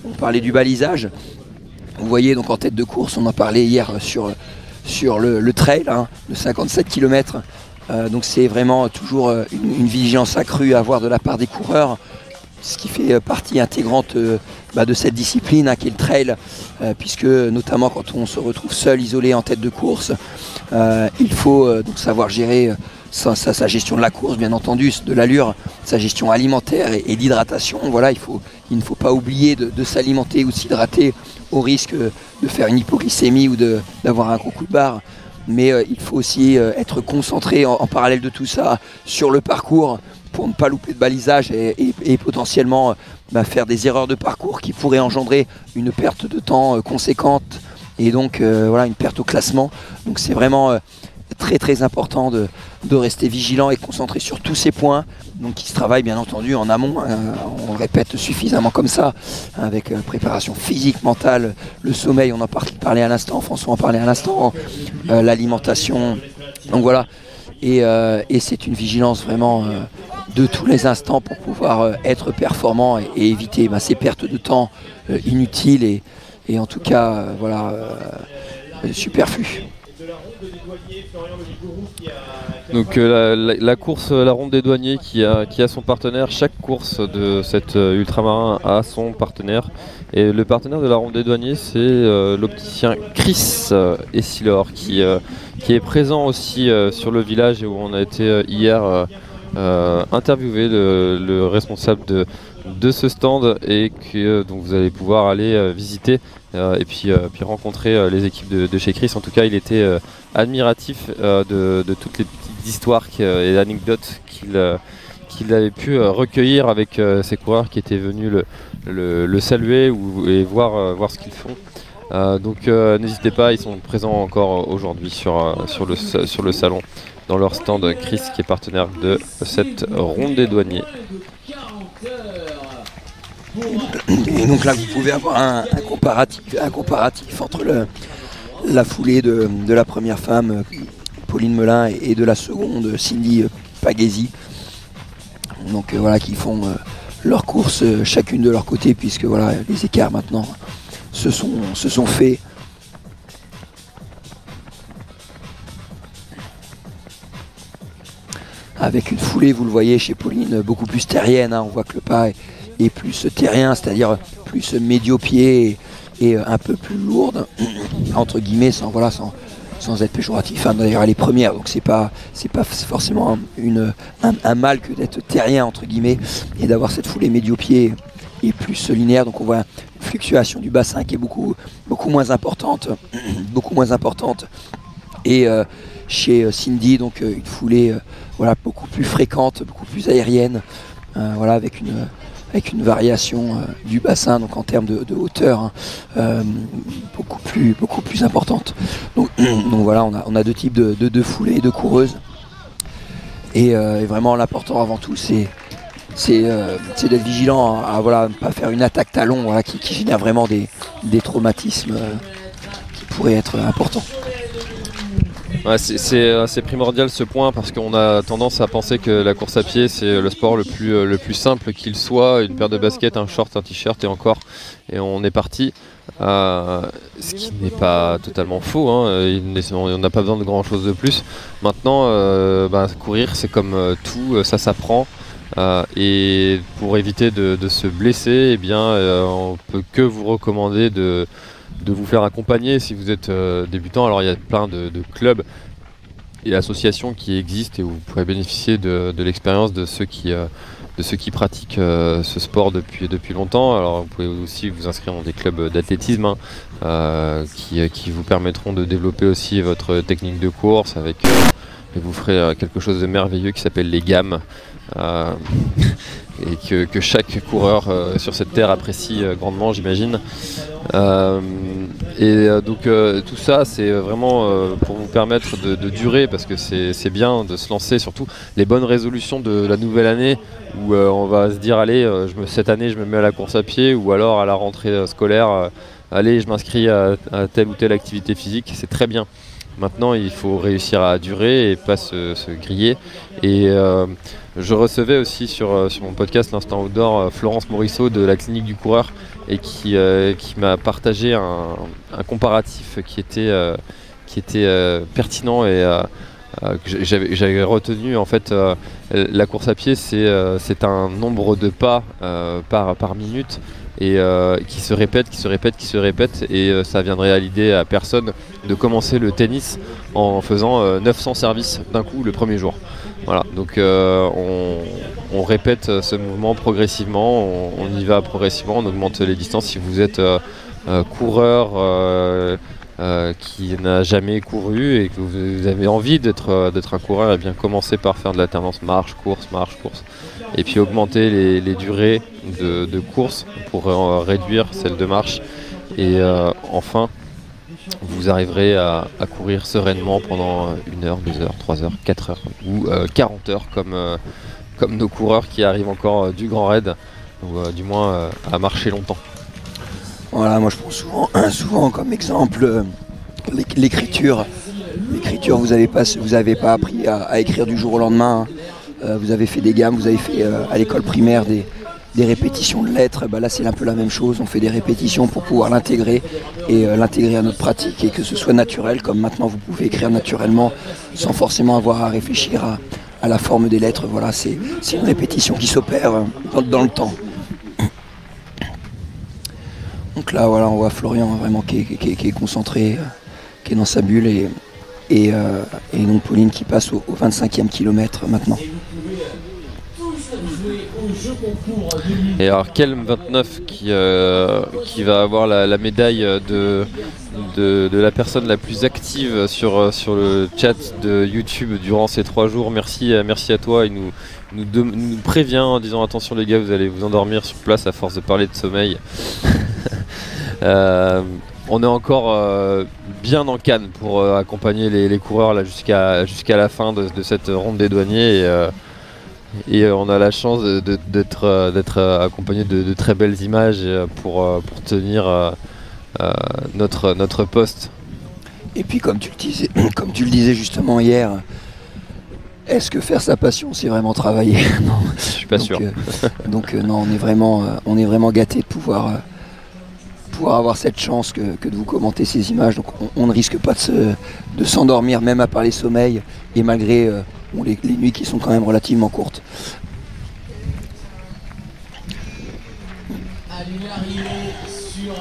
on parlait du balisage. Vous voyez donc en tête de course, on en parlait hier sur, sur le, le trail hein, de cinquante-sept kilomètres. Euh, donc c'est vraiment toujours une, une vigilance accrue à avoir de la part des coureurs, ce qui fait partie intégrante euh, bah, de cette discipline hein, qui est le trail, euh, puisque notamment quand on se retrouve seul, isolé en tête de course, euh, il faut euh, donc savoir gérer euh, sa, sa, sa gestion de la course, bien entendu, de l'allure, sa gestion alimentaire et, et d'hydratation. Voilà, il, faut, il ne faut pas oublier de, de s'alimenter ou de s'hydrater au risque de faire une hypoglycémie ou d'avoir un gros coup de barre. Mais euh, il faut aussi euh, être concentré en, en parallèle de tout ça sur le parcours pour ne pas louper de balisage et, et, et potentiellement euh, bah, faire des erreurs de parcours qui pourraient engendrer une perte de temps euh, conséquente et donc euh, voilà, une perte au classement. Donc c'est vraiment euh, très très important de, de rester vigilant et concentré sur tous ces points, donc qui se travaillent bien entendu en amont, hein, on le répète suffisamment comme ça, avec euh, préparation physique, mentale, le sommeil, on en parlait à l'instant, François en parlait à l'instant, euh, l'alimentation, donc voilà, et, euh, et c'est une vigilance vraiment euh, de tous les instants pour pouvoir euh, être performant et, et éviter bah, ces pertes de temps euh, inutiles et, et en tout cas euh, voilà, euh, superflues. Donc euh, la, la, la course, la ronde des douaniers qui a, qui a son partenaire, chaque course de cet euh, ultramarin a son partenaire. Et le partenaire de la ronde des douaniers, c'est euh, l'opticien Chris euh, Essilor qui, euh, qui est présent aussi euh, sur le village et où on a été euh, hier euh, euh, interviewé le, le responsable de, de ce stand et que euh, donc vous allez pouvoir aller euh, visiter euh, et puis, euh, puis rencontrer euh, les équipes de, de chez Chris. En tout cas, il était euh, admiratif euh, de, de toutes les petites histoires et anecdotes qu'il euh, qu'il avait pu euh, recueillir avec euh, ces coureurs qui étaient venus le, le, le saluer ou, et voir, euh, voir ce qu'ils font. Euh, donc euh, n'hésitez pas, ils sont présents encore aujourd'hui sur, euh, sur, le, sur le salon dans leur stand Chris qui est partenaire de cette ronde des douaniers. Et donc là vous pouvez avoir un, un, comparatif, un comparatif entre le, la foulée de, de la première femme Pauline Melin et, et de la seconde Cindy Pagesi. Donc euh, voilà, qui font euh, leurs courses euh, chacune de leur côté puisque voilà, les écarts maintenant se sont, se sont faits. Avec une foulée, vous le voyez chez Pauline, beaucoup plus terrienne, hein, on voit que le pas est, est plus terrien, c'est-à-dire plus médio-pied et, et un peu plus lourde, entre guillemets, sans, voilà, sans, sans être péjoratif. Hein, d'ailleurs, elle est première, donc c'est pas, c'est pas forcément une, un, un mal que d'être terrien, entre guillemets, et d'avoir cette foulée médio-pied et plus linéaire. Donc on voit une fluctuation du bassin qui est beaucoup, beaucoup moins importante, beaucoup moins importante. Et euh, chez Cindy, donc euh, une foulée euh, voilà, beaucoup plus fréquente, beaucoup plus aérienne, euh, voilà, avec une, avec une variation euh, du bassin, donc en termes de, de hauteur, hein, euh, beaucoup, plus, beaucoup plus importante. Donc, donc voilà, on a, on a deux types de, de, de foulées, de coureuses. Et, euh, et vraiment l'important avant tout, c'est c'est euh, d'être vigilant à, à voilà, ne pas faire une attaque talon voilà, qui, qui génère vraiment des, des traumatismes euh, qui pourraient être importants. Ouais, c'est primordial ce point parce qu'on a tendance à penser que la course à pied c'est le sport le plus, euh, le plus simple qu'il soit, une paire de baskets, un short, un t-shirt et encore, et on est parti. Euh, ce qui n'est pas totalement faux, hein. On n'a pas besoin de grand chose de plus. Maintenant, euh, bah, courir c'est comme euh, tout, ça s'apprend. Euh, et pour éviter de, de se blesser, eh bien, euh, on peut que vous recommander de de vous faire accompagner si vous êtes euh, débutant. Alors il y a plein de, de clubs et associations qui existent et où vous pourrez bénéficier de, de l'expérience de ceux qui, euh, de ceux qui pratiquent euh, ce sport depuis, depuis longtemps. Alors vous pouvez aussi vous inscrire dans des clubs d'athlétisme hein, euh, qui, qui vous permettront de développer aussi votre technique de course avec, euh, et vous ferez euh, quelque chose de merveilleux qui s'appelle les gammes. Euh, et que, que chaque coureur euh, sur cette terre apprécie euh, grandement, j'imagine. Euh, et euh, donc euh, tout ça c'est vraiment euh, pour vous permettre de, de durer parce que c'est bien de se lancer, surtout les bonnes résolutions de la nouvelle année où euh, on va se dire allez euh, je me, cette année je me mets à la course à pied ou alors à la rentrée euh, scolaire euh, allez je m'inscris à, à telle ou telle activité physique, c'est très bien. Maintenant, il faut réussir à durer et pas se, se griller. Et euh, je recevais aussi sur, sur mon podcast L'Instant Outdoor Florence Morisseau de la Clinique du Coureur et qui, euh, qui m'a partagé un, un comparatif qui était, euh, qui était euh, pertinent et euh, euh, que j'avais, j'avais retenu. En fait, euh, la course à pied, c'est, euh, c'est un nombre de pas euh, par, par minute. Et euh, qui se répète, qui se répète, qui se répète, et euh, ça viendrait à l'idée à personne de commencer le tennis en faisant euh, neuf cents services d'un coup le premier jour. Voilà, donc euh, on, on répète ce mouvement progressivement, on, on y va progressivement, on augmente les distances. Si vous êtes euh, euh, coureur euh, euh, qui n'a jamais couru et que vous avez envie d'être, euh, d'être un coureur, et bien commencez par faire de l'alternance marche, course, marche, course. Et puis augmenter les, les durées de, de course pour euh, réduire celles de marche. Et euh, enfin, vous arriverez à, à courir sereinement pendant une heure, deux heures, trois heures, quatre heures ou euh, quarante heures comme, euh, comme nos coureurs qui arrivent encore euh, du Grand Raid, ou euh, du moins euh, à marcher longtemps. Voilà, moi je prends souvent, souvent comme exemple euh, l'écriture. L'écriture, vous n'avez pas, vous avez pas appris à, à écrire du jour au lendemain. Hein. Euh, vous avez fait des gammes, vous avez fait euh, à l'école primaire des, des répétitions de lettres. Bah là c'est un peu la même chose, on fait des répétitions pour pouvoir l'intégrer et euh, l'intégrer à notre pratique et que ce soit naturel, comme maintenant vous pouvez écrire naturellement sans forcément avoir à réfléchir à, à la forme des lettres. Voilà, c'est, c'est une répétition qui s'opère euh, dans, dans le temps. Donc là voilà, on voit Florian vraiment qui est, qui est, qui est concentré, euh, qui est dans sa bulle et, et, euh, et donc Pauline qui passe au, au vingt-cinquième kilomètre maintenant. Et alors Kelm vingt-neuf qui, euh, qui va avoir la, la médaille de, de, de la personne la plus active sur, sur le chat de YouTube durant ces trois jours. Merci, merci à toi. Il nous, nous, de, nous prévient en disant attention les gars, vous allez vous endormir sur place à force de parler de sommeil. euh, on est encore euh, bien en canne pour euh, accompagner les, les coureurs là, jusqu'à, jusqu'à la fin de, de cette ronde des douaniers. Et, euh, Et on a la chance de, de, d'être, d'être accompagné de, de très belles images pour, pour tenir euh, notre, notre poste. Et puis comme tu le disais, comme tu le disais justement hier, est-ce que faire sa passion c'est vraiment travailler? Non. Je suis pas donc, sûr. Euh, donc euh, non, on est vraiment, euh, on est vraiment gâté de pouvoir, euh, pouvoir avoir cette chance que, que de vous commenter ces images. Donc on, on ne risque pas de, se, de s'endormir même à part les sommeils et malgré euh, Bon, les, les nuits qui sont quand même relativement courtes. Allez, l'arrivée sur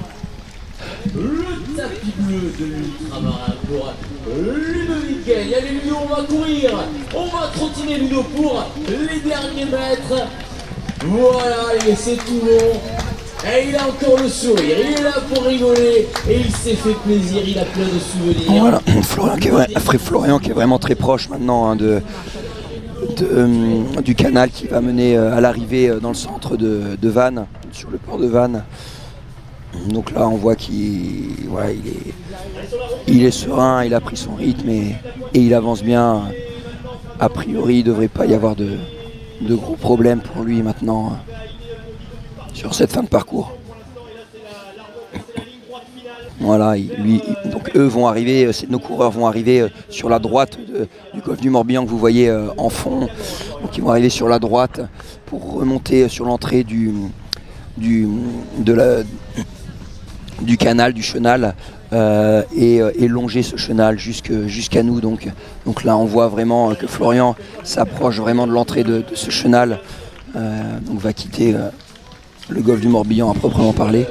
le tapis bleu de l'ultramarin pour Ludovic. Allez Ludo, on va courir, on va trottiner Ludo pour les derniers mètres. Voilà, et c'est tout bon. Et il a encore le sourire, il est là pour rigoler et il s'est fait plaisir, il a plein de souvenirs. Voilà, Florian qui est, vrai, Florian qui est vraiment très proche maintenant hein, de, de, euh, du canal qui va mener euh, à l'arrivée euh, dans le centre de, de Vannes, sur le port de Vannes. Donc là on voit qu'il voilà, il est, il est serein, il a pris son rythme et, et il avance bien. A priori il ne devrait pas y avoir de, de gros problèmes pour lui maintenant. Sur cette fin de parcours. Voilà, lui, donc eux vont arriver, nos coureurs vont arriver sur la droite de, du golfe du Morbihan que vous voyez en fond. Donc ils vont arriver sur la droite pour remonter sur l'entrée du, du, de la, du canal, du chenal euh, et, et longer ce chenal jusque, jusqu'à nous. Donc, donc là on voit vraiment que Florian s'approche vraiment de l'entrée de, de ce chenal. Euh, donc va quitter euh, le golfe du Morbihan à proprement parler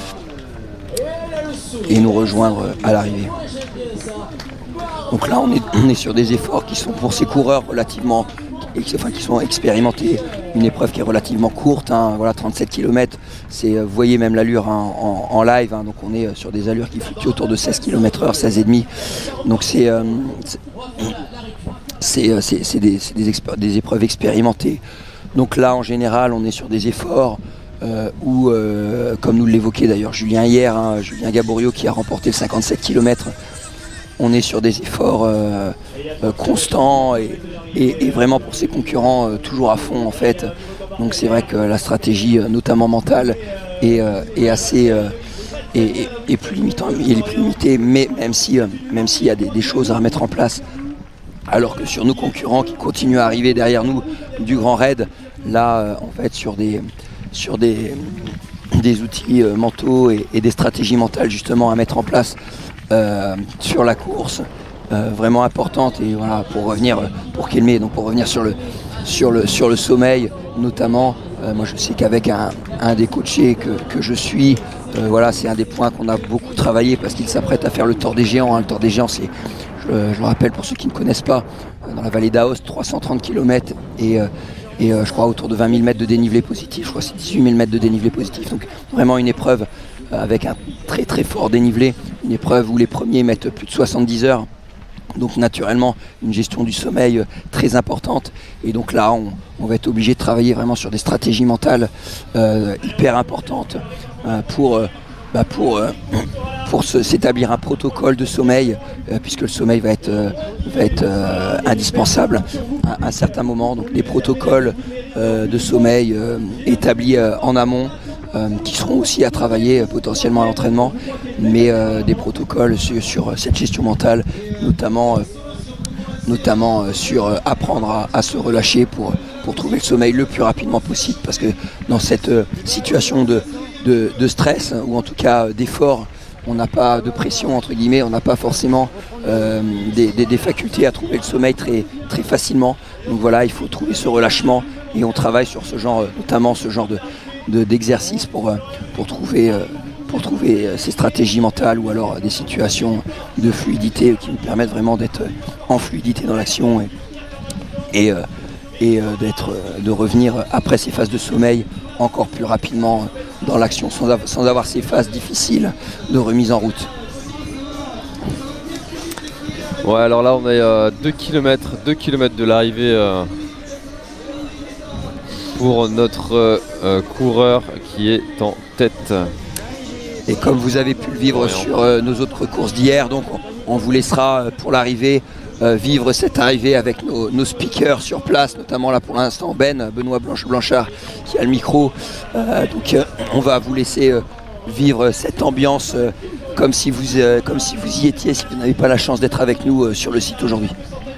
et nous rejoindre à l'arrivée. Donc là on est, on est sur des efforts qui sont pour ces coureurs relativement, enfin qui sont expérimentés, une épreuve qui est relativement courte, hein, voilà trente-sept kilomètres, c'est, vous voyez même l'allure hein, en, en live, hein, donc on est sur des allures qui fluctuent autour de seize kilomètres heure, seize virgule cinq, donc c'est, euh, c'est, c'est, c'est, c'est, des, c'est des, expé- des épreuves expérimentées. Donc là en général on est sur des efforts Euh, où, euh, comme nous l'évoquait d'ailleurs Julien hier, hein, Julien Gaborio qui a remporté le cinquante-sept kilomètres, on est sur des efforts euh, euh, constants et, et, et vraiment pour ses concurrents euh, toujours à fond en fait. Donc c'est vrai que la stratégie, euh, notamment mentale, est, euh, est, assez, euh, est, est- est plus limitant, il est plus limité, mais même si, euh, même s'il y a des, des choses à remettre en place, alors que sur nos concurrents qui continuent à arriver derrière nous du Grand Raid, là, euh, on va être sur des, sur des, des outils euh, mentaux et, et des stratégies mentales justement à mettre en place euh, sur la course, euh, vraiment importante. Et voilà, pour revenir, pour calmer, donc pour revenir sur le, sur le, sur le sommeil, notamment, euh, moi je sais qu'avec un, un des coachés que, que je suis, euh, voilà, c'est un des points qu'on a beaucoup travaillé parce qu'il s'apprête à faire le Tour des Géants. hein. Le Tour des Géants, c'est, je, je le rappelle pour ceux qui ne connaissent pas, euh, dans la vallée d'Aoste, trois cent trente kilomètres et, euh, et euh, je crois autour de vingt mille mètres de dénivelé positif. Je crois que c'est dix-huit mille mètres de dénivelé positif. Donc vraiment une épreuve euh, avec un très très fort dénivelé, une épreuve où les premiers mettent plus de soixante-dix heures. Donc naturellement une gestion du sommeil euh, très importante, et donc là on, on va être obligé de travailler vraiment sur des stratégies mentales euh, hyper importantes euh, pour, euh, bah, pour, euh, pour se- s'établir un protocole de sommeil, euh, puisque le sommeil va être, euh, va être euh, indispensable à, à un certain moment. Donc des protocoles euh, de sommeil euh, établis euh, en amont, euh, qui seront aussi à travailler euh, potentiellement à l'entraînement, mais euh, des protocoles sur, sur cette gestion mentale, notamment, euh, notamment euh, sur euh, apprendre à, à se relâcher pour, pour trouver le sommeil le plus rapidement possible, parce que dans cette euh, situation de, de, de stress, ou en tout cas euh, d'effort, on n'a pas de pression entre guillemets, on n'a pas forcément euh, des, des- des facultés à trouver le sommeil très, très facilement. Donc voilà, il faut trouver ce relâchement, et on travaille sur ce genre, euh, notamment ce genre de, de- d'exercice pour, euh, pour trouver, euh, pour trouver euh, ces stratégies mentales, ou alors euh, des situations de fluidité qui nous permettent vraiment d'être euh, en fluidité dans l'action, et, et, euh, et, euh, d'être, euh, de revenir après ces phases de sommeil encore plus rapidement euh, dans l'action, sans, av- sans avoir ces phases difficiles de remise en route. Ouais, alors là, on est à deux kilomètres de l'arrivée euh, pour notre euh, euh, coureur qui est en tête. Et comme vous avez pu le vivre Ouais, sur euh, nos autres courses d'hier, donc on, on vous laissera euh, pour l'arrivée euh, vivre cette arrivée avec nos, nos speakers sur place, notamment là pour l'instant Ben, Benoît Blanche Blanchard qui a le micro. Euh, donc euh, on va vous laisser euh, vivre cette ambiance euh, comme, si vous, euh, comme si vous y étiez, si vous n'avez pas la chance d'être avec nous euh, sur le site aujourd'hui.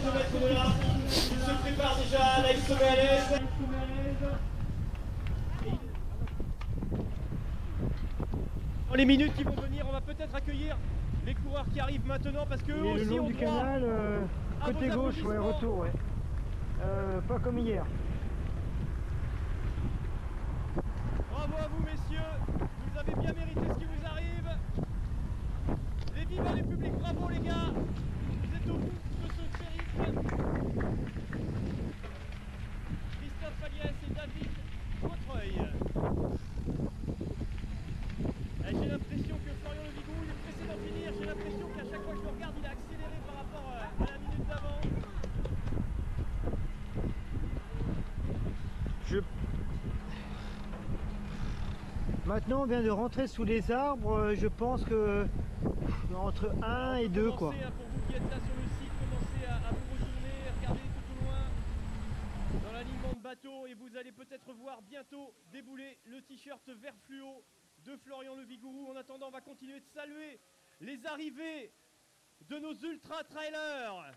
Dans les minutes qui vont venir, on va peut-être accueillir les coureurs qui arrivent maintenant, parce que eux Et le aussi long ont du droit canal, euh, à côté vos gauche, ouais, applaudissements. retour, ouais. Euh, pas comme hier. Bravo à vous messieurs, vous avez bien mérité ce qui vous arrive. Les vivants les publics, bravo les gars, vous êtes au bout de ce périple. Christophe Aliès et David Montreuil. Eh, J'ai l'impression que Florian Le Vigourou il est pressé d'en finir, j'ai l'impression qu'à chaque fois que je le regarde il a accéléré par rapport euh, à la minute d'avant. Je... Maintenant, on vient de rentrer sous les arbres. euh, Je pense que entre un et deux, quoi. Commencez, hein, pour vous qui êtes là sur le site, commencez à, à vous retourner, regardez tout au loin dans l'alignement de bateau, et vous allez peut-être voir bientôt débouler le t-shirt vert fluo de Florian Le Vigourou. En attendant, on va continuer de saluer les arrivées de nos ultra trailers.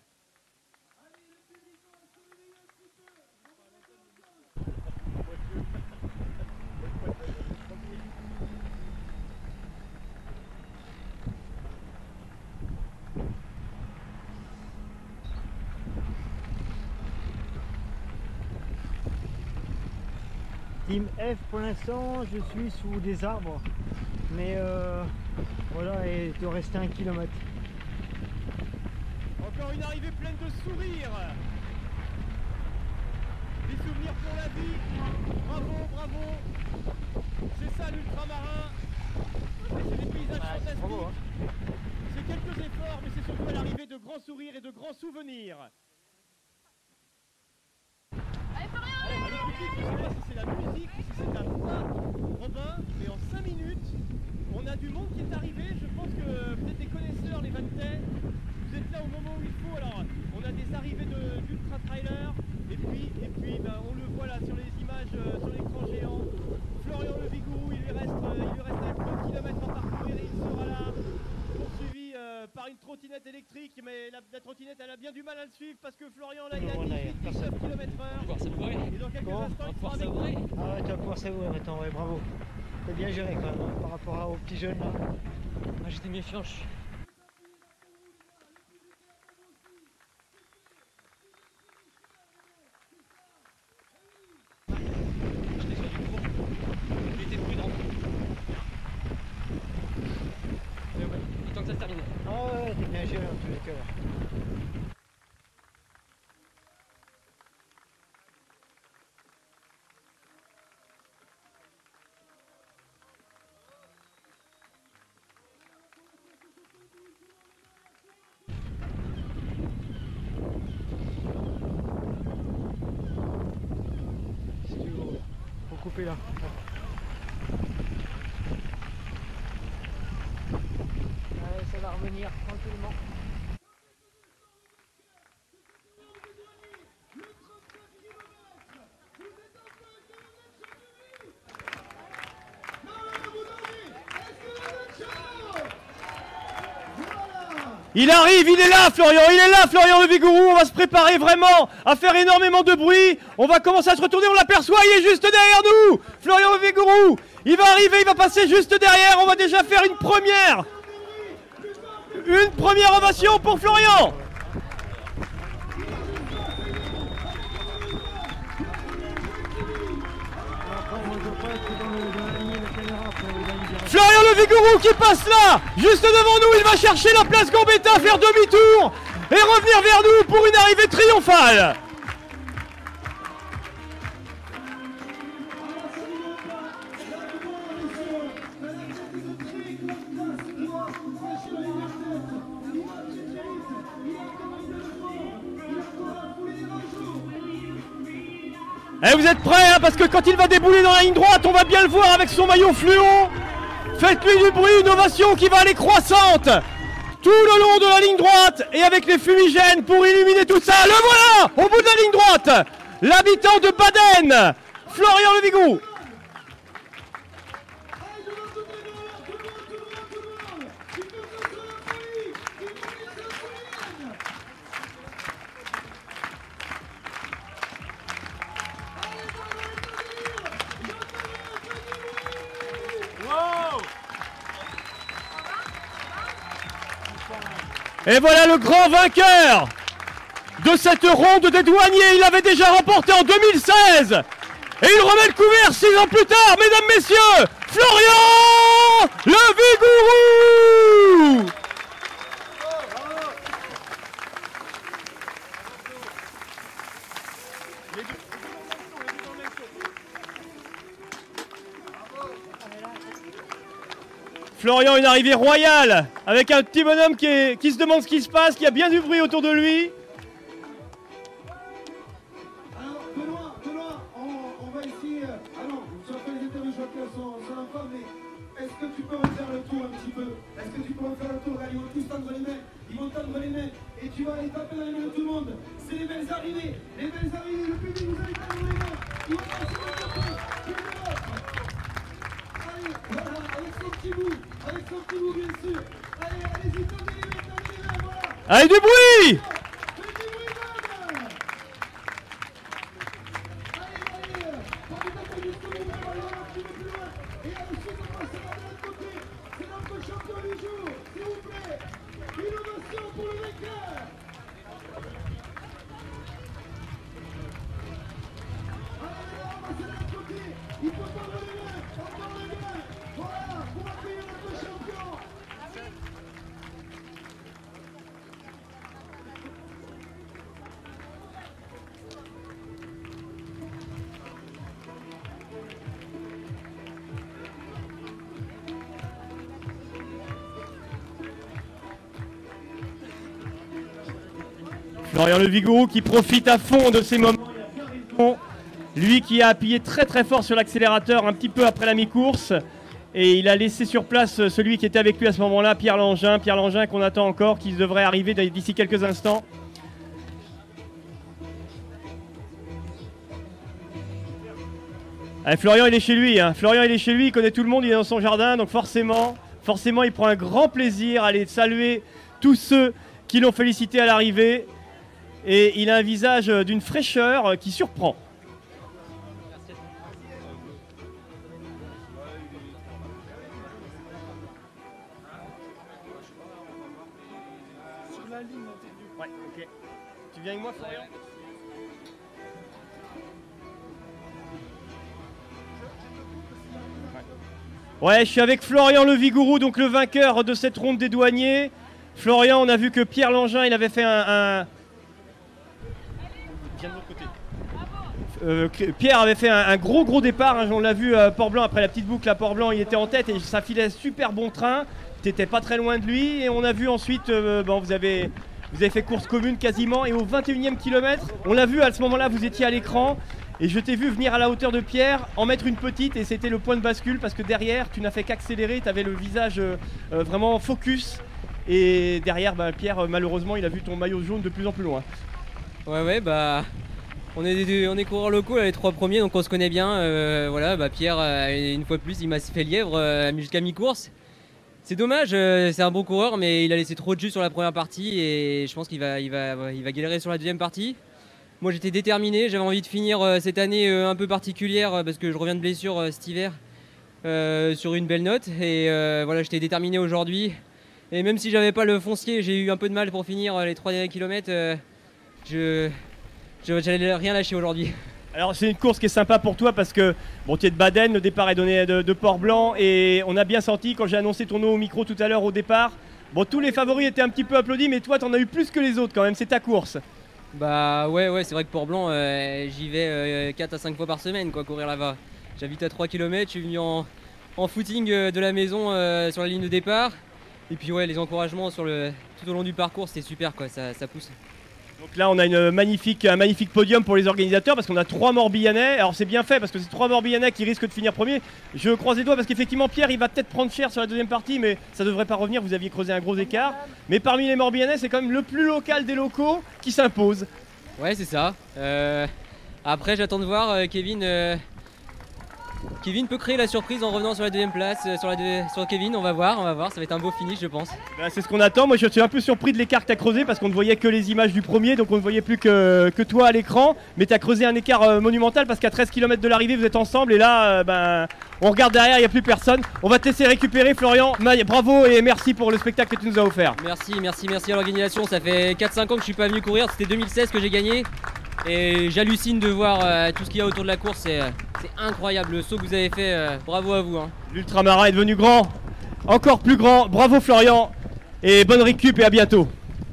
Team F, pour l'instant, je suis sous des arbres. Mais euh, voilà, et de rester un kilomètre. Encore une arrivée pleine de sourires. Des souvenirs pour la vie. Bravo, bravo. C'est ça l'ultramarin. Et c'est des paysages fantastiques. C'est quelques efforts, mais c'est surtout à l'arrivée de grands sourires et de grands souvenirs. Alors, le public, je ne sais pas si c'est la musique ou si c'est ta voix, Robin, mais en cinq minutes, on a du monde qui est arrivé. Je pense que vous êtes des connaisseurs, les Vantais. Vous êtes là au moment où il faut. Alors, on a des arrivées de- d'ultra trailers, et puis, et puis ben, on le voit là sur les images, euh, sur l'écran géant. Florian Le Vigourou, il lui reste, euh, il lui reste un kilomètre à parcourir, et il mais la, la trottinette elle a bien du mal à le suivre parce que Florian là il a dix-huit dix-neuf kilomètres heure. On va pouvoir savourer. Et dans quelques Comment instants il On va sera pouvoir avec savourer. nous. Ah ouais, tu vas pouvoir savourer maintenant, ouais, bravo. T'as bien géré quand même, hein, par rapport à- aux petits jeunes là. Moi j'étais méfiant. je- J'étais sur du court. J'étais prudent. Mais ouais, le temps que ça se termine. Ah ouais, t'es bien géré en tous les cas. là. Si tu veux, faut couper là. Ouais, ça va revenir tranquillement. Il arrive, il est là Florian, il est là Florian Le Vigourou, on va se préparer vraiment à faire énormément de bruit. On va commencer à se retourner, on l'aperçoit, il est juste derrière nous. Florian Le Vigourou, il va arriver, il va passer juste derrière, on va déjà faire une première. Une première ovation pour Florian. Florian Le Vigourou qui passe là, juste devant nous, il va chercher la place Gambetta, faire demi-tour et revenir vers nous pour une arrivée triomphale. Et vous êtes prêts hein, parce que quand il va débouler dans la ligne droite, on va bien le voir avec son maillot fluo. Faites-lui du bruit, une ovation qui va aller croissante tout le long de la ligne droite et avec les fumigènes pour illuminer tout ça. Le voilà au bout de la ligne droite, l'habitant de Baden, Florian Le Vigourou. Et voilà le grand vainqueur de cette ronde des douaniers. Il l'avait déjà remporté en deux mille seize. Et il remet le couvert six ans plus tard, mesdames, messieurs, Florian Le Vigourou. Florian, une arrivée royale, avec un petit bonhomme qui, est, qui se demande ce qui se passe, qui a bien du bruit autour de lui. Alors, Benoît, Benoît, on, on va ici. Euh, ah non, tu as fait les interviews, je vois qu'elles sont, sont en femme, mais est-ce que tu peux refaire le tour un petit peu? Est-ce que tu peux refaire le tour? Là, ils vont tous tendre les mains, ils vont tendre les mains, et tu vas aller taper dans les mains de tout le monde. C'est les belles arrivées, les belles arrivées, le public, vous allez tendre les mains. Ils vont passer le côté, allez, voilà, avec son petit bout, avec son petit bout, bien sûr. Allez, allez-y, tendez les mains, tendez les mains, voilà. Allez, du bruit! Florian Le Vigourou qui profite à fond de ces moments. Lui qui a appuyé très très fort sur l'accélérateur un petit peu après la mi-course. Et il a laissé sur place celui qui était avec lui à ce moment-là, Pierre Langin. Pierre Langin qu'on attend encore, qui devrait arriver d'ici quelques instants. Allez, Florian il est chez lui, hein. Florian il est chez lui, il connaît tout le monde, il est dans son jardin. Donc forcément, forcément il prend un grand plaisir à aller saluer tous ceux qui l'ont félicité à l'arrivée. Et il a un visage d'une fraîcheur qui surprend. Sur la ligne, t'es venu. Ouais, ok. Tu viens avec moi, Florian ? Ouais, je suis avec Florian Le Vigourou, donc le vainqueur de cette ronde des douaniers. Florian, on a vu que Pierre Langin, il avait fait un... un... Viens de l'autre côté. Euh, Pierre avait fait un, un gros gros départ, hein, on l'a vu à Port-Blanc, après la petite boucle à Port-Blanc, il était en tête et ça filait super bon train. T'étais pas très loin de lui et on a vu ensuite, euh, bon, vous avez... Vous avez fait course commune quasiment et au vingt et unième kilomètre, on l'a vu à ce moment-là, vous étiez à l'écran et je t'ai vu venir à la hauteur de Pierre, en mettre une petite et c'était le point de bascule parce que derrière, tu n'as fait qu'accélérer, tu avais le visage euh, euh, vraiment focus et derrière, bah, Pierre, malheureusement, il a vu ton maillot jaune de plus en plus loin. Ouais, ouais, bah on est, des, on est coureurs locaux, là, les trois premiers, donc on se connaît bien. Euh, voilà, bah, Pierre, euh, une fois de plus, il m'a fait lièvre euh, jusqu'à mi-course. C'est dommage, euh, c'est un bon coureur, mais il a laissé trop de jus sur la première partie et je pense qu'il va, il va, il va galérer sur la deuxième partie. Moi j'étais déterminé, j'avais envie de finir euh, cette année euh, un peu particulière euh, parce que je reviens de blessure euh, cet hiver euh, sur une belle note et euh, voilà, j'étais déterminé aujourd'hui. Et même si j'avais pas le foncier, j'ai eu un peu de mal pour finir euh, les trois derniers kilomètres, euh, je j'allais rien lâcher aujourd'hui. Alors c'est une course qui est sympa pour toi parce que bon, tu es de Baden, le départ est donné de, de Port-Blanc et on a bien senti quand j'ai annoncé ton nom au micro tout à l'heure au départ, bon tous les favoris étaient un petit peu applaudis mais toi t'en as eu plus que les autres quand même, c'est ta course. Bah ouais ouais c'est vrai que Port-Blanc euh, j'y vais euh, quatre à cinq fois par semaine quoi, courir là-bas. J'habite à trois kilomètres, je suis venu en, en footing de la maison euh, sur la ligne de départ et puis ouais les encouragements sur le, tout au long du parcours c'était super quoi, ça, ça pousse. Donc là on a une magnifique, un magnifique podium pour les organisateurs parce qu'on a trois Morbihanais. Alors c'est bien fait parce que c'est trois Morbihanais qui risquent de finir premier. Je croise les doigts parce qu'effectivement Pierre il va peut-être prendre cher sur la deuxième partie mais ça devrait pas revenir, vous aviez creusé un gros écart. Mais parmi les Morbihanais c'est quand même le plus local des locaux qui s'impose. Ouais c'est ça. Euh, après j'attends de voir euh, Kevin. Euh, Kevin peut créer la surprise en revenant sur la deuxième place, euh, sur, la deux, sur Kevin, on va voir, on va voir, ça va être un beau finish je pense. Bah, c'est ce qu'on attend, moi je suis un peu surpris de l'écart que tu as creusé parce qu'on ne voyait que les images du premier, donc on ne voyait plus que, que toi à l'écran, mais tu as creusé un écart euh, monumental parce qu'à treize kilomètres de l'arrivée vous êtes ensemble et là euh, ben, on regarde derrière, il n'y a plus personne. On va te laisser récupérer Florian, bravo et merci pour le spectacle que tu nous as offert. Merci, merci, merci à l'organisation, ça fait quatre cinq ans que je suis pas venu courir, c'était deux mille seize que j'ai gagné. Et j'hallucine de voir euh, tout ce qu'il y a autour de la course, c'est incroyable le saut que vous avez fait, euh, bravo à vous. Hein. L'ultramarin est devenu grand, encore plus grand, bravo Florian et bonne récup et à bientôt.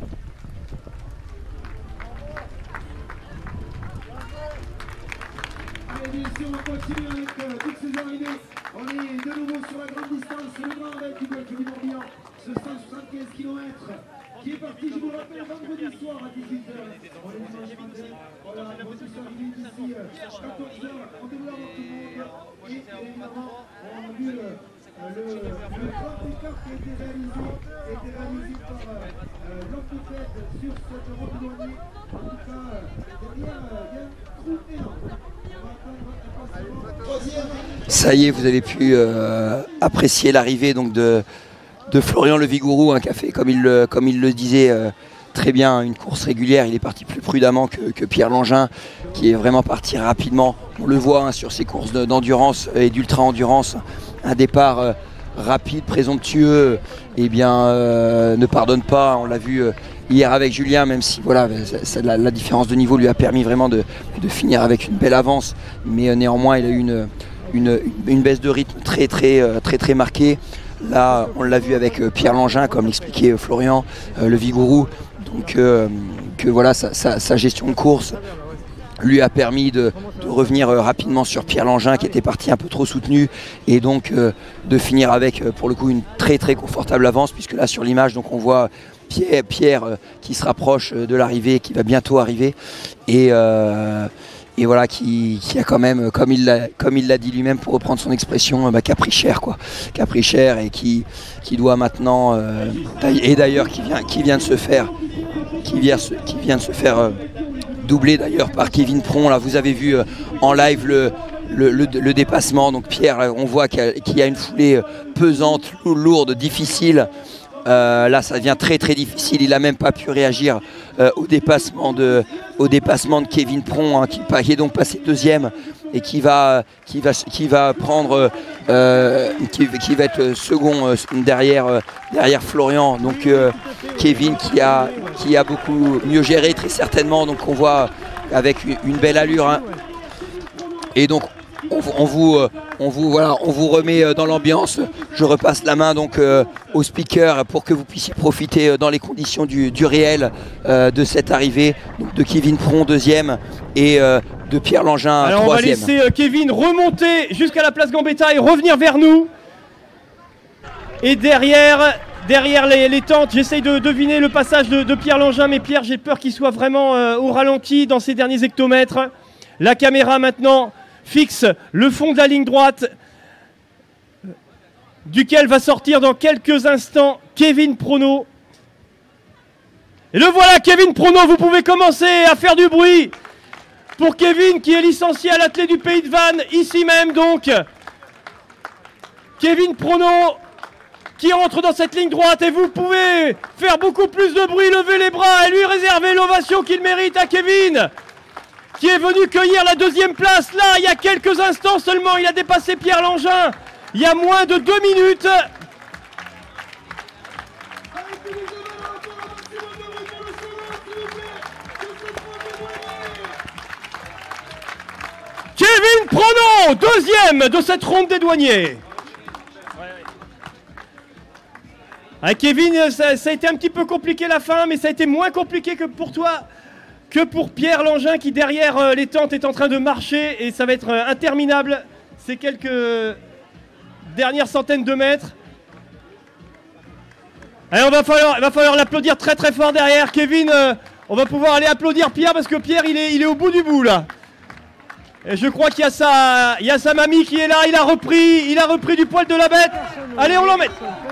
Allez, bien sûr, on va continuer avec euh, toutes ces arrivées. On est de nouveau sur la grande distance, le grand raid du bloc du Morbihan, ce cent soixante-quinze kilomètres qui est parti, je vous rappelle, vendredi soir à dix-huit heures. On est dimanche matin, voilà, la position arrivée d'ici quatorze heures, on développe tout le monde. Et évidemment, on a vu le, le, le grand écart qui a été réalisé, qui a été réalisé par euh, l'orthopède sur cette route douanier. En tout cas, derrière, il y a un trou énorme. On va attendre impatiemment. Ça y est, vous avez pu euh, apprécier l'arrivée donc de de Florian Le Vigourou, un café comme il le, comme il le disait euh, très bien, une course régulière. Il est parti plus prudemment que, que Pierre Langin qui est vraiment parti rapidement. On le voit hein, sur ses courses d'endurance et d'ultra-endurance, un départ euh, rapide, présomptueux, et bien euh, ne pardonne pas. On l'a vu euh, hier avec Julien, même si voilà, ça, ça, la, la différence de niveau lui a permis vraiment de, de finir avec une belle avance, mais euh, néanmoins il a eu une, une, une baisse de rythme très très très très, très marquée. Là, on l'a vu avec Pierre Langin, comme l'expliquait Florian euh, Le Vigourou. Donc, euh, que voilà, sa, sa, sa gestion de course lui a permis de, de revenir euh, rapidement sur Pierre Langin, qui était parti un peu trop soutenu, et donc euh, de finir avec, euh, pour le coup, une très très confortable avance, puisque là, sur l'image, donc on voit Pierre, Pierre euh, qui se rapproche de l'arrivée, qui va bientôt arriver, et euh, Et voilà, qui, qui a quand même, comme il l'a, comme il l'a dit lui-même, pour reprendre son expression, bah, qui a pris cher, quoi. Qui a pris cher et qui, qui doit maintenant, euh, et d'ailleurs qui vient, qui vient de se faire, qui vient, qui vient de se faire euh, doubler d'ailleurs par Kevin Pron. Là, vous avez vu euh, en live le, le, le, le dépassement. Donc Pierre, là, on voit qu'il y, a, qu'il y a une foulée pesante, lourde, difficile. Euh, là, ça devient très très difficile. Il n'a même pas pu réagir euh, au, dépassement de, au dépassement de Kevin Pron, hein, qui, qui est donc passé deuxième et qui va, qui va, qui va prendre, euh, qui, qui va être second euh, derrière, euh, derrière Florian. Donc euh, Kevin qui a, qui a beaucoup mieux géré très certainement. Donc on voit avec une, une belle allure. Hein. Et donc on, on, vous, on, vous, voilà, on vous remet dans l'ambiance. Je repasse la main donc euh, au speaker pour que vous puissiez profiter dans les conditions du, du réel euh, de cette arrivée. Donc de Kevin Pron deuxième et euh, de Pierre Langin Alors troisième. On va laisser euh, Kevin remonter jusqu'à la place Gambetta et revenir vers nous. Et derrière, derrière les, les tentes, j'essaye de deviner le passage de, de Pierre Langin. Mais Pierre, j'ai peur qu'il soit vraiment euh, au ralenti dans ces derniers hectomètres. La caméra maintenant fixe le fond de la ligne droite, duquel va sortir dans quelques instants Kevin Prono. Et le voilà, Kevin Prono, vous pouvez commencer à faire du bruit pour Kevin qui est licencié à l'athlé du Pays de Vannes, ici même donc. Kevin Prono qui entre dans cette ligne droite et vous pouvez faire beaucoup plus de bruit, lever les bras et lui réserver l'ovation qu'il mérite à Kevin, qui est venu cueillir la deuxième place. Là, il y a quelques instants seulement, il a dépassé Pierre Langin. Il y a moins de deux minutes. Kevin Prono, deuxième de cette ronde des douaniers. Ah, Kevin, ça, ça a été un petit peu compliqué la fin, mais ça a été moins compliqué que pour toi, que pour Pierre Langin qui derrière euh, les tentes est en train de marcher et ça va être euh, interminable ces quelques dernières centaines de mètres. Allez, on va falloir, il va falloir l'applaudir très très fort derrière. Kevin, euh, on va pouvoir aller applaudir Pierre parce que Pierre il est, il est au bout du bout là. Et je crois qu'il y a sa, il y a sa mamie qui est là, il a repris, il a repris du poil de la bête. Allez, on l'emmène.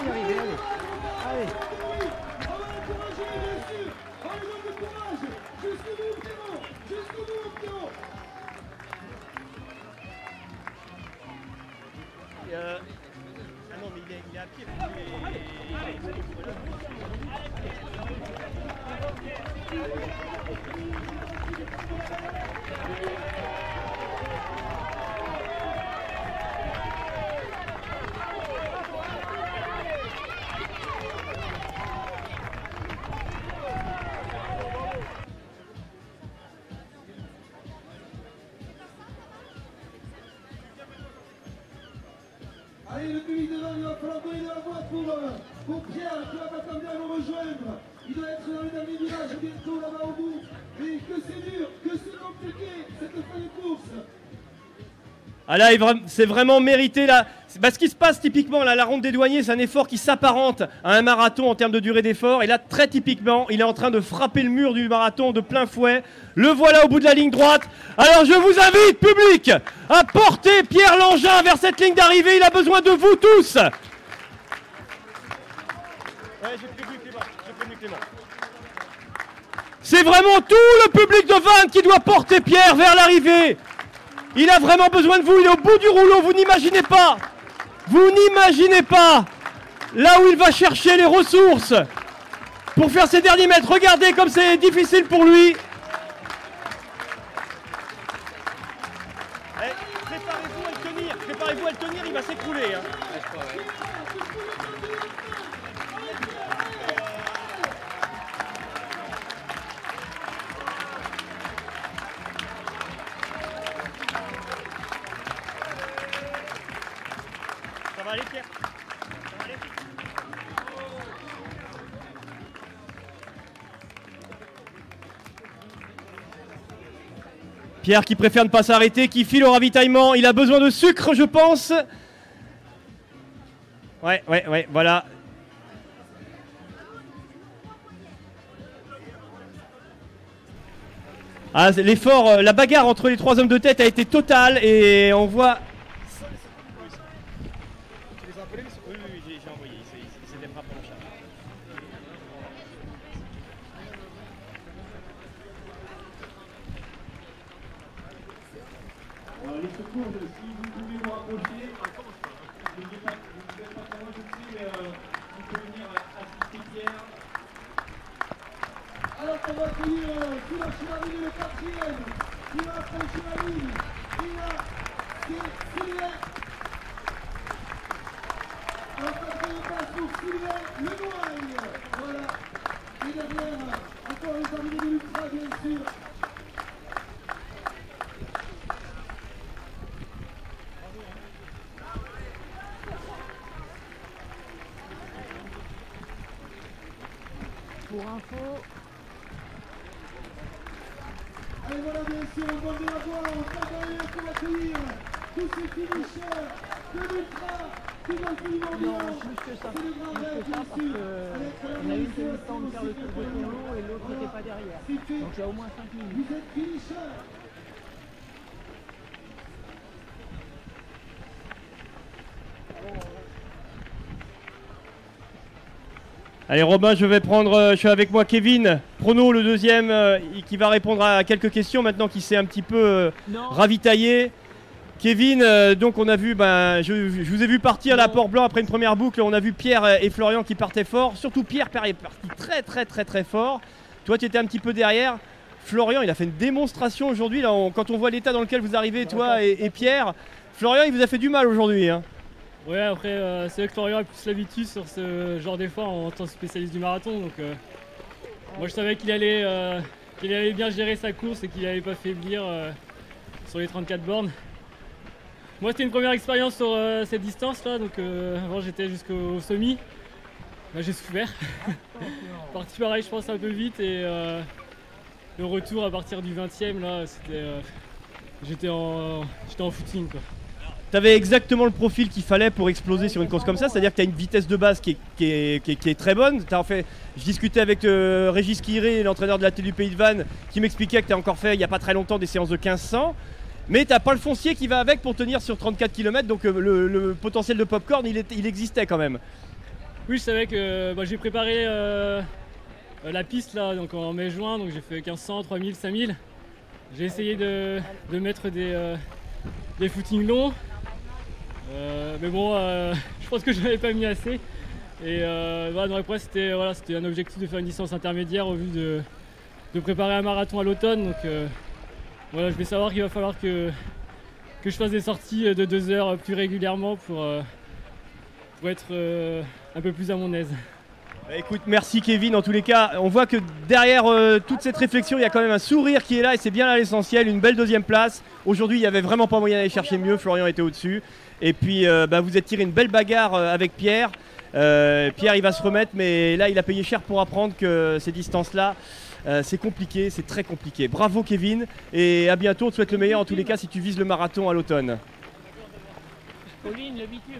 Allez, le public devant, il va falloir donner de la voix pour, euh, pour Pierre qui va pas tarder à nous rejoindre. Il doit être dans le dernier virage bientôt là-bas au bout. Et que c'est dur, que c'est compliqué cette fin de course. Ah là, c'est vraiment mérité là. Bah, ce qui se passe typiquement là, la ronde des douaniers, c'est un effort qui s'apparente à un marathon en termes de durée d'effort. Et là, très typiquement, il est en train de frapper le mur du marathon de plein fouet. Le voilà au bout de la ligne droite. Alors je vous invite, public, à porter Pierre Langin vers cette ligne d'arrivée. Il a besoin de vous tous. Ouais, j'ai prévenu Clément, j'ai prévenu Clément. C'est vraiment tout le public de Vannes qui doit porter Pierre vers l'arrivée. Il a vraiment besoin de vous, il est au bout du rouleau, vous n'imaginez pas. Vous n'imaginez pas là où il va chercher les ressources pour faire ses derniers mètres. Regardez comme c'est difficile pour lui. Eh, préparez-vous à le tenir, préparez-vous à le tenir, il va s'écrouler. Hein. Ça va aller, Pierre? Ça va aller? Pierre qui préfère ne pas s'arrêter, qui file au ravitaillement. Il a besoin de sucre, je pense. Ouais, ouais, ouais, voilà. Ah, l'effort, la bagarre entre les trois hommes de tête a été totale et on voit... Oui, oui, oui, j'ai envoyé, c'est des frappes en charge. Alors les secours, si vous pouvez vous rapprocher, n'oubliez pas, vous n'êtes pas très loin, je sais, mais euh, vous pouvez venir assister. Alors qu'on va accueillir sous la cheminée le quatrième qui va franchir la ligne. Il a Sylvain. Alors quatrième passe pour Sylvain Lenoigne. Voilà. Et derrière, encore les amis de l'Ultra bien sûr. Pour info. Allez voilà bien sûr, on donne de la voix, on s'en derrière pour accueillir tous ces finishers de l'Ultra qui vont finir en Non, plus que ça, plus que ça parce qu'on a une qui est temps de faire le tour de Tourneau et l'autre n'était pas derrière. Donc il y a au moins cinq minutes. Vous êtes finishers. Allez Robin, je vais prendre, euh, je suis avec moi Kevin Prono, le deuxième, euh, qui va répondre à quelques questions maintenant qu'il s'est un petit peu euh, ravitaillé. Kevin, euh, donc on a vu, ben, je, je vous ai vu partir à Port-Blanc après une première boucle, on a vu Pierre et Florian qui partaient fort, surtout Pierre, Pierre est parti très très très très fort. Toi tu étais un petit peu derrière. Florian il a fait une démonstration aujourd'hui, là, on, quand on voit l'état dans lequel vous arrivez toi et, et Pierre, Florian il vous a fait du mal aujourd'hui. Hein. Ouais, après, euh, c'est vrai que Florian a plus l'habitude sur ce genre d'effort en tant que spécialiste du marathon. Donc, euh, moi, je savais qu'il allait, euh, qu'il allait bien gérer sa course et qu'il n'allait pas faiblir euh, sur les trente-quatre bornes. Moi, c'était une première expérience sur euh, cette distance-là. Donc, euh, avant, j'étais jusqu'au semi. Là, j'ai souffert. Parti pareil, je pense, un peu vite. Et euh, le retour à partir du vingtième, là, c'était. Euh, j'étais en, j'étais en footing, quoi. Tu avais exactement le profil qu'il fallait pour exploser sur une course comme ça, c'est-à-dire que tu as une vitesse de base qui est, qui est, qui est, qui est très bonne. As en fait, je discutais avec euh, Régis Quiré, l'entraîneur de la T du Pays de Vannes, qui m'expliquait que tu as encore fait il n'y a pas très longtemps des séances de quinze cents, mais tu n'as pas le foncier qui va avec pour tenir sur trente-quatre kilomètres, donc euh, le, le potentiel de popcorn il, est, il existait quand même. Oui, je savais que bah, j'ai préparé euh, la piste là, donc en mai-juin, donc j'ai fait quinze cents, trois mille, cinq mille. J'ai essayé de, de mettre des, euh, des footings longs. Euh, mais bon, euh, je pense que je n'avais pas mis assez. Et euh, voilà, dans les presse, c'était voilà, un objectif de faire une distance intermédiaire au vu de, de préparer un marathon à l'automne. Donc euh, voilà, je vais savoir qu'il va falloir que, que je fasse des sorties de deux heures plus régulièrement pour, euh, pour être euh, un peu plus à mon aise. Écoute, merci Kevin. En tous les cas, on voit que derrière euh, toute cette réflexion, il y a quand même un sourire qui est là et c'est bien là l'essentiel. Une belle deuxième place. Aujourd'hui, il n'y avait vraiment pas moyen d'aller chercher mieux. Florian était au-dessus. Et puis, euh, bah, vous êtes tiré une belle bagarre euh, avec Pierre. Euh, Pierre, il va se remettre, mais là, il a payé cher pour apprendre que ces distances-là, euh, c'est compliqué, c'est très compliqué. Bravo Kevin et à bientôt. On te souhaite le meilleur en tous les cas si tu vises le marathon à l'automne. Pauline, le bitume.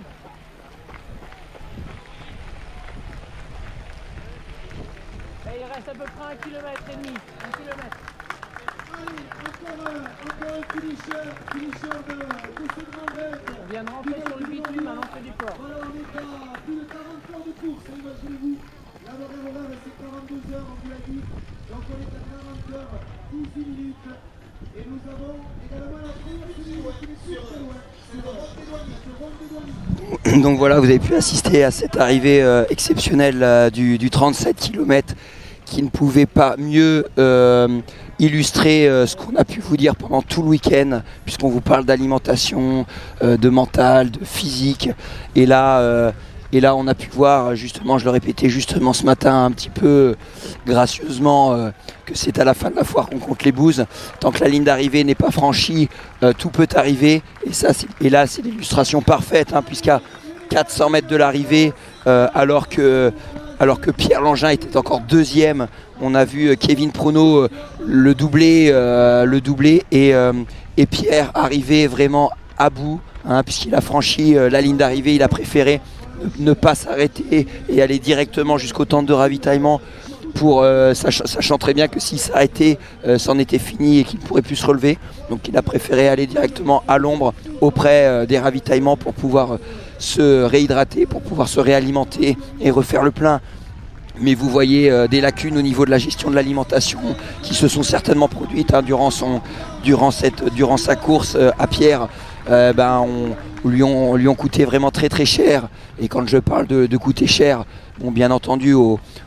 Il reste à peu près un kilomètre et demi. Un kilomètre. Allez, encore un, encore un finisher, finisher de, de ce grand raid. On vient de rentrer sur le bitume à l'entrée du port. Voilà, on est à plus de quarante heures de course, imaginez-vous. La Lorraine Horaire, c'est quarante-deux heures, on vous l'a dit. Donc on est à quarante heures, dix-huit minutes. Et nous avons également la première finale qui est plus très loin. C'est Ron Bédouani. Donc voilà, vous avez pu assister à cette arrivée euh, exceptionnelle euh, du, du trente-sept kilomètres qui ne pouvait pas mieux euh, illustrer euh, ce qu'on a pu vous dire pendant tout le week-end, puisqu'on vous parle d'alimentation, euh, de mental, de physique. Et là, euh, et là, on a pu voir, justement, je le répétais justement ce matin, un petit peu gracieusement, euh, que c'est à la fin de la foire qu'on compte les bouses. Tant que la ligne d'arrivée n'est pas franchie, euh, tout peut arriver. Et, ça, et là, c'est l'illustration parfaite, hein, puisqu'à quatre cents mètres de l'arrivée, euh, alors que... Alors que Pierre Langin était encore deuxième, on a vu Kevin Prono euh, le doubler, euh, le doubler et, euh, et Pierre arriver vraiment à bout, hein, puisqu'il a franchi euh, la ligne d'arrivée, il a préféré ne, ne pas s'arrêter et aller directement jusqu'au tente de ravitaillement, pour, euh, sachant, sachant très bien que s'il s'arrêtait, euh, c'en était fini et qu'il ne pourrait plus se relever. Donc il a préféré aller directement à l'ombre auprès euh, des ravitaillements pour pouvoir... Euh, se réhydrater, pour pouvoir se réalimenter et refaire le plein. Mais vous voyez euh, des lacunes au niveau de la gestion de l'alimentation qui se sont certainement produites hein, durant, son, durant, cette, durant sa course euh, à Pierre. Euh, ben, on, lui ont, lui ont coûté vraiment très très cher. Et quand je parle de, de coûter cher, bon, bien entendu au,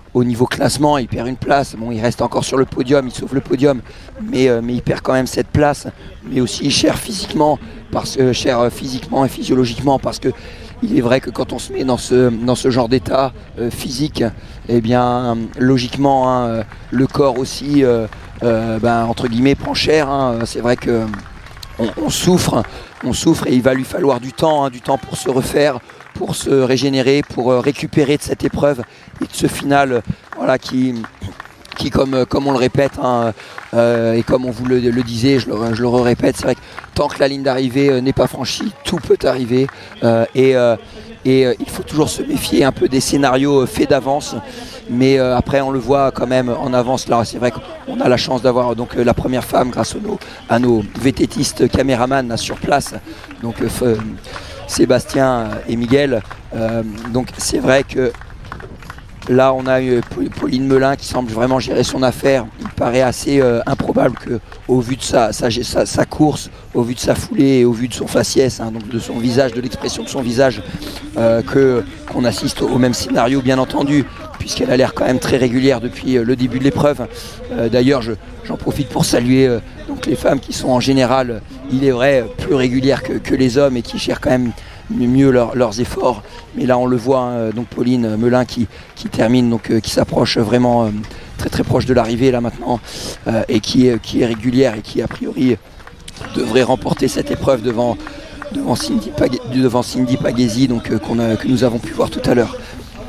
au niveau classement, il perd une place. Bon, il reste encore sur le podium, il sauve le podium, mais, euh, mais il perd quand même cette place. Mais aussi cher physiquement, parce, euh, cher physiquement et physiologiquement, parce que il est vrai que quand on se met dans ce, dans ce genre d'état euh, physique, eh bien, logiquement, hein, le corps aussi, euh, euh, ben, entre guillemets, prend cher. Hein. C'est vrai que on, on souffre, on souffre et il va lui falloir du temps, hein, du temps pour se refaire, pour se régénérer, pour euh, récupérer de cette épreuve et de ce final, voilà, qui, qui comme, comme on le répète, hein, euh, et comme on vous le, le disait, je le, je le répète, c'est vrai que tant que la ligne d'arrivée euh, n'est pas franchie, tout peut arriver. Euh, et euh, et euh, il faut toujours se méfier un peu des scénarios euh, faits d'avance. Mais euh, après, on le voit quand même en avance. Là, c'est vrai qu'on a la chance d'avoir donc euh, la première femme grâce à nos, à nos vététistes caméramans là, sur place. Donc euh, Sébastien et Miguel. Euh, donc c'est vrai que là, on a eu Pauline Melin qui semble vraiment gérer son affaire. Il paraît assez euh, improbable qu'au vu de sa, sa, sa, sa course, au vu de sa foulée et au vu de son faciès, hein, donc de son visage, de l'expression de son visage, euh, que, qu'on assiste au même scénario, bien entendu, puisqu'elle a l'air quand même très régulière depuis euh, le début de l'épreuve. Euh, d'ailleurs, je, j'en profite pour saluer euh, donc les femmes qui sont en général, il est vrai, plus régulières que, que les hommes et qui gèrent quand même mieux leur, leurs efforts. Mais là on le voit, hein, donc Pauline Melin qui, qui termine, donc euh, qui s'approche vraiment euh, très très proche de l'arrivée là maintenant, euh, et qui est, qui est régulière et qui a priori devrait remporter cette épreuve devant, devant Cindy, Pag- devant Cindy Pagesi, donc, euh, qu'on a, que nous avons pu voir tout à l'heure.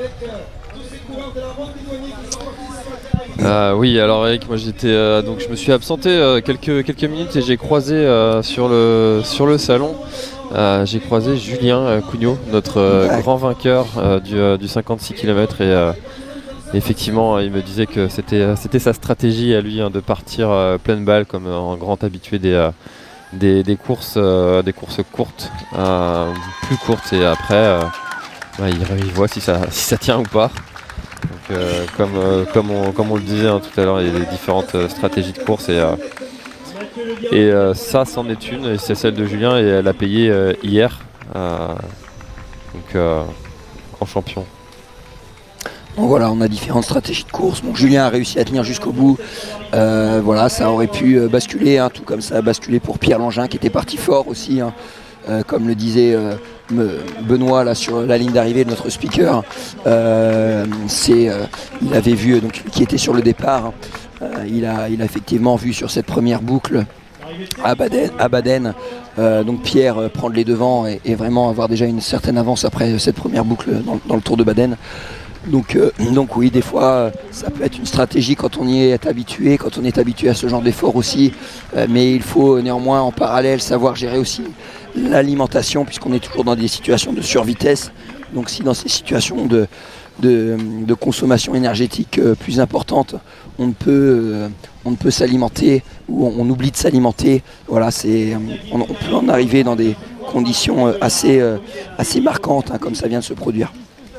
Euh, oui, alors Eric, moi j'étais euh, donc je me suis absenté euh, quelques quelques minutes et j'ai croisé euh, sur le sur le salon. Euh, j'ai croisé Julien euh, Cugnot, notre euh, ouais. grand vainqueur euh, du, euh, du cinquante-six kilomètres, et euh, effectivement il me disait que c'était, c'était sa stratégie à lui, hein, de partir euh, pleine balle comme un grand habitué des, euh, des, des, courses, euh, des courses courtes, euh, plus courtes, et après euh, bah, il, il voit si ça, si ça tient ou pas. Donc, euh, comme, euh, comme, on, comme on le disait, hein, tout à l'heure, il y a des différentes euh, stratégies de course, et euh, Et euh, ça, c'en est une, et c'est celle de Julien, et elle a payé euh, hier. Euh, donc, euh, grand champion. Bon, voilà, on a différentes stratégies de course. Bon, Julien a réussi à tenir jusqu'au bout. Euh, voilà, ça aurait pu euh, basculer, hein, tout comme ça a basculé pour Pierre Langin qui était parti fort aussi, hein, euh, comme le disait euh, Benoît là sur la ligne d'arrivée de notre speaker. Euh, c'est, euh, il avait vu donc qui était sur le départ. Hein. Euh, il, a, il a effectivement vu sur cette première boucle à Baden, à Baden euh, donc Pierre euh, prendre les devants et, et vraiment avoir déjà une certaine avance après cette première boucle dans, dans le Tour de Baden. Donc, euh, donc oui, des fois, euh, ça peut être une stratégie quand on y est habitué, quand on est habitué à ce genre d'effort aussi. Euh, mais il faut néanmoins en parallèle savoir gérer aussi l'alimentation, puisqu'on est toujours dans des situations de survitesse. Donc si dans ces situations de, de, de consommation énergétique euh, plus importante, on ne peut, euh, on ne peut s'alimenter, ou on, on oublie de s'alimenter, voilà, c'est, on, on peut en arriver dans des conditions euh, assez, euh, assez marquantes, hein, comme ça vient de se produire.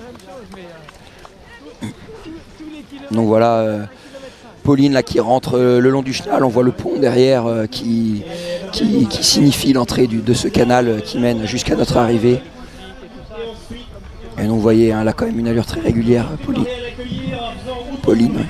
Donc voilà, euh, Pauline là qui rentre euh, le long du chenal, on voit le pont derrière euh, qui, qui, qui signifie l'entrée du, de ce canal euh, qui mène jusqu'à notre arrivée. Et donc vous voyez, hein, elle a quand même une allure très régulière, Pauline. Pauline.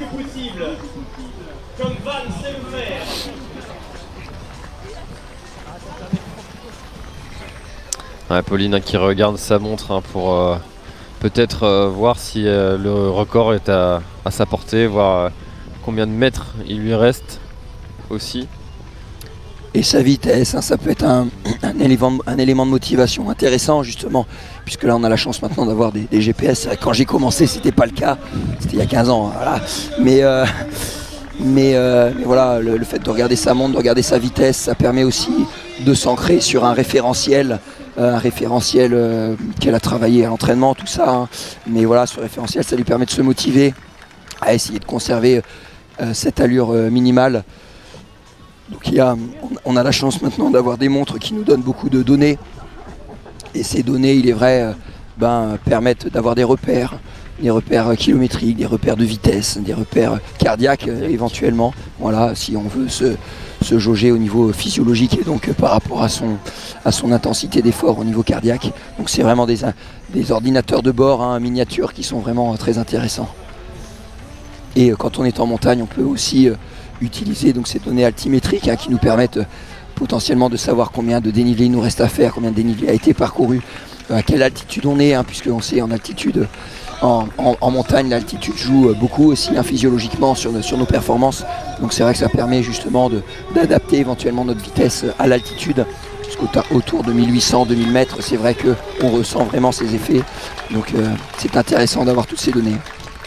Ouais, Pauline, hein, qui regarde sa montre, hein, pour euh, peut-être euh, voir si euh, le record est à, à sa portée, voir euh, combien de mètres il lui reste aussi. Et sa vitesse, hein, ça peut être un, un, élément, un élément de motivation intéressant justement, puisque là on a la chance maintenant d'avoir des, des G P S. Quand j'ai commencé, c'était pas le cas, c'était il y a quinze ans, voilà. Mais, euh, mais, euh, mais voilà, le, le fait de regarder sa montre, de regarder sa vitesse, ça permet aussi de s'ancrer sur un référentiel, euh, un référentiel euh, qu'elle a travaillé à l'entraînement, tout ça. Hein. Mais voilà, ce référentiel, ça lui permet de se motiver à essayer de conserver euh, cette allure euh, minimale. Donc il y a, on a la chance maintenant d'avoir des montres qui nous donnent beaucoup de données. Et ces données, il est vrai, ben, permettent d'avoir des repères, des repères kilométriques, des repères de vitesse, des repères cardiaques euh, éventuellement. Voilà, si on veut se, se jauger au niveau physiologique et donc euh, par rapport à son, à son intensité d'effort au niveau cardiaque. Donc c'est vraiment des, des ordinateurs de bord, hein, miniatures, qui sont vraiment euh, très intéressants. Et euh, quand on est en montagne, on peut aussi euh, utiliser donc, ces données altimétriques hein, qui nous permettent euh, potentiellement de savoir combien de dénivelé il nous reste à faire, combien de dénivelé a été parcouru, euh, à quelle altitude on est, hein, puisqu'on sait en altitude, en, en, en montagne, l'altitude joue euh, beaucoup aussi hein, physiologiquement sur, sur nos performances. Donc c'est vrai que ça permet justement d'adapter éventuellement notre vitesse à l'altitude. Autour de mille huit cents à deux mille mètres, c'est vrai qu'on ressent vraiment ces effets. Donc euh, c'est intéressant d'avoir toutes ces données.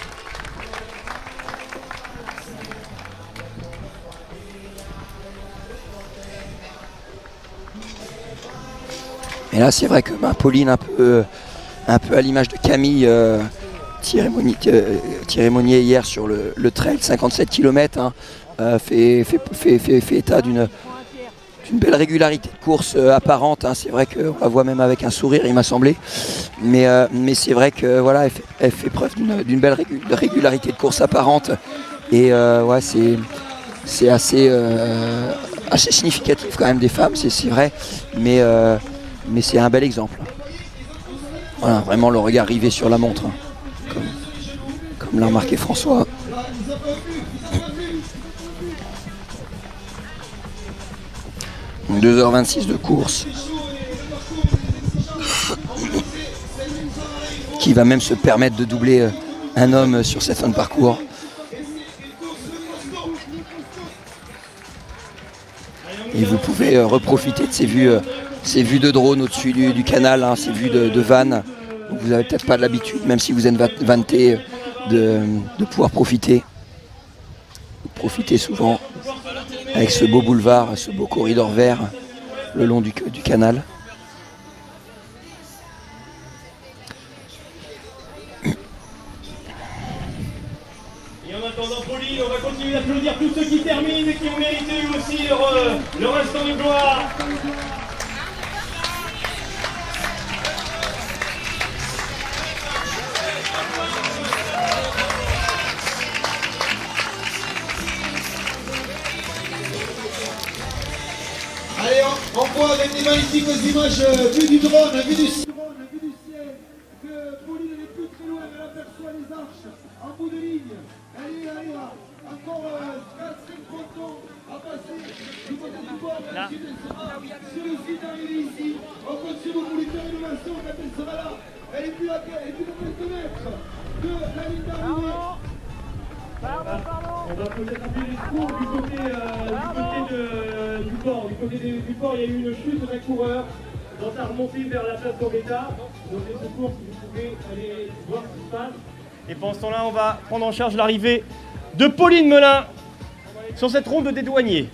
Et là c'est vrai que bah, Pauline, un peu, un peu à l'image de Camille, euh, Thierry-Monnier hier sur le, le trail, cinquante-sept kilomètres, hein, euh, fait, fait, fait, fait, fait état d'une une belle régularité de course euh, apparente, hein. C'est vrai qu'on la voit même avec un sourire, il m'a semblé. Mais, euh, mais c'est vrai que voilà, elle fait, elle fait preuve d'une belle régu de régularité de course apparente. Et euh, ouais, c'est assez, euh, assez significatif quand même des femmes, c'est vrai. Mais, euh, mais c'est un bel exemple. Voilà, vraiment le regard rivé sur la montre, hein. Comme, comme l'a remarqué François. deux heures vingt-six de course qui va même se permettre de doubler un homme sur cette fin de parcours. Et vous pouvez reprofiter de ces vues, ces vues de drone au-dessus du, du canal, hein, ces vues de, de van. Vous n'avez peut-être pas l'habitude, même si vous êtes vanté, de, de pouvoir profiter. Profiter souvent avec ce beau boulevard, ce beau corridor vert le long du, du canal. Et en attendant Pauline, on va continuer d'applaudir tous ceux qui terminent et qui ont mérité eux aussi leur, leur instant de gloire. Allez, on, on voit avec des magnifiques images euh, vues du drone, vues du ciel, vues du ciel, que Pauline n'est plus très loin, elle aperçoit les arches en bout de ligne. Elle est là, elle est là. Encore quatre cinq pontons à passer du côté du port. Là. Ensuite, elle sera sur le site d'arrivée ici. On continue pour lui faire une ovation quand elle sera là. Elle est plus à, elle est plus à quelques mètres de la ligne d'arrivée. Pardon, pardon. On va peut-être appuyer les secours du côté, euh, du, côté de, du port. Du côté de, du port, il y a eu une chute d'un coureur dans sa remontée vers la place Gambetta. Donc les secours, si vous pouvez aller voir ce qui se passe. Et pendant ce temps-là, on va prendre en charge l'arrivée de Pauline Melin sur cette ronde des douaniers.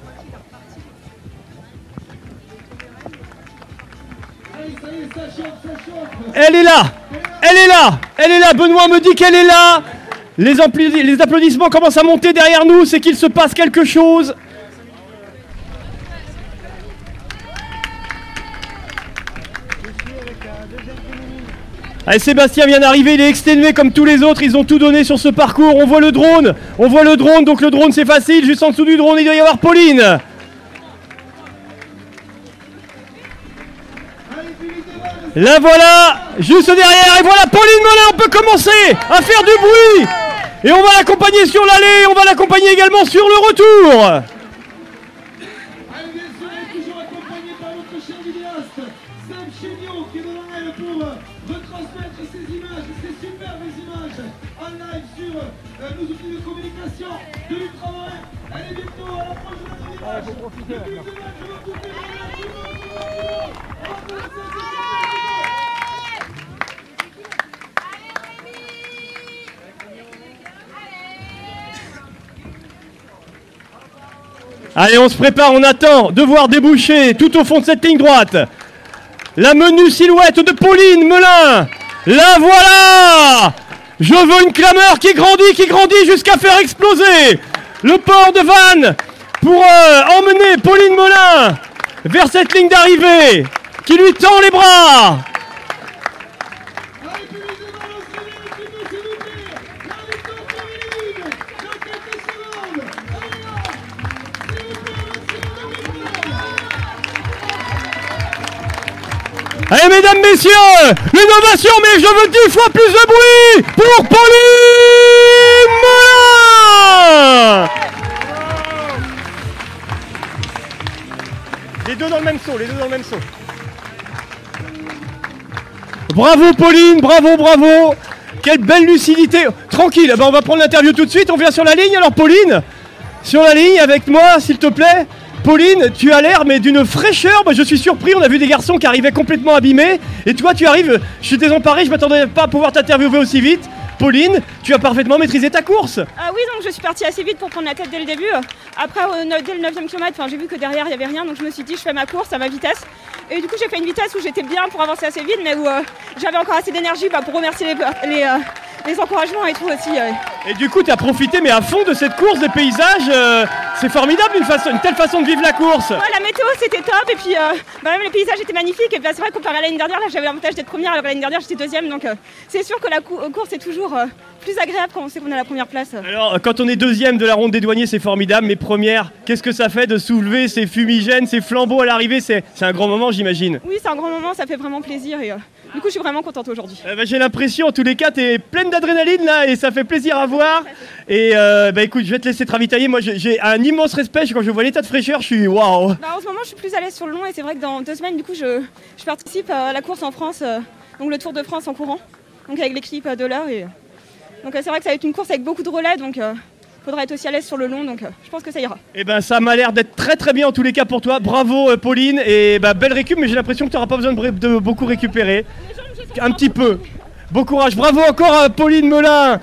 Elle est là, elle est là, elle est là. Benoît me dit qu'elle est là. Les, les applaudissements commencent à monter derrière nous, c'est qu'il se passe quelque chose. Allez, Sébastien vient d'arriver, il est exténué comme tous les autres, ils ont tout donné sur ce parcours. On voit le drone, on voit le drone, donc le drone c'est facile. Juste en dessous du drone, il doit y avoir Pauline. La voilà, juste derrière, et voilà Pauline Melin, on peut commencer à faire du bruit. Et on va l'accompagner sur l'allée, on va l'accompagner également sur le retour. Allez, bien sûr, elle est toujours accompagnée par notre cher vidéaste, Sam Chéniaud, qui est devant elle pour retransmettre ces images, ces superbes images en live sur euh, nos outils de communication de l'ultramarin. Allez, bientôt à la prochaine image. Il faut profiter maintenant. Allez, on se prépare, on attend de voir déboucher tout au fond de cette ligne droite la menue silhouette de Pauline Melin. La voilà. Je veux une clameur qui grandit, qui grandit jusqu'à faire exploser le port de Vannes pour euh, emmener Pauline Melin vers cette ligne d'arrivée qui lui tend les bras. Allez, mesdames, messieurs, l'innovation, mais je veux dix fois plus de bruit pour Pauline Melin. Molin. Les deux dans le même saut, les deux dans le même saut. Bravo Pauline, bravo, bravo. Quelle belle lucidité. Tranquille, ben on va prendre l'interview tout de suite. On vient sur la ligne. Alors Pauline, sur la ligne avec moi, s'il te plaît. Pauline, tu as l'air mais d'une fraîcheur. Bah, je suis surpris, on a vu des garçons qui arrivaient complètement abîmés. Et toi, tu arrives, je suis désemparé, je m'attendais pas à pouvoir t'interviewer aussi vite. Pauline, tu as parfaitement maîtrisé ta course. Ah oui, donc je suis partie assez vite pour prendre la tête dès le début. Après, au, dès le neuvième kilomètre, j'ai vu que derrière, il n'y avait rien. Donc je me suis dit, je fais ma course à ma vitesse. Et du coup, j'ai fait une vitesse où j'étais bien pour avancer assez vite, mais où euh, j'avais encore assez d'énergie bah, pour remercier les, les, euh, les encouragements et tout aussi. Euh. Et du coup, tu as profité mais à fond de cette course, des paysages. Euh, c'est formidable, une, façon, une telle façon de vivre la course. Ouais, la météo, c'était top. Et puis, euh, bah, même les paysages étaient magnifiques. Et bah, c'est vrai, comparé à l'année dernière, là, j'avais l'avantage d'être première, alors que l'année dernière, j'étais deuxième. Donc, euh, c'est sûr que la cou course est toujours euh, plus agréable quand on sait qu'on a la première place. Alors, quand on est deuxième de la ronde des douaniers, c'est formidable. Mais première, qu'est-ce que ça fait de soulever ces fumigènes, ces flambeaux à l'arrivée? C'est un grand moment, j'imagine. Oui, c'est un grand moment, ça fait vraiment plaisir. Et euh, du coup, je suis vraiment contente aujourd'hui. Euh, bah, j'ai l'impression, en tous les cas, tu es pleine d'adrénaline là et ça fait plaisir à voir. Et euh, bah écoute, je vais te laisser te ravitailler. Moi, j'ai un immense respect. Quand je vois l'état de fraîcheur, je suis waouh. Bah, en ce moment, je suis plus à l'aise sur le long et c'est vrai que dans deux semaines, du coup, je, je participe à la course en France, euh, donc le Tour de France en courant, donc avec l'équipe de l'heure. Et donc euh, c'est vrai que ça va être une course avec beaucoup de relais, donc. Euh, faudra être aussi à l'aise sur le long, donc euh, je pense que ça ira. Et ben ça m'a l'air d'être très très bien en tous les cas pour toi. Bravo euh, Pauline, et bah, belle récup, mais j'ai l'impression que tu n'auras pas besoin de, de beaucoup récupérer. Un petit peu. Bon courage, bravo encore à Pauline Molin.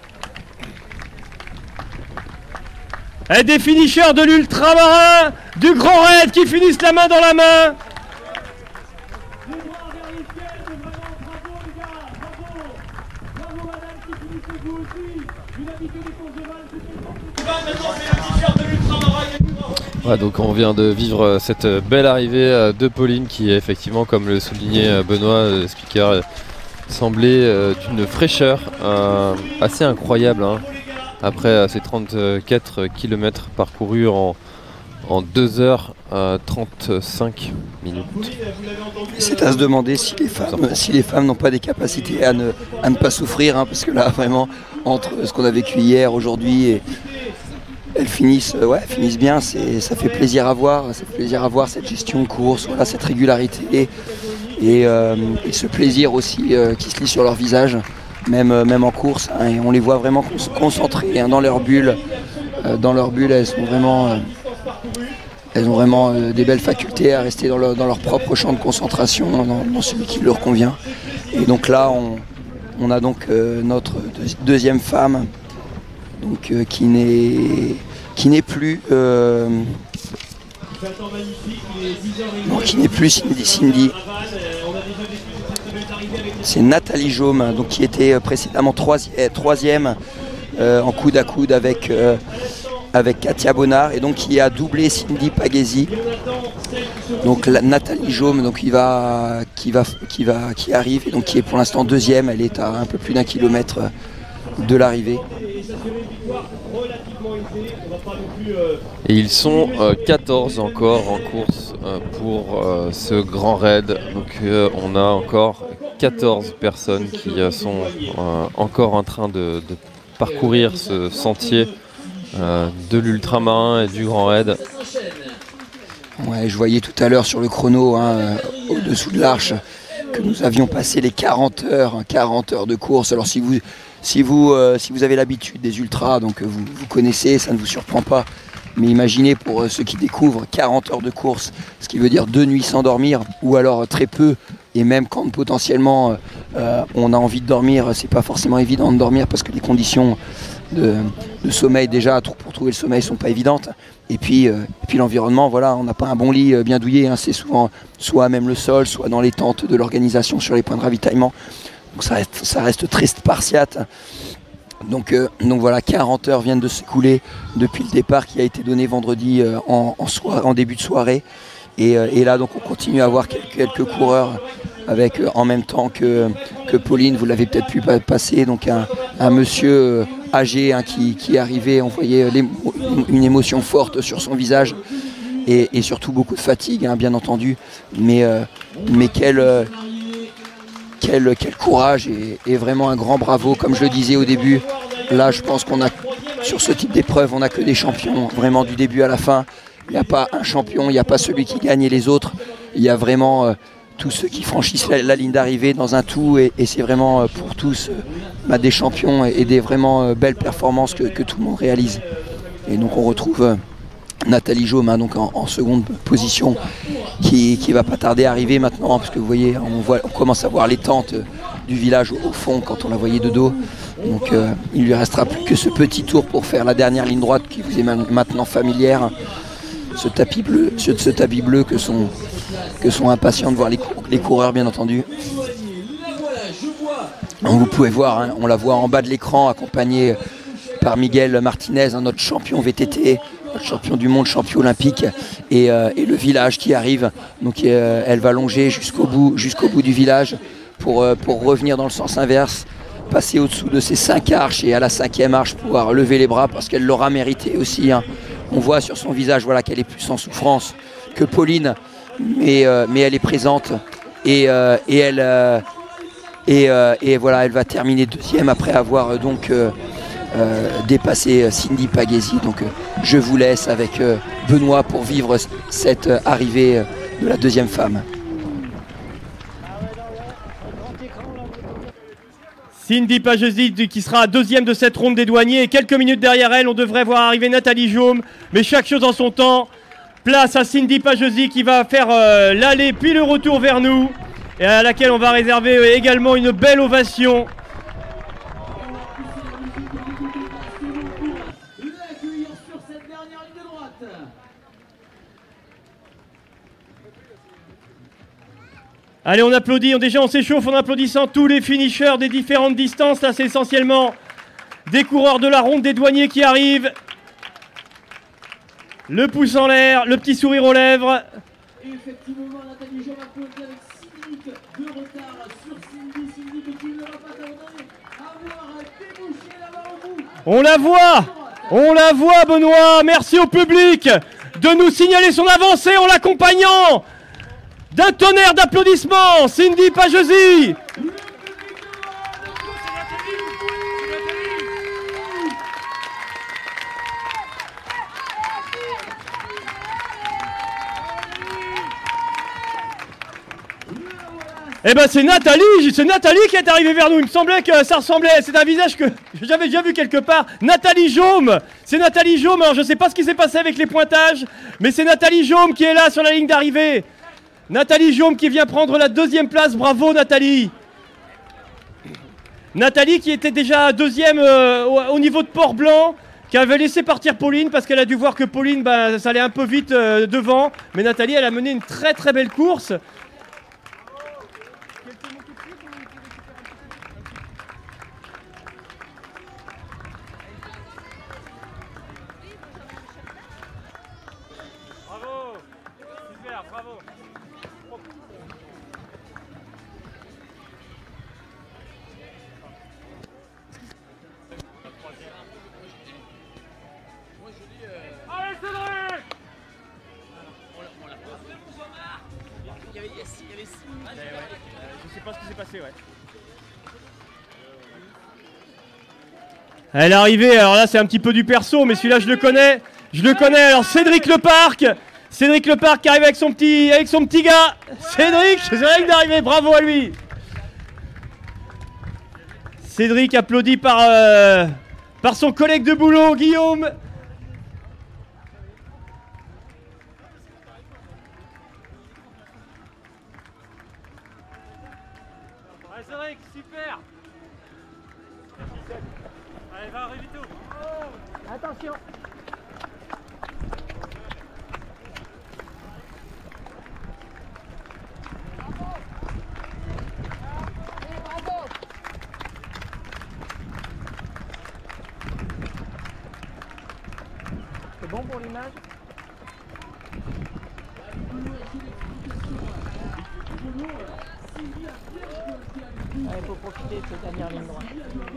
Et des finishers de l'ultramarin, du Grand Raid qui finissent la main dans la main. Ouais, donc on vient de vivre cette belle arrivée de Pauline qui, effectivement, comme le soulignait Benoît, le speaker, semblait d'une fraîcheur euh, assez incroyable, hein, après ces trente-quatre kilomètres parcourus en, en deux heures trente-cinq minutes. C'est à se demander si les femmes si les femmes n'ont pas des capacités à ne, à ne pas souffrir, hein, parce que là, vraiment, entre ce qu'on a vécu hier, aujourd'hui, et elles finissent, ouais, finissent bien, ça fait plaisir à voir, ça fait plaisir à voir cette gestion de course, voilà, cette régularité et, euh, et ce plaisir aussi euh, qui se lit sur leur visage, même, euh, même en course, hein, et on les voit vraiment concentrées, hein, dans leur bulle, euh, dans leur bulle, elles sont vraiment, euh, elles ont vraiment euh, des belles facultés à rester dans leur, dans leur propre champ de concentration, dans, dans celui qui leur convient. Et donc là, on, on a donc euh, notre deuxième femme, donc euh, qui n'est qui n'est plus euh, non, qui n'est plus Cindy, Cindy. C'est Nathalie Jaume, donc qui était précédemment troisième, troisième euh, en coude à coude avec euh, avec Katia Bonnard, et donc qui a doublé Cindy Pagesi. Donc la, Nathalie Jaume, donc qui va qui va qui va qui arrive et donc qui est pour l'instant deuxième. Elle est à un peu plus d'un kilomètre de l'arrivée. Et ils sont euh, quatorze encore en course euh, pour euh, ce grand raid. Donc euh, on a encore quatorze personnes qui euh, sont euh, encore en train de, de parcourir ce sentier euh, de l'ultramarin et du grand raid. Ouais, je voyais tout à l'heure sur le chrono, hein, euh, au-dessous de l'arche, que nous avions passé les quarante heures, hein, quarante heures de course. Alors si vous Si vous, euh, si vous avez l'habitude des ultras, donc euh, vous, vous connaissez, ça ne vous surprend pas. Mais imaginez pour euh, ceux qui découvrent quarante heures de course, ce qui veut dire deux nuits sans dormir, ou alors euh, très peu, et même quand potentiellement euh, on a envie de dormir, c'est pas forcément évident de dormir parce que les conditions de, de sommeil déjà pour trouver le sommeil sont pas évidentes. Et puis, euh, et puis l'environnement, voilà, on n'a pas un bon lit euh, bien douillet, hein, c'est souvent soit même le sol, soit dans les tentes de l'organisation sur les points de ravitaillement. Donc ça reste, ça reste très spartiate. Donc, euh, donc voilà, quarante heures viennent de s'écouler depuis le départ qui a été donné vendredi euh, en, en, soirée, en début de soirée. Et, euh, et là, donc, on continue à avoir quelques, quelques coureurs avec, euh, en même temps que, que Pauline, vous l'avez peut-être pu passer, donc un, un monsieur euh, âgé, hein, qui, qui est arrivé, on voyait une émotion forte sur son visage et, et surtout beaucoup de fatigue, hein, bien entendu. Mais, euh, mais quel... Euh, Quel, quel courage et, et vraiment un grand bravo. Comme je le disais au début, là je pense qu'on a sur ce type d'épreuve, on n'a que des champions, vraiment du début à la fin. Il n'y a pas un champion, il n'y a pas celui qui gagne et les autres. Il y a vraiment euh, tous ceux qui franchissent la, la ligne d'arrivée dans un tout. Et, et c'est vraiment euh, pour tous euh, bah, des champions et, et des vraiment euh, belles performances que, que tout le monde réalise. Et donc on retrouve euh, Nathalie Jaume, hein, donc en, en seconde position, qui ne va pas tarder à arriver maintenant, parce que vous voyez, on, voit, on commence à voir les tentes euh, du village au, au fond quand on la voyait de dos. Donc euh, il lui restera plus que ce petit tour pour faire la dernière ligne droite qui vous est maintenant familière. Ce tapis bleu, ce, ce tapis bleu que sont, que sont impatients de voir les, cour les coureurs, bien entendu. Donc vous pouvez voir, hein, on la voit en bas de l'écran, accompagnée par Miguel Martinez, hein, notre champion V T T, notre champion du monde, champion olympique, et, euh, et le village qui arrive. Donc euh, elle va longer jusqu'au bout, jusqu'au bout du village pour, euh, pour revenir dans le sens inverse, passer au-dessous de ces cinq arches et à la cinquième arche pouvoir lever les bras parce qu'elle l'aura mérité aussi. Hein. On voit sur son visage voilà, qu'elle est plus en souffrance que Pauline, mais, euh, mais elle est présente et, euh, et, elle, euh, et, euh, et voilà, elle va terminer deuxième après avoir euh, donc euh, euh, dépassé Cindy Pagesi. Donc euh, je vous laisse avec euh, Benoît pour vivre cette euh, arrivée euh, de la deuxième femme. Cindy Pagesi qui sera deuxième de cette ronde des douaniers. Et quelques minutes derrière elle, on devrait voir arriver Nathalie Jaume. Mais chaque chose en son temps. Place à Cindy Pagesi qui va faire euh, l'aller puis le retour vers nous. Et à laquelle on va réserver euh, également une belle ovation. Allez, on applaudit, on, déjà on s'échauffe en applaudissant tous les finishers des différentes distances. Là, c'est essentiellement des coureurs de la ronde des douaniers qui arrivent. Le pouce en l'air, le petit sourire aux lèvres. Et effectivement, Nathalie Jaume applaudit avec six minutes de retard sur Cindy. Cindy qui ne va pas tarder à avoir débouché la barre au bout. On la voit, on la voit, Benoît. Merci au public de nous signaler son avancée en l'accompagnant d'un tonnerre d'applaudissements, Cindy Pagesi. Eh ben c'est Nathalie, c'est Nathalie qui est arrivée vers nous. Il me semblait que ça ressemblait, c'est un visage que j'avais déjà vu quelque part. Nathalie Jaume, c'est Nathalie Jaume. Alors je sais pas ce qui s'est passé avec les pointages, mais c'est Nathalie Jaume qui est là sur la ligne d'arrivée. Nathalie Jaume qui vient prendre la deuxième place, bravo Nathalie. Nathalie qui était déjà deuxième euh, au, au niveau de Port-Blanc, qui avait laissé partir Pauline parce qu'elle a dû voir que Pauline, bah, ça allait un peu vite euh, devant. Mais Nathalie, elle a mené une très très belle course. Bravo, super, bravo. Allez, Cédric! Je sais pas ce qui s'est passé, ouais. Elle est arrivée, alors là c'est un petit peu du perso, mais celui-là je le connais. Je le connais, alors Cédric Leparc. Cédric Leparc qui arrive avec son petit, avec son petit gars. Cédric, Cédric d'arriver, bravo à lui. Cédric applaudi par, euh, par son collègue de boulot, Guillaume. Allez Cédric, super. Allez, va, arrive vite. Oh, attention. C'est bon pour l'image? Il faut profiter de cette dernière ligne droite.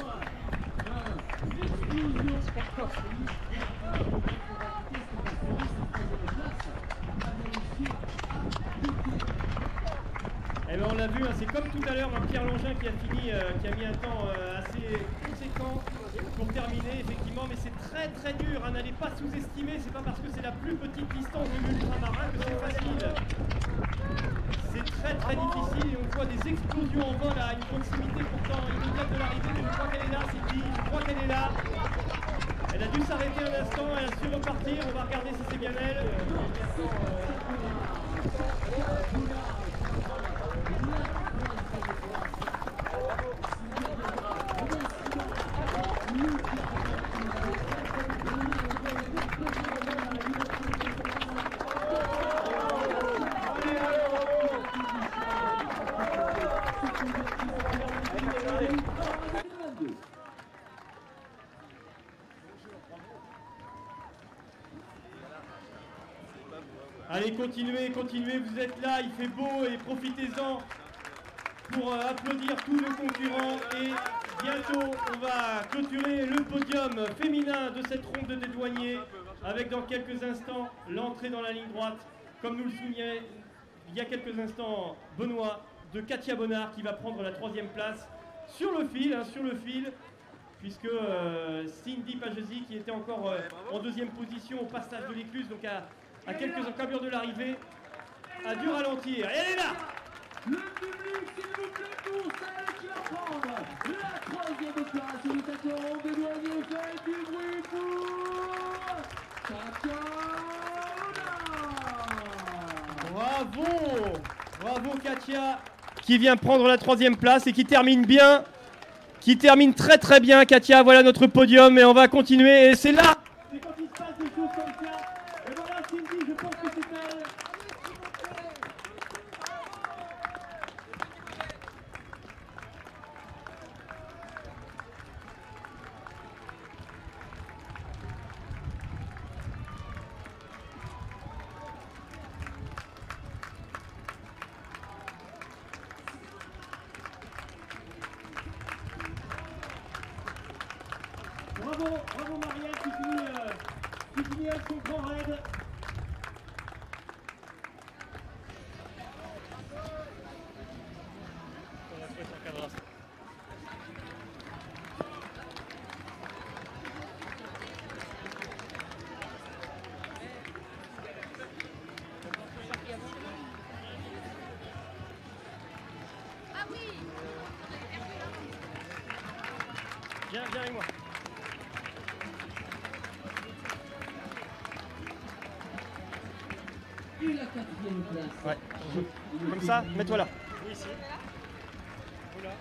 Eh ben on l'a vu, hein, c'est comme tout à l'heure, hein, Pierre Longin qui a fini, euh, qui a mis un temps euh, assez conséquent pour terminer, effectivement, mais c'est très très dur, hein, n'allez pas sous-estimer, c'est pas parce que c'est la plus petite distance de l'ultramarin que c'est facile. C'est très très difficile et on voit des explosions en vol à une proximité pourtant immédiate de l'arrivée. Je crois qu'elle est là, Cindy, je crois qu'elle est là. Elle a dû s'arrêter un instant, elle a su repartir, on va regarder si c'est bien elle. Allez, continuez, continuez, vous êtes là, il fait beau et profitez-en pour euh, applaudir tous nos concurrents et bientôt on va clôturer le podium féminin de cette ronde de dédouaniers avec dans quelques instants l'entrée dans la ligne droite, comme nous le soulignait il y a quelques instants Benoît, de Katia Bonnard qui va prendre la troisième place sur le fil, hein, sur le fil, puisque euh, Cindy Pagesi qui était encore euh, en deuxième position au passage de l'écluse, donc à à quelques encablures de l'arrivée, a dû ralentir. Et elle est là! Le public, s'il vous plaît, pour celle qui va prendre la troisième place de cette ronde de douanier. Faites du bruit pour Katia Bonnard. Bravo! Bravo Katia, qui vient prendre la troisième place et qui termine bien, qui termine très très bien Katia. Voilà notre podium et on va continuer et c'est là! C'est quand il se passe des choses comme ça. Et voilà Cindy, je pense que c'est elle. Bravo, bravo Marielle qui finit, euh, qui finit avec son grand raid. Viens, viens avec moi. Et la quatrième place. Ouais. Comme ça, mets-toi là. Oui, ici. Voilà.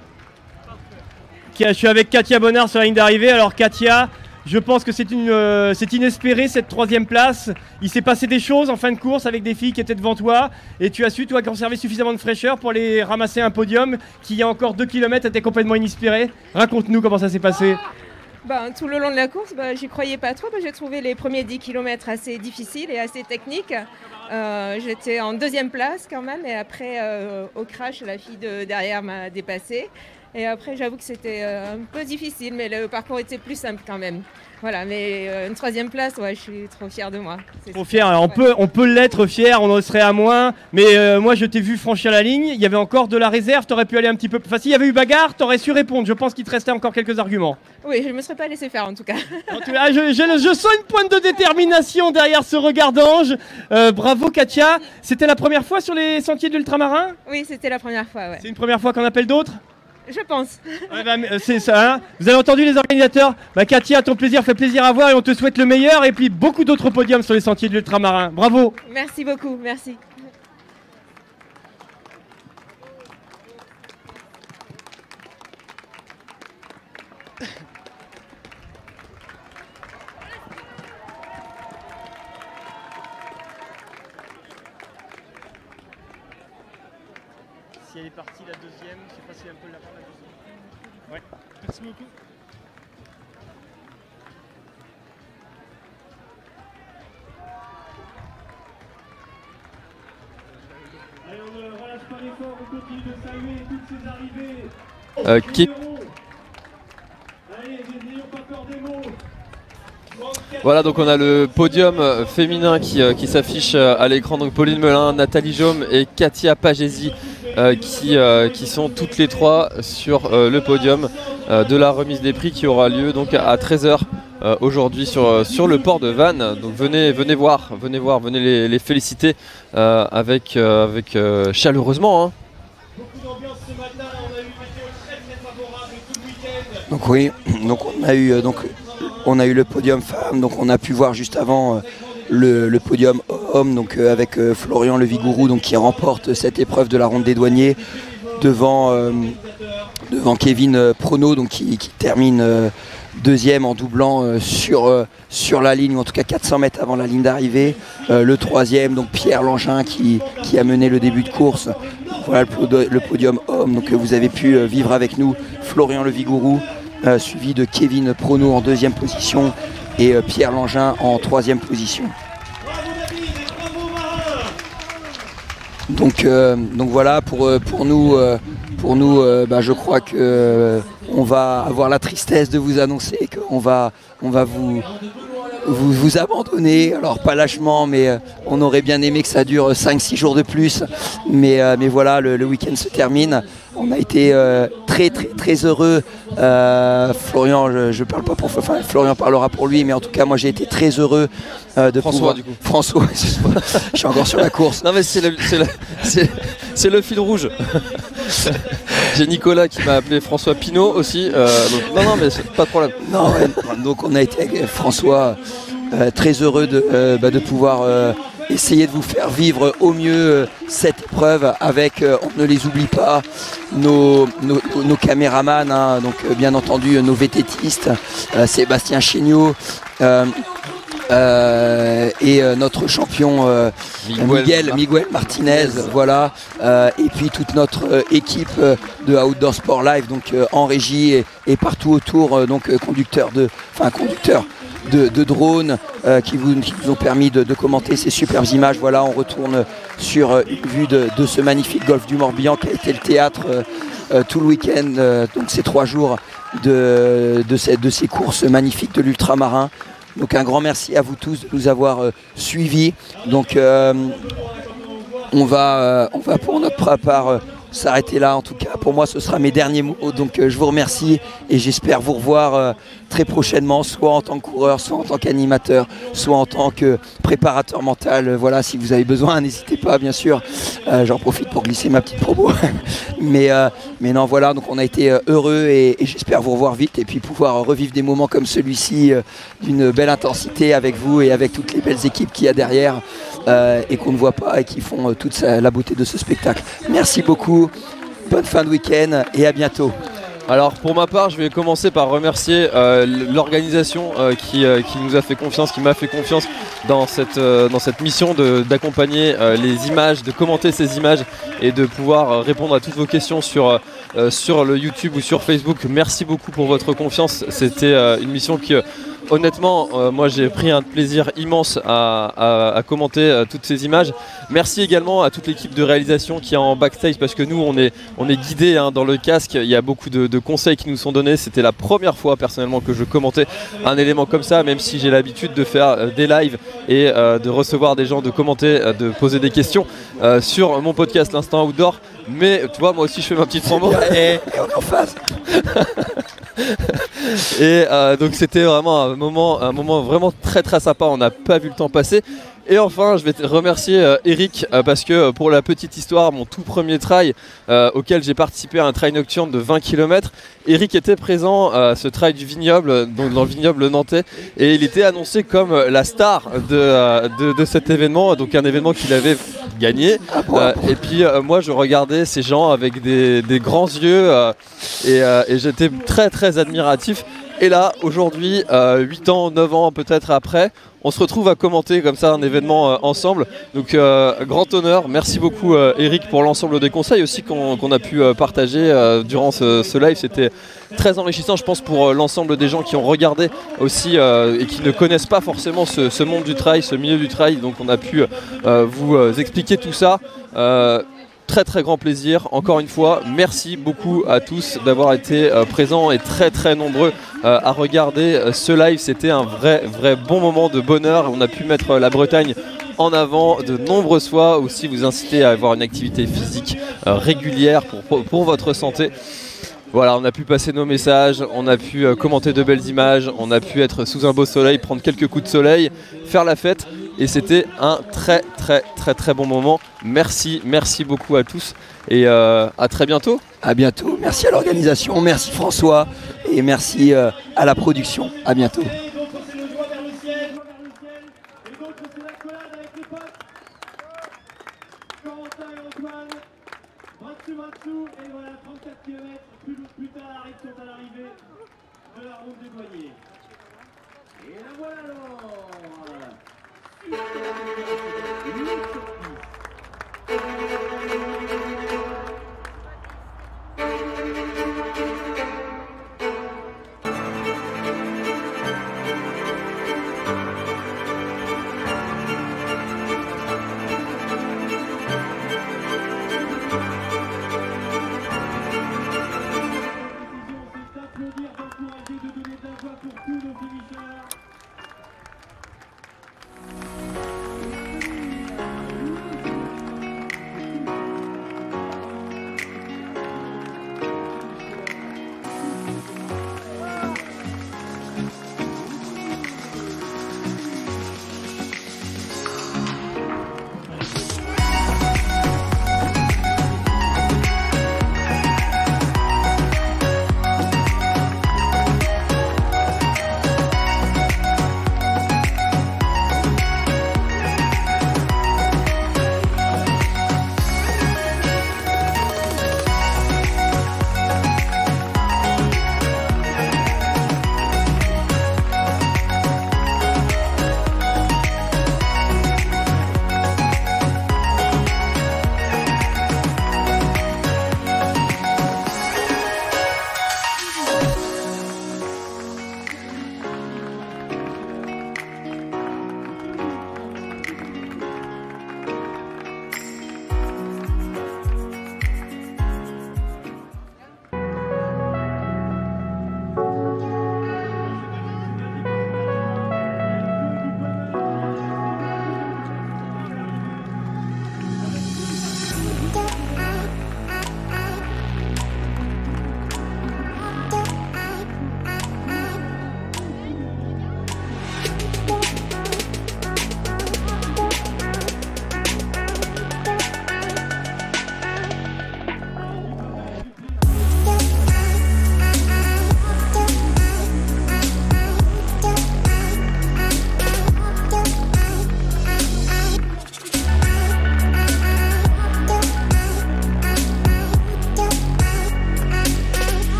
Je suis avec Katia Bonnard sur la ligne d'arrivée. Alors Katia, je pense que c'est une, euh, c'est inespéré cette troisième place. Il s'est passé des choses en fin de course avec des filles qui étaient devant toi et tu as su toi conserver suffisamment de fraîcheur pour aller ramasser un podium qui il y a encore deux kilomètres était complètement inespéré. Raconte-nous comment ça s'est passé. Ben, tout le long de la course, ben, j'y croyais pas trop. Ben, j'ai trouvé les premiers dix kilomètres assez difficiles et assez techniques. Euh, J'étais en deuxième place quand même et après euh, au crash, la fille de derrière m'a dépassée. Et après, j'avoue que c'était euh, un peu difficile, mais le parcours était plus simple quand même. Voilà, mais euh, une troisième place, ouais, je suis trop fière de moi. Trop fière, alors on peut, on peut l'être fier, on en serait à moins. Mais euh, moi, je t'ai vu franchir la ligne, il y avait encore de la réserve, t'aurais pu aller un petit peu plus. Enfin, s'il y avait eu bagarre, t'aurais su répondre. Je pense qu'il te restait encore quelques arguments. Oui, je ne me serais pas laissé faire en tout cas. En tout cas, je, je, je sens une pointe de détermination derrière ce regard d'ange. Euh, bravo Katia. C'était la première fois sur les sentiers de l'ultramarin ? Oui, c'était la première fois, ouais. C'est une première fois qu'on appelle d'autres ? Je pense. Ouais, bah, c'est ça, hein. Vous avez entendu les organisateurs. Bah, Katia, ton plaisir fait plaisir à voir et on te souhaite le meilleur et puis beaucoup d'autres podiums sur les sentiers de l'ultramarin. Bravo. Merci beaucoup, merci. Si elle est partie la deuxième, je sais pas si elle peut la faire la deuxième. Ouais, merci beaucoup. Allez, on ne relâche pas l'effort, on continue de saluer toutes ces arrivées. Euh, qui... Allez, n'ayons pas peur des mots. Voilà, donc on a le podium féminin qui, euh, qui s'affiche à l'écran. Donc Pauline Melin, Nathalie Jaume et Katia Pagesi euh, qui, euh, qui sont toutes les trois sur euh, le podium euh, de la remise des prix qui aura lieu donc à treize heures euh, aujourd'hui sur, sur le port de Vannes. Donc venez, venez voir, venez voir, venez les, les féliciter euh, avec, euh, avec euh, chaleureusement. Hein. Donc oui, donc on a eu, donc, on a eu le podium femmes, donc on a pu voir juste avant euh, le, le podium homme, donc euh, avec euh, Florian Le Vigourou, donc qui remporte cette épreuve de la ronde des douaniers devant, euh, devant Kevin euh, Prono, donc qui, qui termine euh, deuxième en doublant euh, sur, euh, sur la ligne, ou en tout cas quatre cents mètres avant la ligne d'arrivée. Euh, le troisième, donc Pierre Langin qui, qui a mené le début de course. Voilà le, le podium homme, donc vous avez pu euh, vivre avec nous Florian Le Vigourou, euh, suivi de Kevin Prono en deuxième position et euh, Pierre Langin en troisième position. Donc, euh, donc voilà, pour, pour nous, euh, pour nous euh, bah, je crois que euh, on va avoir la tristesse de vous annoncer qu'on va, on va vous, vous, vous abandonner. Alors pas lâchement, mais euh, on aurait bien aimé que ça dure cinq six jours de plus. Mais, euh, mais voilà, le, le week-end se termine. On a été euh, très très très heureux. Euh, Florian, je, je parle pas pour, enfin Florian parlera pour lui, mais en tout cas moi j'ai été très heureux euh, de François pouvoir. du coup. François, je suis encore sur la course. Non mais c'est le, c'est le, c'est, c'est le fil rouge. J'ai Nicolas qui m'a appelé François Pinault aussi. Euh, donc, non non mais c'est pas de problème. Non, ouais, donc on a été avec François euh, très heureux de, euh, bah, de pouvoir euh, essayer de vous faire vivre au mieux euh, cette épreuve avec, euh, on ne les oublie pas, nos, nos, nos caméramans, hein, donc euh, bien entendu nos vététistes, euh, Sébastien Chéniaud euh, euh, et euh, notre champion euh, Miguel, Miguel, Miguel Martinez, voilà, euh, et puis toute notre euh, équipe euh, de Outdoor Sport Live, donc euh, en régie et, et partout autour, euh, donc euh, conducteurs de, enfin conducteurs. De, de drones euh, qui, vous, qui vous ont permis de, de commenter ces superbes images. Voilà, on retourne sur euh, une vue de, de ce magnifique golfe du Morbihan qui a été le théâtre euh, euh, tout le week-end, euh, donc ces trois jours de, de, ces, de ces courses magnifiques de l'ultramarin. Donc un grand merci à vous tous de nous avoir euh, suivis. Donc euh, on, va, euh, on va pour notre part euh, s'arrêter là. En tout cas, pour moi, ce sera mes derniers mots. Donc euh, je vous remercie et j'espère vous revoir euh, très prochainement, soit en tant que coureur, soit en tant qu'animateur, soit en tant que préparateur mental. Voilà, si vous avez besoin, n'hésitez pas, bien sûr. Euh, j'en profite pour glisser ma petite promo. mais, euh, mais non, voilà, donc on a été euh, heureux et, et j'espère vous revoir vite et puis pouvoir euh, revivre des moments comme celui-ci euh, d'une belle intensité avec vous et avec toutes les belles équipes qu'il y a derrière euh, et qu'on ne voit pas et qui font euh, toute sa, la beauté de ce spectacle. Merci beaucoup, bonne fin de week-end et à bientôt. Alors pour ma part, je vais commencer par remercier euh, l'organisation euh, qui, euh, qui nous a fait confiance, qui m'a fait confiance dans cette, euh, dans cette mission de, d'accompagner euh, les images, de commenter ces images et de pouvoir euh, répondre à toutes vos questions sur, euh, sur le YouTube ou sur Facebook. Merci beaucoup pour votre confiance. C'était euh, une mission qui... Euh, Honnêtement, euh, moi j'ai pris un plaisir immense à, à, à commenter euh, toutes ces images. Merci également à toute l'équipe de réalisation qui est en backstage parce que nous on est, on est guidés hein, dans le casque. Il y a beaucoup de, de conseils qui nous sont donnés. C'était la première fois personnellement que je commentais un élément comme ça, même si j'ai l'habitude de faire euh, des lives et euh, de recevoir des gens, de commenter, euh, de poser des questions euh, sur mon podcast L'Instant Outdoor. Mais tu vois, moi aussi je fais ma petite promo. Et on est en face. Et euh, donc c'était vraiment un moment, un moment vraiment très très sympa, on n'a pas vu le temps passer. Et enfin, je vais te remercier euh, Eric euh, parce que euh, pour la petite histoire, mon tout premier trail euh, auquel j'ai participé à un trail nocturne de vingt kilomètres, Eric était présent à ce trail du vignoble, donc dans le vignoble nantais, et il était annoncé comme la star de, euh, de, de cet événement, donc un événement qu'il avait gagné. Euh, et puis euh, moi, je regardais ces gens avec des, des grands yeux euh, et, euh, et j'étais très très admiratif. Et là, aujourd'hui, euh, huit ans, neuf ans peut-être après, on se retrouve à commenter comme ça un événement euh, ensemble. Donc euh, grand honneur, merci beaucoup euh, Eric pour l'ensemble des conseils aussi qu'on qu'on a pu euh, partager euh, durant ce, ce live. C'était très enrichissant je pense pour euh, l'ensemble des gens qui ont regardé aussi euh, et qui ne connaissent pas forcément ce, ce monde du trail, ce milieu du trail. Donc on a pu euh, vous euh, expliquer tout ça. Euh, Très très grand plaisir, encore une fois, merci beaucoup à tous d'avoir été euh, présents et très très nombreux euh, à regarder euh, ce live. C'était un vrai vrai bon moment de bonheur, on a pu mettre euh, la Bretagne en avant de nombreuses fois, aussi vous inciter à avoir une activité physique euh, régulière pour, pour, pour votre santé. Voilà, on a pu passer nos messages, on a pu euh, commenter de belles images, on a pu être sous un beau soleil, prendre quelques coups de soleil, faire la fête, et c'était un très très très très bon moment. Merci, merci beaucoup à tous, et euh, à très bientôt. À bientôt, merci à l'organisation, merci François, et merci euh, à la production. À bientôt. Et voilà, trente-quatre kilomètres plus, plus tard, ils sont à l'arrivée de la route des douaniers. Et la voilà alors.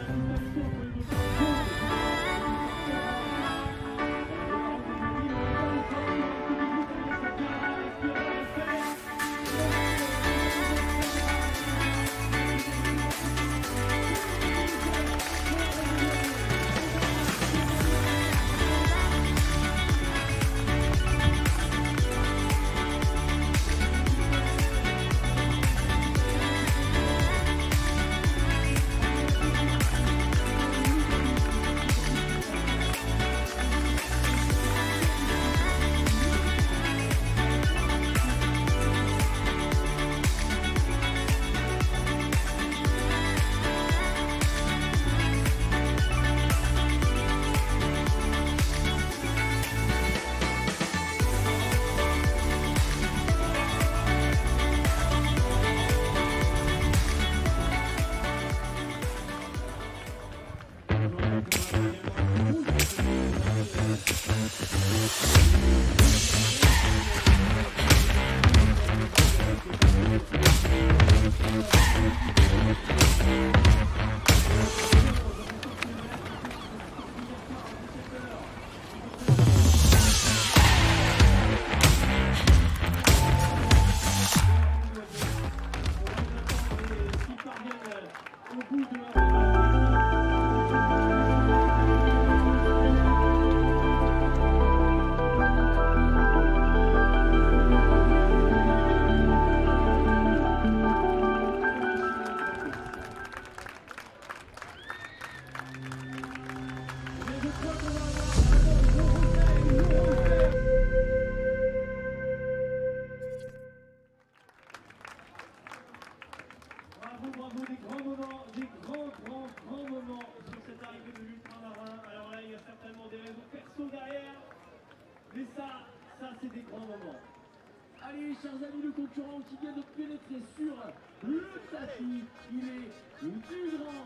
Mais ça, ça c'est des grands moments. Allez, chers amis, le concurrent qui vient de pénétrer sur le tapis, il est du grand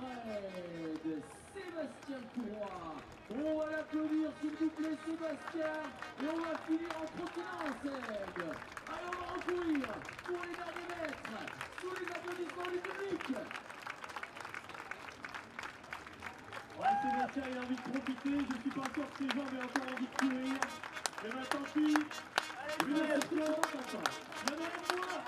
raid, Sébastien Courroy. On va l'applaudir, s'il vous plaît, Sébastien, et on va finir en trottinant ensemble. Allez, on va recourir pour les derniers mètres, sous les applaudissements du public. Ouais, Sébastien, il a envie de profiter, je suis pas sûr que ses jambes aient encore envie de courir. Et ben tant pis, une action,